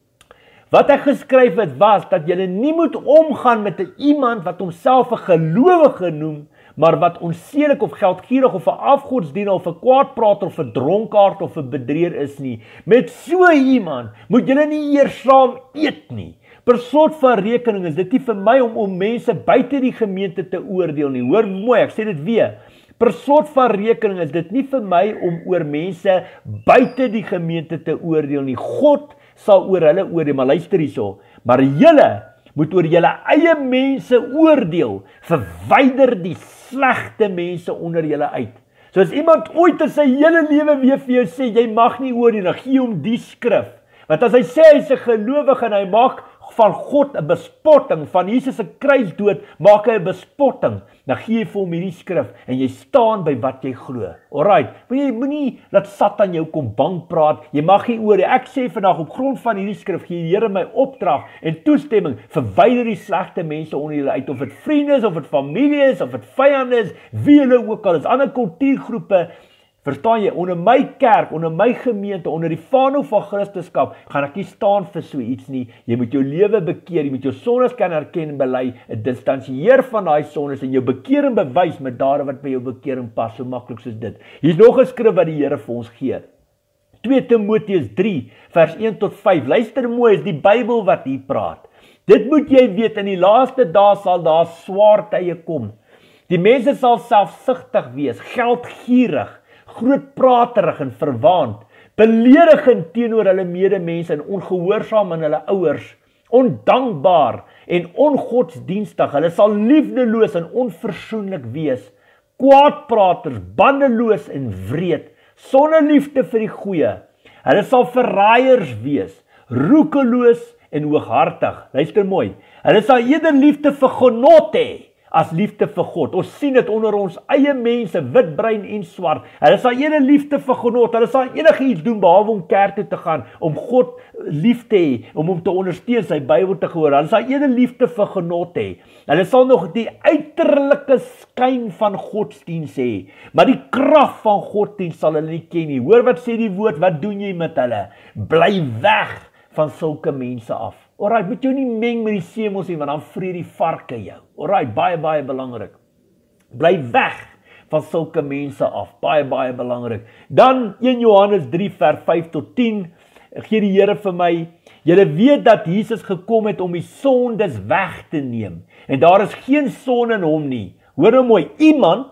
A: Wat ek geskryf het was, dat julle nie moet omgaan met iemand wat homself 'n gelowige noem, maar wat onsedelik of geldgierig of 'n afgodsdienaar of 'n kwaadprater of 'n dronkaard of 'n bedrieër is nie. Met so iemand moet julle nie eers saam eet nie. Per slot van rekening is dit nie vir my om om mense buite die gemeente te oordeel nie. Hoor mooi, ek sê dit weer. Per slot van rekening is dit nie vir my om oor mense buite die gemeente te oordeel nie. God sal oor hulle oordeel, maar luister hierso. Maar julle moet oor julle eie mense oordeel. Verwyder die slegte mense onder julle uit. So as iemand ooit in sy hele lewe weer vir jou sê, jy mag nie oordeel, dan gee hom die skrif. Want as hy sê hy's 'n gelowige en hy maak van God 'n bespotting, van Jesus se kruisdood maak hy 'n bespotting, dan gee jy vir hom hierdie skrif en jy staan by wat jy glo. Alright, jy moenie laat Satan jou kom bang praat. Jy mag nie oor. Ek sê vandag op grond van hierdie skrif gee die Here my opdrag en toestemming, verwyder die slegte mense onder julle uit, of dit vriende is, of dit familie is, of dit vyande is, wie hulle ook al is, ander kultuurgroepe. Verstaan jy, onder my kerk, onder my gemeente, onder die vaandel van Christendom, gaan ek nie staan vir so iets nie. Jy moet jou lewe bekeer, jy moet jou sondes kan erken en bely, 'n distansieer van daai sondes en jou bekering bewys met dade wat by jou bekering pas, so maklik soos dit. Hier's nog 'n skrif wat die Here vir ons gee. Tweede Timoteus drie vers een tot vyf. Luister mooi, is die Bybel wat hier praat. Dit moet jy weet, in die laaste dae sal daar swaar tye kom. Die mense sal selfsugtig wees, geldgierig, grootpraterig en verwaand, beledigend teenoor hulle medemense en ongehoorsaam aan hulle ouers, ondankbaar en ongodsdienstig. Hulle sal liefdeloos en onversoenlik wees, kwaadpraters, bandeloos en wreed, sonder liefde vir die goeie. Hulle sal verraaiers wees, roekeloos en hooghartig. Luister mooi. Hulle sal eerder liefde vir genot hê as liefde vir God. Ons sien dit onder ons eie mense, wit, bruin en swart. Hulle sal eerder liefde vir genot, hulle sal enige iets doen behalwe om kerk toe te gaan, om God lief te hê, om hom te ondersteun, sy Bybel te gehoor. Hulle sal eerder liefde vir genot hê. Hulle sal nog die uiterlike skyn van godsdiens hê, maar die krag van godsdiens sal hulle nie ken nie. Hoor wat sê die woord, wat doen jy met hulle? Bly weg van sulke mense af. Alright, moet jou nie meng met die semels nie, want dan vreet die varke jou. Alright, baie, baie belangrik. Bly weg van sulke mense af. Baie, baie belangrik. Dan Eerste Johannes drie vers vyf tot tien, gee die Here vir my, julle weet dat Jesus gekom het om die sondes weg te neem. En daar is geen sonde in hom nie. Hoor nou mooi, iemand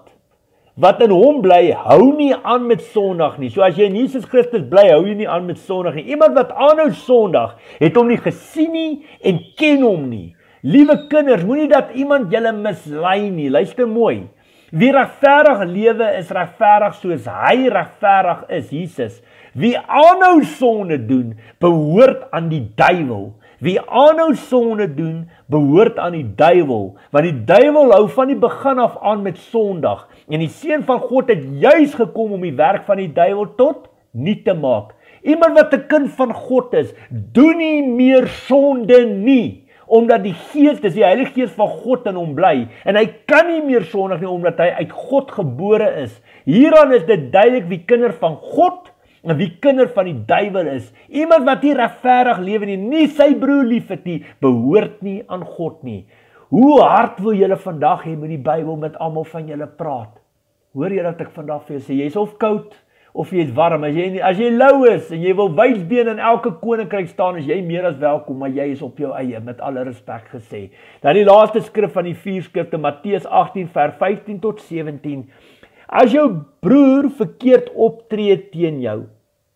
A: wat in hom bly, hou nie aan met sondig nie. So as jy in Jesus Christus bly, hou jy nie aan met sondig nie. Iemand wat aanhou sondig, het hom nie gesien nie en ken hom nie. Liewe kinders, moenie dat iemand julle mislei nie. Luister mooi. Wie regverdig lewe is regverdig soos hy regverdig is, Jesus. Wie aanhou sonde doen, behoort aan die duiwel. Wie aanhou sonde doen, behoort aan die duiwel, want die duiwel hou van die begin af aan met sondag, en die Seun van God het juis gekom om die werk van die duiwel tot niet te maak. Iemand wat 'n kind van God is, doen nie meer sonde nie, omdat die Gees, dis die Heilige Gees van God in hom bly, en hy kan nie meer sondig nie, omdat hy uit God gebore is. Hieraan is dit duidelik wie kinder van God en wie kinder van die duiwel is. Iemand wat nie regverdig lewe nie, nie sy broer liefhet nie, behoort nie aan God nie. Hoe hard wil julle vandag hê met die Bybel met almal van julle praat? Hoor jy dat ek vandag vir jou sê, jy is of koud of jy is warm. As jy, as jy lou is en jy wil wysbeen in elke koninkryk staan, is jy meer as welkom, maar jy is op jou eie, met alle respek gesê. Dan die laaste skrif van die vier skrifte, Matteus agttien vers vyftien tot sewentien. As jou broer verkeerd optree teen jou,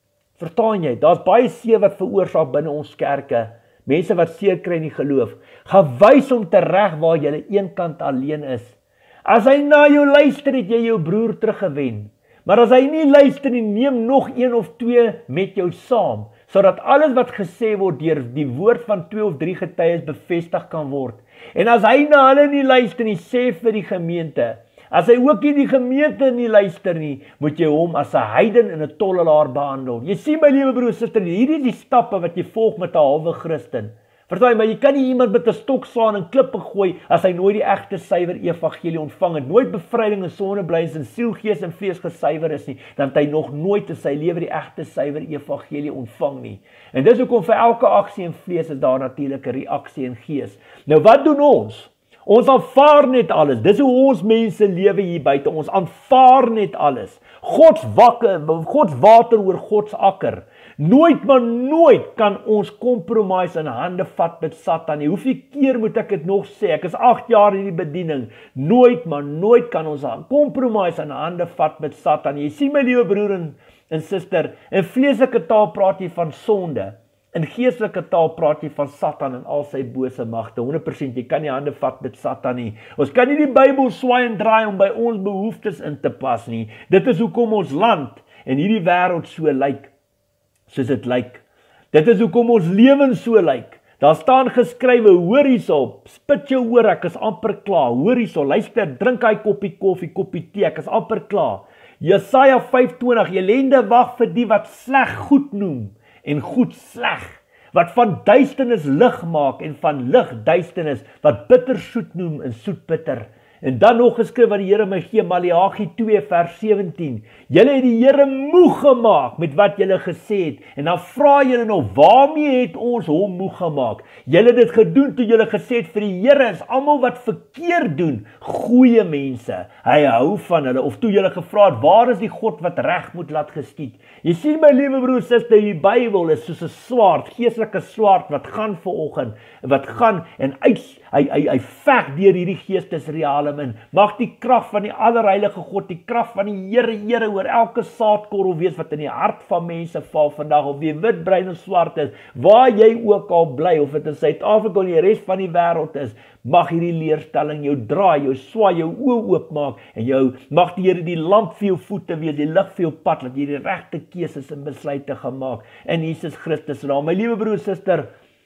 A: Verstaan jy? Daar's baie seer wat veroorsaak binne ons kerke. Mense wat seer kry in die geloof. Gaan wys hom tereg waar jy eenkant alleen is. As hy na jou luister, het jy jou broer teruggewen. Maar as hy nie luister nie, neem nog een of twee met jou saam, sodat alles wat gesê word deur die woord van twee of drie getuies bevestig kan word. En as hy na hulle nie luister nie, sê vir die gemeente. As hy ook nie die gemeente nie luister nie, moet jy hom as 'n heiden en 'n tollelaar behandel. Jy sien my liewe broer en suster, hierdie is die stappe wat jy volg met 'n halwe Christen. Verstaan, maar jy kan nie iemand met 'n stok slaan en klippe gooi as hy nooit die egte suiwer evangelie ontvang het, nooit bevryding en sondeblydens en siel, gees en vlees gesuiwer is nie, dan het hy nog nooit in sy lewe die egte suiwer evangelie ontvang nie. En dis hoekom vir elke aksie en vlees is daar natuurlik 'n reaksie in gees. Nou wat doen ons? Ons aanvaar net alles. Dis hoe ons mense lewe hier buite. Ons aanvaar net alles. Gods wakke, Gods water oor Gods akker. Nooit maar nooit kan ons compromise in hande vat met Satan nie. Hoeveel keer moet ek dit nog sê? Ek is agt jaar in die bediening. Nooit maar nooit kan ons compromise in hande vat met Satan. Jy sien my liewe broer en, en suster, in vleeslike taal praat jy van sonde. In geestelike taal praat jy van Satan en al sy bose magte. honderd persent jy kan nie hande vat met Satan nie. Ons kan nie die Bybel swaai en draai om by ons behoeftes in te pas nie. Dit is hoekom ons land en hierdie wêreld so lyk soos dit lyk. Dit is hoekom ons lewens so lyk. Daar staan geskrywe, hoor hierso, spit jou oor, ek is amper klaar. Hoor hierso, luister, drink hy koppie koffie, koppie tee, ek is amper klaar. Jesaja vyf twintig, elende wag vir die wat sleg goed noem en goed sleg, wat van duisternis lig maak en van lig duisternis, wat bitter soet noem en soet bitter. En dan nog geskryf wat die Here my gee, Maleagi twee vers sewentien. Julle het die Here moeg gemaak met wat julle gesê het. En dan vra julle nou, waarmee het ons hom moeg gemaak? Julle het dit gedoen toe julle gesê het vir die Here is almal wat verkeerd doen, goeie mense. Hy hou van hulle. Of toe julle gevra het, waar is die God wat reg moet laat geskied? Jy sien my liewe broer, suster, die Bybel is soos 'n swaard, geestelike swaard wat gaan vanoggend, wat gaan en uit, hy hy hy veg deur hierdie geestesrealum in. Mag die krag van die allerheilige God, die krag van die Here, Here oor elke saadkorrel wees wat in die hart van mense val vandag, of jy wit, bruin of swart is, waar jy ook al bly, of dit in Suid-Afrika of die res van die wêreld is, mag hierdie leerstelling jou draai, jou swaai, jou oë oopmaak, en jou, mag die Here die lamp vir jou voete wees, die lig vir jou pad, dat jy die regte keuses en besluite gaan maak, in Jesus Christus naam. My liewe broer, suster,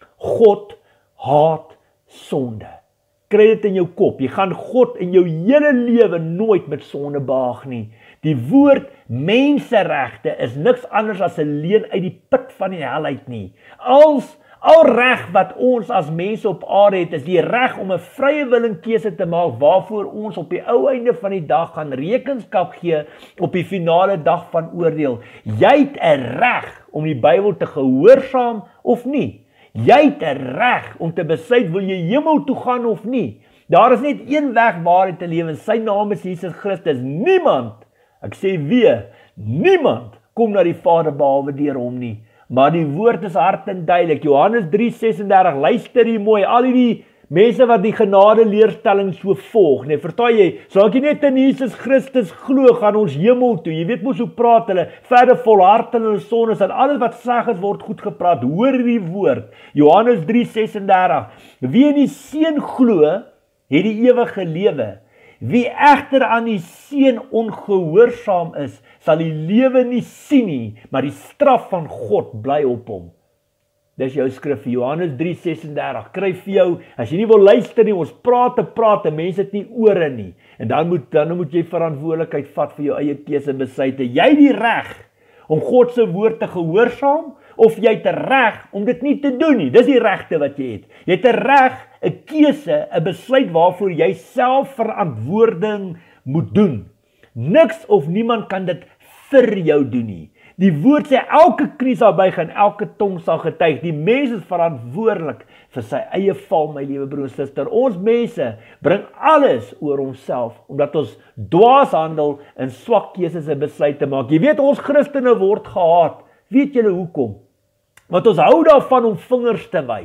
A: God haat sonde. Kry dit in jou kop, jy gaan God in jou hele lewe nooit met sonde behaag nie. Die woord menseregte is niks anders as 'n leuen uit die put van die hel uit nie. Als Al reg wat ons as mense op aarde het, is die reg om 'n vrye wil en keuse te maak waarvoor ons op die ou einde van die dag gaan rekenskap gee op die finale dag van oordeel. Jy het 'n reg om die Bybel te gehoorsaam of nie. Jy het 'n reg om te besluit, wil jy hemel toe gaan of nie. Daar is net een weg waarheid te lewe, en sy naam is Jesus Christus. Niemand, ek sê weer, niemand kom na die Vader behalwe deur hom nie. Maar die woord is hard en duidelik. Johannes drie sesenderdeg, luister hier mooi, al die mense wat die genade leerstelling so volg, nee, verstaan jy, solank jy net in Jesus Christus glo, gaan ons hemel toe. Jy weet mos hoe praat hulle, verder volhard in hulle sondes, en alles wat sleg is, word goed gepraat. Hoor die woord, Johannes drie sesenderdeg, wie in die Seun glo, het die ewige lewe. Wie egter aan die Seun ongehoorsaam is, sal die lewe nie sien nie, maar die straf van God bly op hom. Dis jou skrif, Johannes drie sesenderdeg, kry vir jou, as jy nie wil luister nie, ons praat te praat, en mense het nie ore nie, en dan moet, dan moet jy verantwoordelikheid vat vir jou eie keuse en besluite. Jy die reg om God se woord te gehoorsaam, of jy het 'n reg om dit nie te doen nie. Dis die regte wat jy het. Jy het 'n reg, 'n keuse, 'n besluit waarvoor jy self verantwoording moet doen. Niks of niemand kan dit vir jou doen nie. Die woord sê elke knie sal buig en elke tong sal getuig. Die mens is verantwoordelik vir sy eie val, my liewe broer en suster. Ons mense bring alles oor onsself, omdat ons dwaas handel en swak keuses en besluite maak. Jy weet, ons Christene word gehaat. Weet julle hoekom? Want ons hou daarvan om vingers te wys.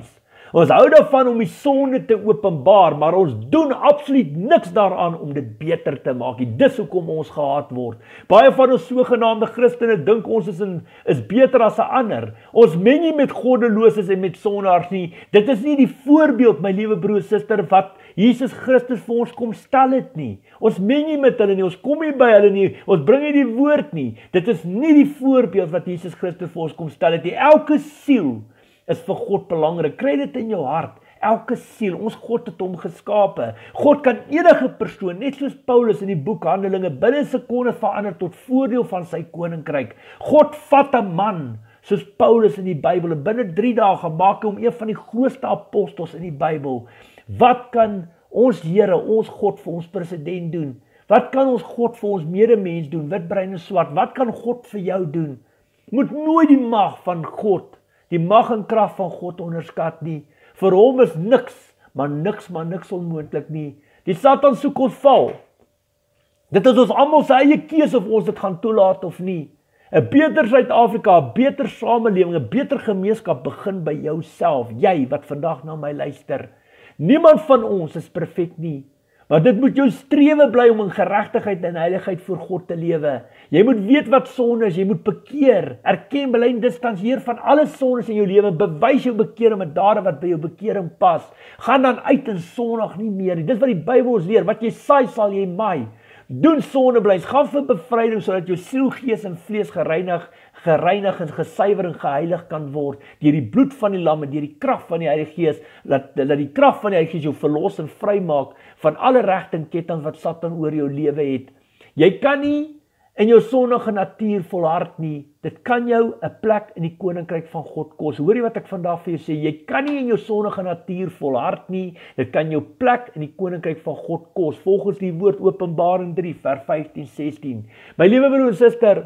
A: Ons hou daarvan om die sonde te openbaar, maar ons doen absoluut niks daaraan om dit beter te maak nie. Dis hoekom ons gehaat word. Baie van ons sogenaamde Christene dink ons is, in, is beter as 'n ander. Ons meng nie met goddeloses en met sondaars nie. Dit is nie die voorbeeld, my liewe broer en suster, wat Jesus Christus vir ons kom stel het nie. Ons meng nie met hulle nie, ons kom nie by hulle nie, ons bring nie die woord nie. Dit is nie die voorbeeld wat Jesus Christus vir ons kom stel het nie. Elke siel is vir God belangrik. Kry dit in jou hart. Elke siel, ons God het hom geskape. God kan enige persoon, net soos Paulus in die boek Handelinge, binne 'n sekonde verander tot voordeel van sy koninkryk. God vat 'n man soos Paulus in die Bybel en binne drie dae gemaak hom een van die grootste apostels in die Bybel. Wat kan ons Here, ons God vir ons president doen? Wat kan ons God vir ons medemens doen, wit, bruin en swart? Wat kan God vir jou doen? Moet nooit die mag van God, die mag en krag van God onderskat nie. Vir hom is niks, maar niks, maar niks onmoontlik nie. Die Satan soek ons val. Dit is ons almal se eie keuse of ons dit gaan toelaat of nie. 'n Beter Suid-Afrika, 'n beter samelewing, 'n beter gemeenskap begin by jouself. Jy wat vandag na my luister. Niemand van ons is perfek nie. Maar dit moet jou strewe bly om in geregtigheid en heiligheid voor God te lewe. Jy moet weet wat sonde is, jy moet bekeer, erken, bely en distansieer van alle sondes in jou lewe, bewys jou bekering met dade wat by jou bekering pas. Gaan dan uit en sondig nie meer nie. Dis wat die Bybel ons leer, wat jy saai sal jy maai. Doen sondeblys, gaan vir bevryding sodat jou siel, gees en vlees gereinig, gereinig en gesuiwer en geheilig kan word deur die bloed van die lam en deur die krag van die Heilige Gees. Laat dat die krag van die Heilige Gees jou verlos en vrymaak van alle regte en kettinge wat Satan oor jou lewe het. Jy kan nie in jou sondige natuur volhard nie. Dit kan jou 'n plek in die koninkryk van God kos. Hoor jy wat ek vandag vir jou sê? Jy kan nie in jou sondige natuur volhard nie. Dit kan jou plek in die koninkryk van God kos. Volgens die woord Openbaring drie vers vyftien sestien. My liewe broer en suster,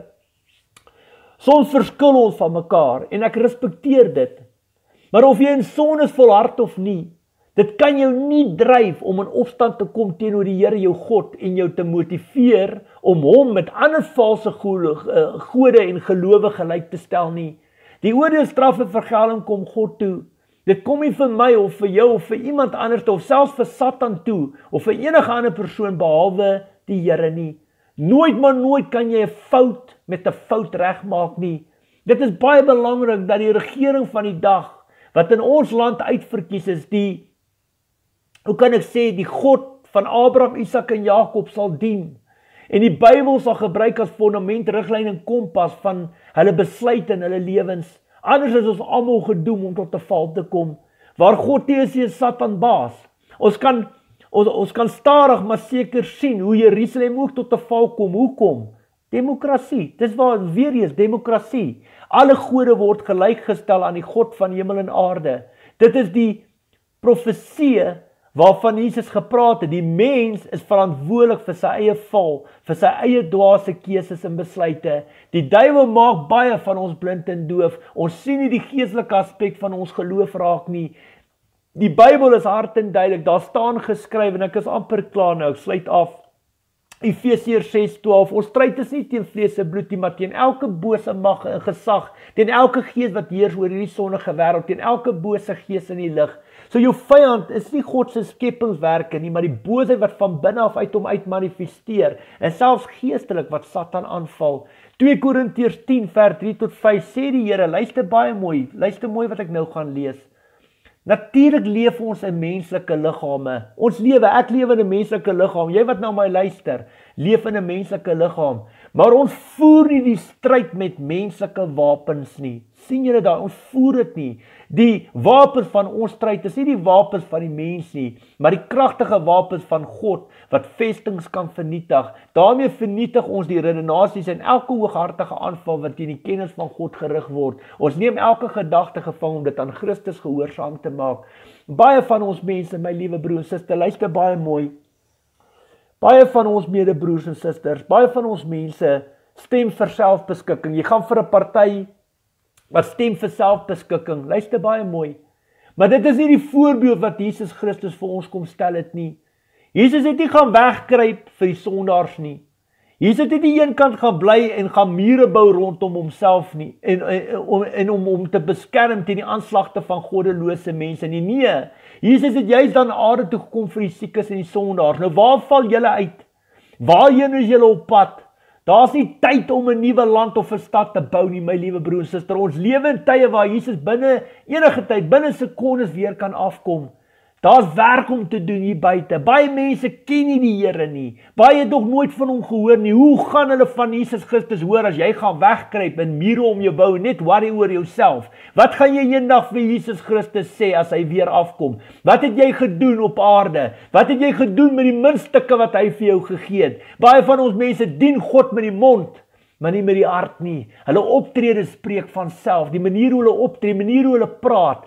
A: soms verskil ons van mekaar en ek respekteer dit. Maar of jy in sondes volhard of nie, dit kan jou nie dryf om in opstand te kom teenoor die Here jou God en jou te motiveer om hom met ander valse gode en gelowe gelyk te stel nie. Die oordeel, straf en vergelding kom God toe. Dit kom nie vir my of vir jou of vir iemand anders of selfs vir Satan toe of vir enige ander persoon behalwe die Here nie. Nooit maar nooit kan jy 'n fout met 'n fout regmaak nie. Dit is baie belangrik dat die regering van die dag wat in ons land uitverkies is, die Hoe kan ek sê, die God van Abraham, Isak en Jakob sal dien. En die Bybel sal gebruik as fondament, riglyn en kompas van hulle besluite in hulle lewens. Anders is ons almal gedoem om tot 'n val te kom. Waar God is, is Satan baas. Ons kan ons, ons kan stadig maar seker sien hoe Jerusalem ook tot 'n val kom. Hoekom? Demokrasie. Dis waar weer eens demokrasie. Alle gode word gelykgestel aan die God van hemel en aarde. Dit is die profesie waarvan Jesus gepraat het. Die mens is verantwoordelik vir sy eie val, vir sy eie dwaase keuses en besluite. Die duiwel maak baie van ons blind en doof. Ons sien nie die geestelike aspek van ons geloof raak nie. Die Bybel is hard en duidelik. Daar staan geskryf en ek is amper klaar nou. Ek sluit af. Efesiërs ses twaalf. Ons stryd is nie teen vlees en bloed nie, maar teen elke bose mag en gesag, teen elke gees wat heers oor hierdie sondige wêreld, teen elke bose gees in die lig. So jou vyand is nie God se skepingswerke nie, maar die boosheid wat van binne af uit hom uit manifesteer, en selfs geestelik wat Satan aanval. twee Korintiërs tien vers drie tot vyf sê die Here, luister baie mooi, luister mooi wat ek nou gaan lees. Natuurlik leef ons in menslike liggame. Ons lewe, ek lewe in 'n menslike liggaam. Jy wat nou my luister, leef in 'n menslike liggaam. Maar ons voer nie die stryd met menslike wapens nie. Sien julle daar, ons voer dit nie. Die wapens van ons stryd is nie die wapens van die mens nie, maar die kragtige wapens van God wat vestings kan vernietig. Daarmee vernietig ons die redenasies en elke hooghartige aanval wat teen die kennis van God gerig word. Ons neem elke gedagte gevang om dit aan Christus gehoorsaam te maak. Baie van ons mense, my liewe broer en suster, luister baie mooi. Baie van ons medebroers en susters, baie van ons mense stem vir selfbeskikking. Jy gaan vir 'n party wat stem vir selfbeskikking. Luister baie mooi. Maar dit is nie die voorbeeld wat Jesus Christus vir ons kom stel het nie. Jesus het nie gaan wegkruip vir die sondaars nie. Jesus het nie een kant gaan bly en gaan mure bou rondom homself nie, en, en, en om hom te beskerm teen die aanslagte van goddelose mense nie. Nee, Jesus het juist dan aarde toe gekom vir die siekes en die sondaars. Nou waar val julle uit? Waarheen is julle op pad? Daar's nie tyd om 'n nuwe land of 'n stad te bou nie, my liewe broer en suster. Ons lewe in tye waar Jesus binne enige tyd, binne sekondes weer kan afkom. Daar's werk om te doen hier buite. Baie mense ken nie die Here nie. Baie het nog nooit van hom gehoor nie. Hoe gaan hulle van Jesus Christus hoor as jy gaan wegkruip en mure om jou bou en net worry oor jouself? Wat gaan jy eendag vir Jesus Christus sê as hy weer afkom? Wat het jy gedoen op aarde? Wat het jy gedoen met die muntstukke wat hy vir jou gegee het? Baie van ons mense dien God met die mond, maar nie met die hart nie. Hulle optrede spreek van self. Die manier hoe hulle optree, die manier hoe hulle praat,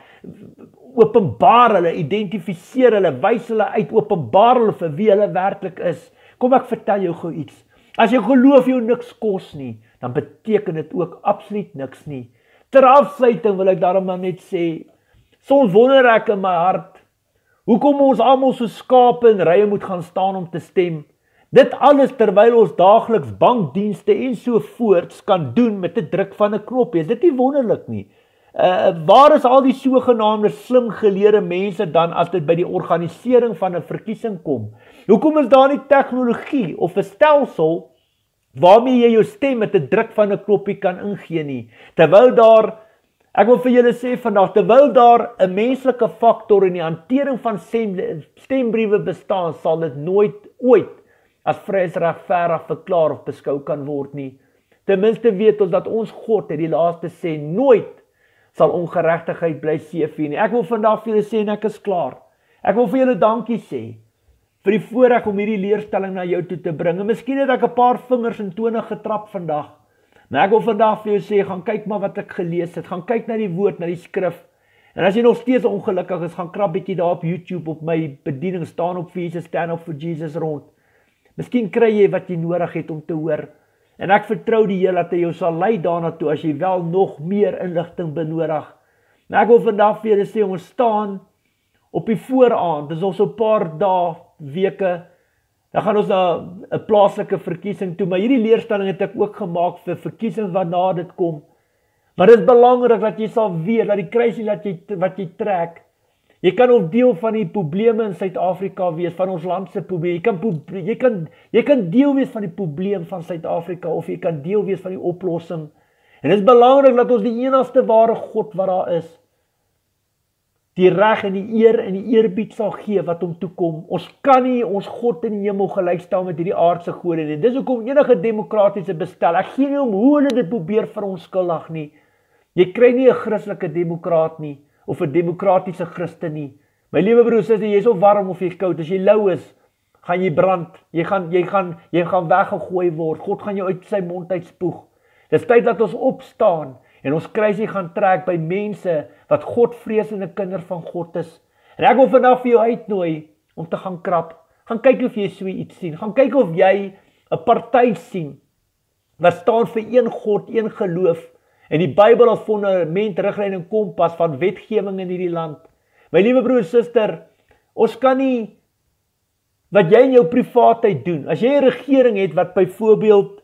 A: openbaar hulle, identifiseer hulle, wys hulle uit, openbaar hulle vir wie hulle werklik is. Kom ek vertel jou gou iets. As jou geloof jou niks kos nie, dan beteken dit ook absoluut niks nie. Ter afsluiting wil ek daarom maar net sê, soms wonder ek in my hart, hoekom ons almal so skape in rye moet gaan staan om te stem. Dit alles terwyl ons daagliks bankdienste en so voorts kan doen met 'n druk van 'n knoppie. Is dit nie wonderlik nie? Uh, waar is al die sogenaamde slim geleerde mense dan as dit by die organisering van 'n verkiesing kom? Hoekom is daar nie tegnologie of 'n stelsel waarmee jy jou stem met 'n druk van 'n knoppie kan ingee nie? Terwyl daar, ek wil vir julle sê vandag, terwyl daar 'n menslike faktor in die hantering van stem, stembriewe bestaan, sal dit nooit ooit as vryes regverdig verklaar of beskou kan word nie. Ten minste weet ons dat ons God het die laaste sê, nooit sal ongeregtigheid bly seëvier nie. Ek wil vandag vir julle sê en ek is klaar. Ek wil vir julle dankie sê vir die voorreg om hierdie leerstelling na jou toe te bring. En miskien het ek 'n paar vingers in tone getrap vandag. Maar ek wil vandag vir jou sê, gaan kyk maar wat ek gelees het. Gaan kyk na die woord, na die skrif. En as jy nog steeds ongelukkig is, gaan krap bietjie daar op YouTube op my bediening staan op vir Jesus, stand up for Jesus rond. Miskien kry jy wat jy nodig het om te hoor. En ek vertrou die Here dat hy jou sal lei daarna toe as jy wel nog meer inligting benodig. Maar ek wil vandag vir julle sê, ons staan op die vooraand, dis al so 'n paar dae, weke, dan gaan ons na 'n plaaslike verkiesing toe, maar hierdie leerstelling het ek ook gemaak vir verkiesings wat na dit kom. Maar dit is belangrik dat jy sal weet, dat die kruisie wat jy, wat jy trek, jy kan ook deel van die probleme in Suid-Afrika wees, van ons land se probleme. Jy kan, jy, kan, jy kan deel wees van die probleem van Suid-Afrika, of jy kan deel wees van die oplossing. En dit is belangrik dat ons die enigste ware God wat daar is, die reg en die eer en die eerbied sal gee wat hom toekom. Ons kan nie ons God in die hemel gelykstel met hierdie aardse gode nie. Dis hoekom enige demokratiese bestel, ek gee nie om hoe hulle dit probeer verontskuldig nie. Jy kry nie 'n Christelike demokraat nie, of 'n demokratiese Christen nie. My liewe broer, suster, jy is of warm of jy koud. As jy lou is, gaan jy brand. Jy gaan jy gaan jy gaan weggegooi word. God gaan jou uit sy mond uitspoeg. Dis tyd dat ons opstaan en ons kruisie gaan trek by mense wat Godvreesende kinders van God is. En ek wil vandag vir jou uitnooi om te gaan krap. Gaan kyk of jy so iets sien. Gaan kyk of jy 'n party sien wat staan vir een God, een geloof. En die Bybel as fondament, riglyn en kompas van wetgewing in hierdie land. My liewe broer en suster, ons kan nie wat jy in jou privaatheid doen. As jy 'n regering het wat byvoorbeeld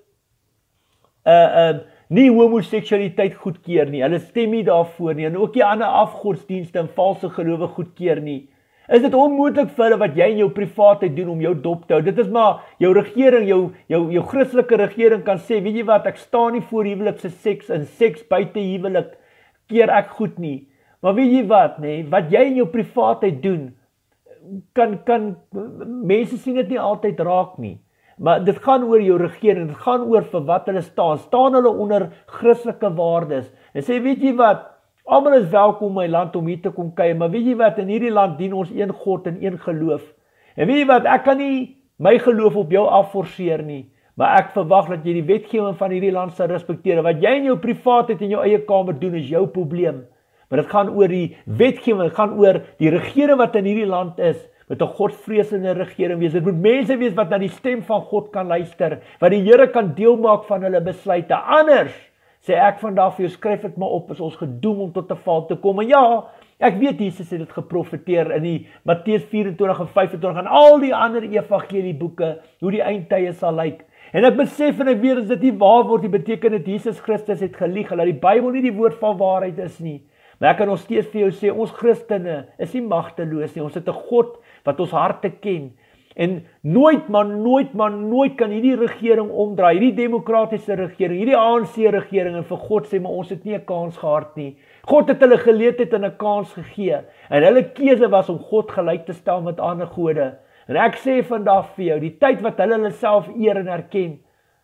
A: uh uh nie homoseksualiteit goedkeur nie, hulle stem nie daarvoor nie, en ook die ander afgodsdienste en valse gelowe goedkeur nie, is dit onmoontlik vir hulle wat jy in jou privaatheid doen om jou dop te hou. Dit is maar jou regering, jou jou jou Christelike regering kan sê, weet jy wat, ek staan nie voor huwelikse seks en seks buite huwelik keer ek goed nie. Maar weet jy wat, nê, wat jy in jou privaatheid doen, kan kan mense sien dit nie altyd raak nie. Maar dit gaan oor jou regering, dit gaan oor vir wat hulle staan. Staan hulle onder Christelike waardes? En sê, weet jy wat, almal is welkom in my land om hier te kom kuier, maar weet jy wat, in hierdie land dien ons een God en een geloof. En weet jy wat, ek kan nie my geloof op jou afforceer nie, maar ek verwag dat jy die wetgewing van hierdie land sal respekteer. Wat jy in jou privaatheid in jou eie kamer doen, is jou probleem. Maar dit gaan oor die wetgewing, dit gaan oor die regering wat in hierdie land is, met 'n Godvreesende regering wees. Dit moet mense wees wat na die stem van God kan luister, wat die Here kan deel maak van hulle besluite. Anders sê ek vandag vir jou, skryf dit maar op, is ons gedoem om tot 'n val te kom. En ja, ek weet Jesus het dit geprofeteer in die Matteus vyf en vyf en vyf en al die ander evangelieboeke, hoe die eindtye sal lyk. En ek besef en ek weet as dit nie waar word, die beteken dat Jesus Christus het gelieg, en dat die Bybel nie die woord van waarheid is nie. Maar ek kan nog steeds vir jou sê, ons Christene is nie magteloos nie, ons het 'n God wat ons harte ken. En nooit, maar nooit, maar nooit kan hierdie regering omdraai, hierdie demokratiese regering, hierdie A N C regering, en vir God sê, maar ons het nie 'n kans gehad nie. God het hulle geleentheid en 'n kans gegee, en hulle keuse was om God gelyk te stel met ander gode. En ek sê vandag vir jou, die tyd wat hulle hulle self eer en erken,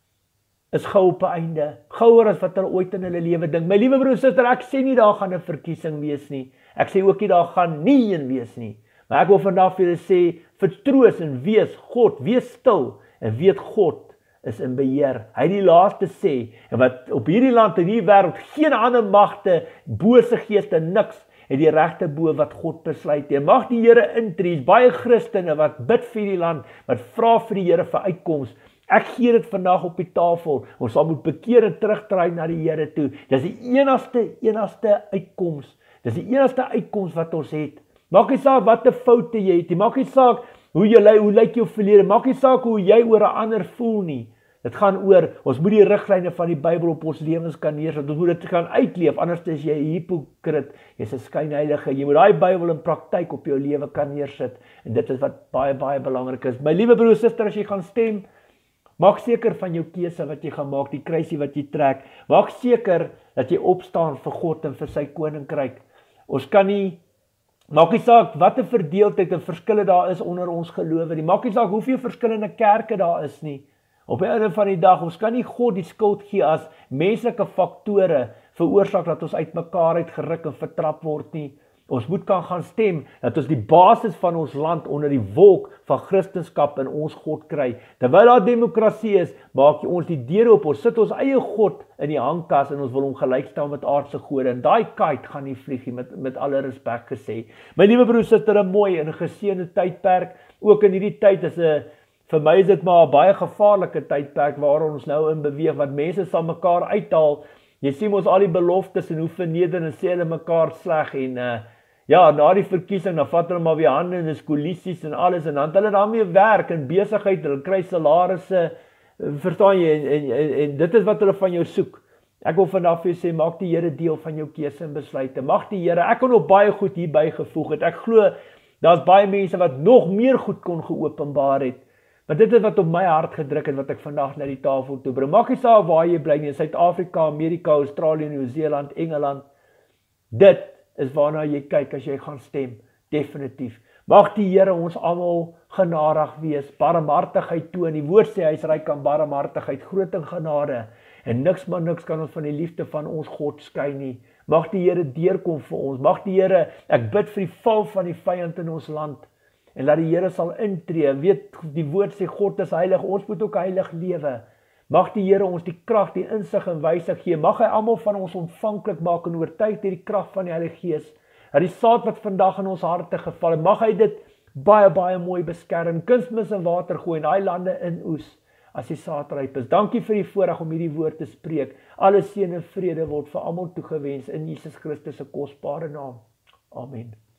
A: is gou op 'n einde, gouer as wat hulle ooit in hulle lewe dink. My liewe broer en suster, ek sê nie daar gaan 'n verkiesing wees nie, ek sê ook nie daar gaan nie een wees nie, maar ek wil vandag vir julle sê, vertroos en wees God, wees stil, en weet God is in beheer. Hy het die laaste sê, en wat op hierdie land en hierdie wêreld, geen ander magte, bose geeste, niks, het die regte bo wat God besluit. En mag die Here intree, baie Christene wat bid vir die land, wat vra vir die Here vir uitkoms. Ek gee dit vandag op die tafel, ons sal moet bekeer en terugdraai na die Here toe. Dis die enigste, enigste uitkoms, dis die enigste uitkoms wat ons het. Maak nie saak wat 'n foute jy het nie, maak nie saak hoe jy lyk, hoe lyk jou verlede, maak nie saak hoe jy oor 'n ander voel nie. Dit gaan oor, ons moet die riglyne van die Bybel op ons lewens kan neersit, ons moet dit gaan uitleef, anders is jy 'n hipokrit, jy's 'n skynheilige, jy moet daai Bybel in praktyk op jou lewe kan neersit, en dit is wat baie, baie belangrik is. My liewe broer en suster, as jy gaan stem, maak seker van jou keuse wat jy gaan maak, die kruisie wat jy trek, maak seker dat jy opstaan vir God en vir sy koninkryk. Ons kan nie, maak nie saak wat 'n verdeeldheid en verskille daar is onder ons gelowe nie, maak nie saak hoeveel verskillende kerke daar is nie. Op die einde van die dag, ons kan nie God die skuld gee as menslike faktore veroorsaak dat ons uitmekaar uit geruk en vertrap word nie. Ons moet kan gaan stem, dat ons die basis van ons land onder die wolk van Christendom in ons God kry. Terwyl daar demokrasie is, maak ons die deure op, ons sit ons eie God in die hangkas en ons wil hom gelykstel met aardse gode. En daai kite gaan nie vlieg nie, met, met alle respek gesê. My liewe broer, sister, 'n mooi en 'n geseënde tydperk, ook in hierdie tyd is 'n vir my is dit maar 'n baie gevaarlike tydperk waarin ons nou in beweeg, wat mense sal mekaar uithaal. Jy sien ons al die beloftes en hoe verneder en sê hulle mekaar sleg en uh, ja, na die verkiesing, dan vat hulle maar weer hande en dis koalisies en alles, en dan het hulle daarmee werk en besigheid, hulle kry salarisse, verstaan jy, en, en, en, en dit is wat hulle van jou soek. Ek wil vandag vir jou sê, maak die Here deel van jou keuse en besluite. Mag die Here, ek kan nog baie goed hierby gevoeg het. Ek glo, daar's baie mense wat nog meer goed kon geopenbaar het. Maar dit is wat op my hart gedruk het, wat ek vandag na die tafel toe bring. Maak nie saak waar jy bly nie, Suid-Afrika, Amerika, Australië, Nieu-Seeland, Engeland. Dit is waarna jy kyk as jy gaan stem, definitief. Mag die Here ons almal genadig wees, barmhartigheid toon. Die woord sê hy is ryk aan barmhartigheid, groot in genade. En niks maar niks kan ons van die liefde van ons God skei nie. Mag die Here deurkom vir ons. Mag die Here, ek bid vir die val van die vyand in ons land. En laat die Here sal intree. Weet, die woord sê God is heilig, ons moet ook heilig lewe. Mag die Here ons die krag, die insig en wysheid gee. Mag hy almal van ons ontvanklik maak en oortuig deur die krag van die Heilige Gees. Dat die saad wat vandag in ons harte geval het, mag hy dit baie, baie mooi beskerm. Kunsmis en water gooi en daai lande inoes as die saad ryp is. Dankie vir die voorreg om hierdie woord te spreek. Alle seën en vrede word vir almal toegewens in Jesus Christus se kosbare naam. Amen.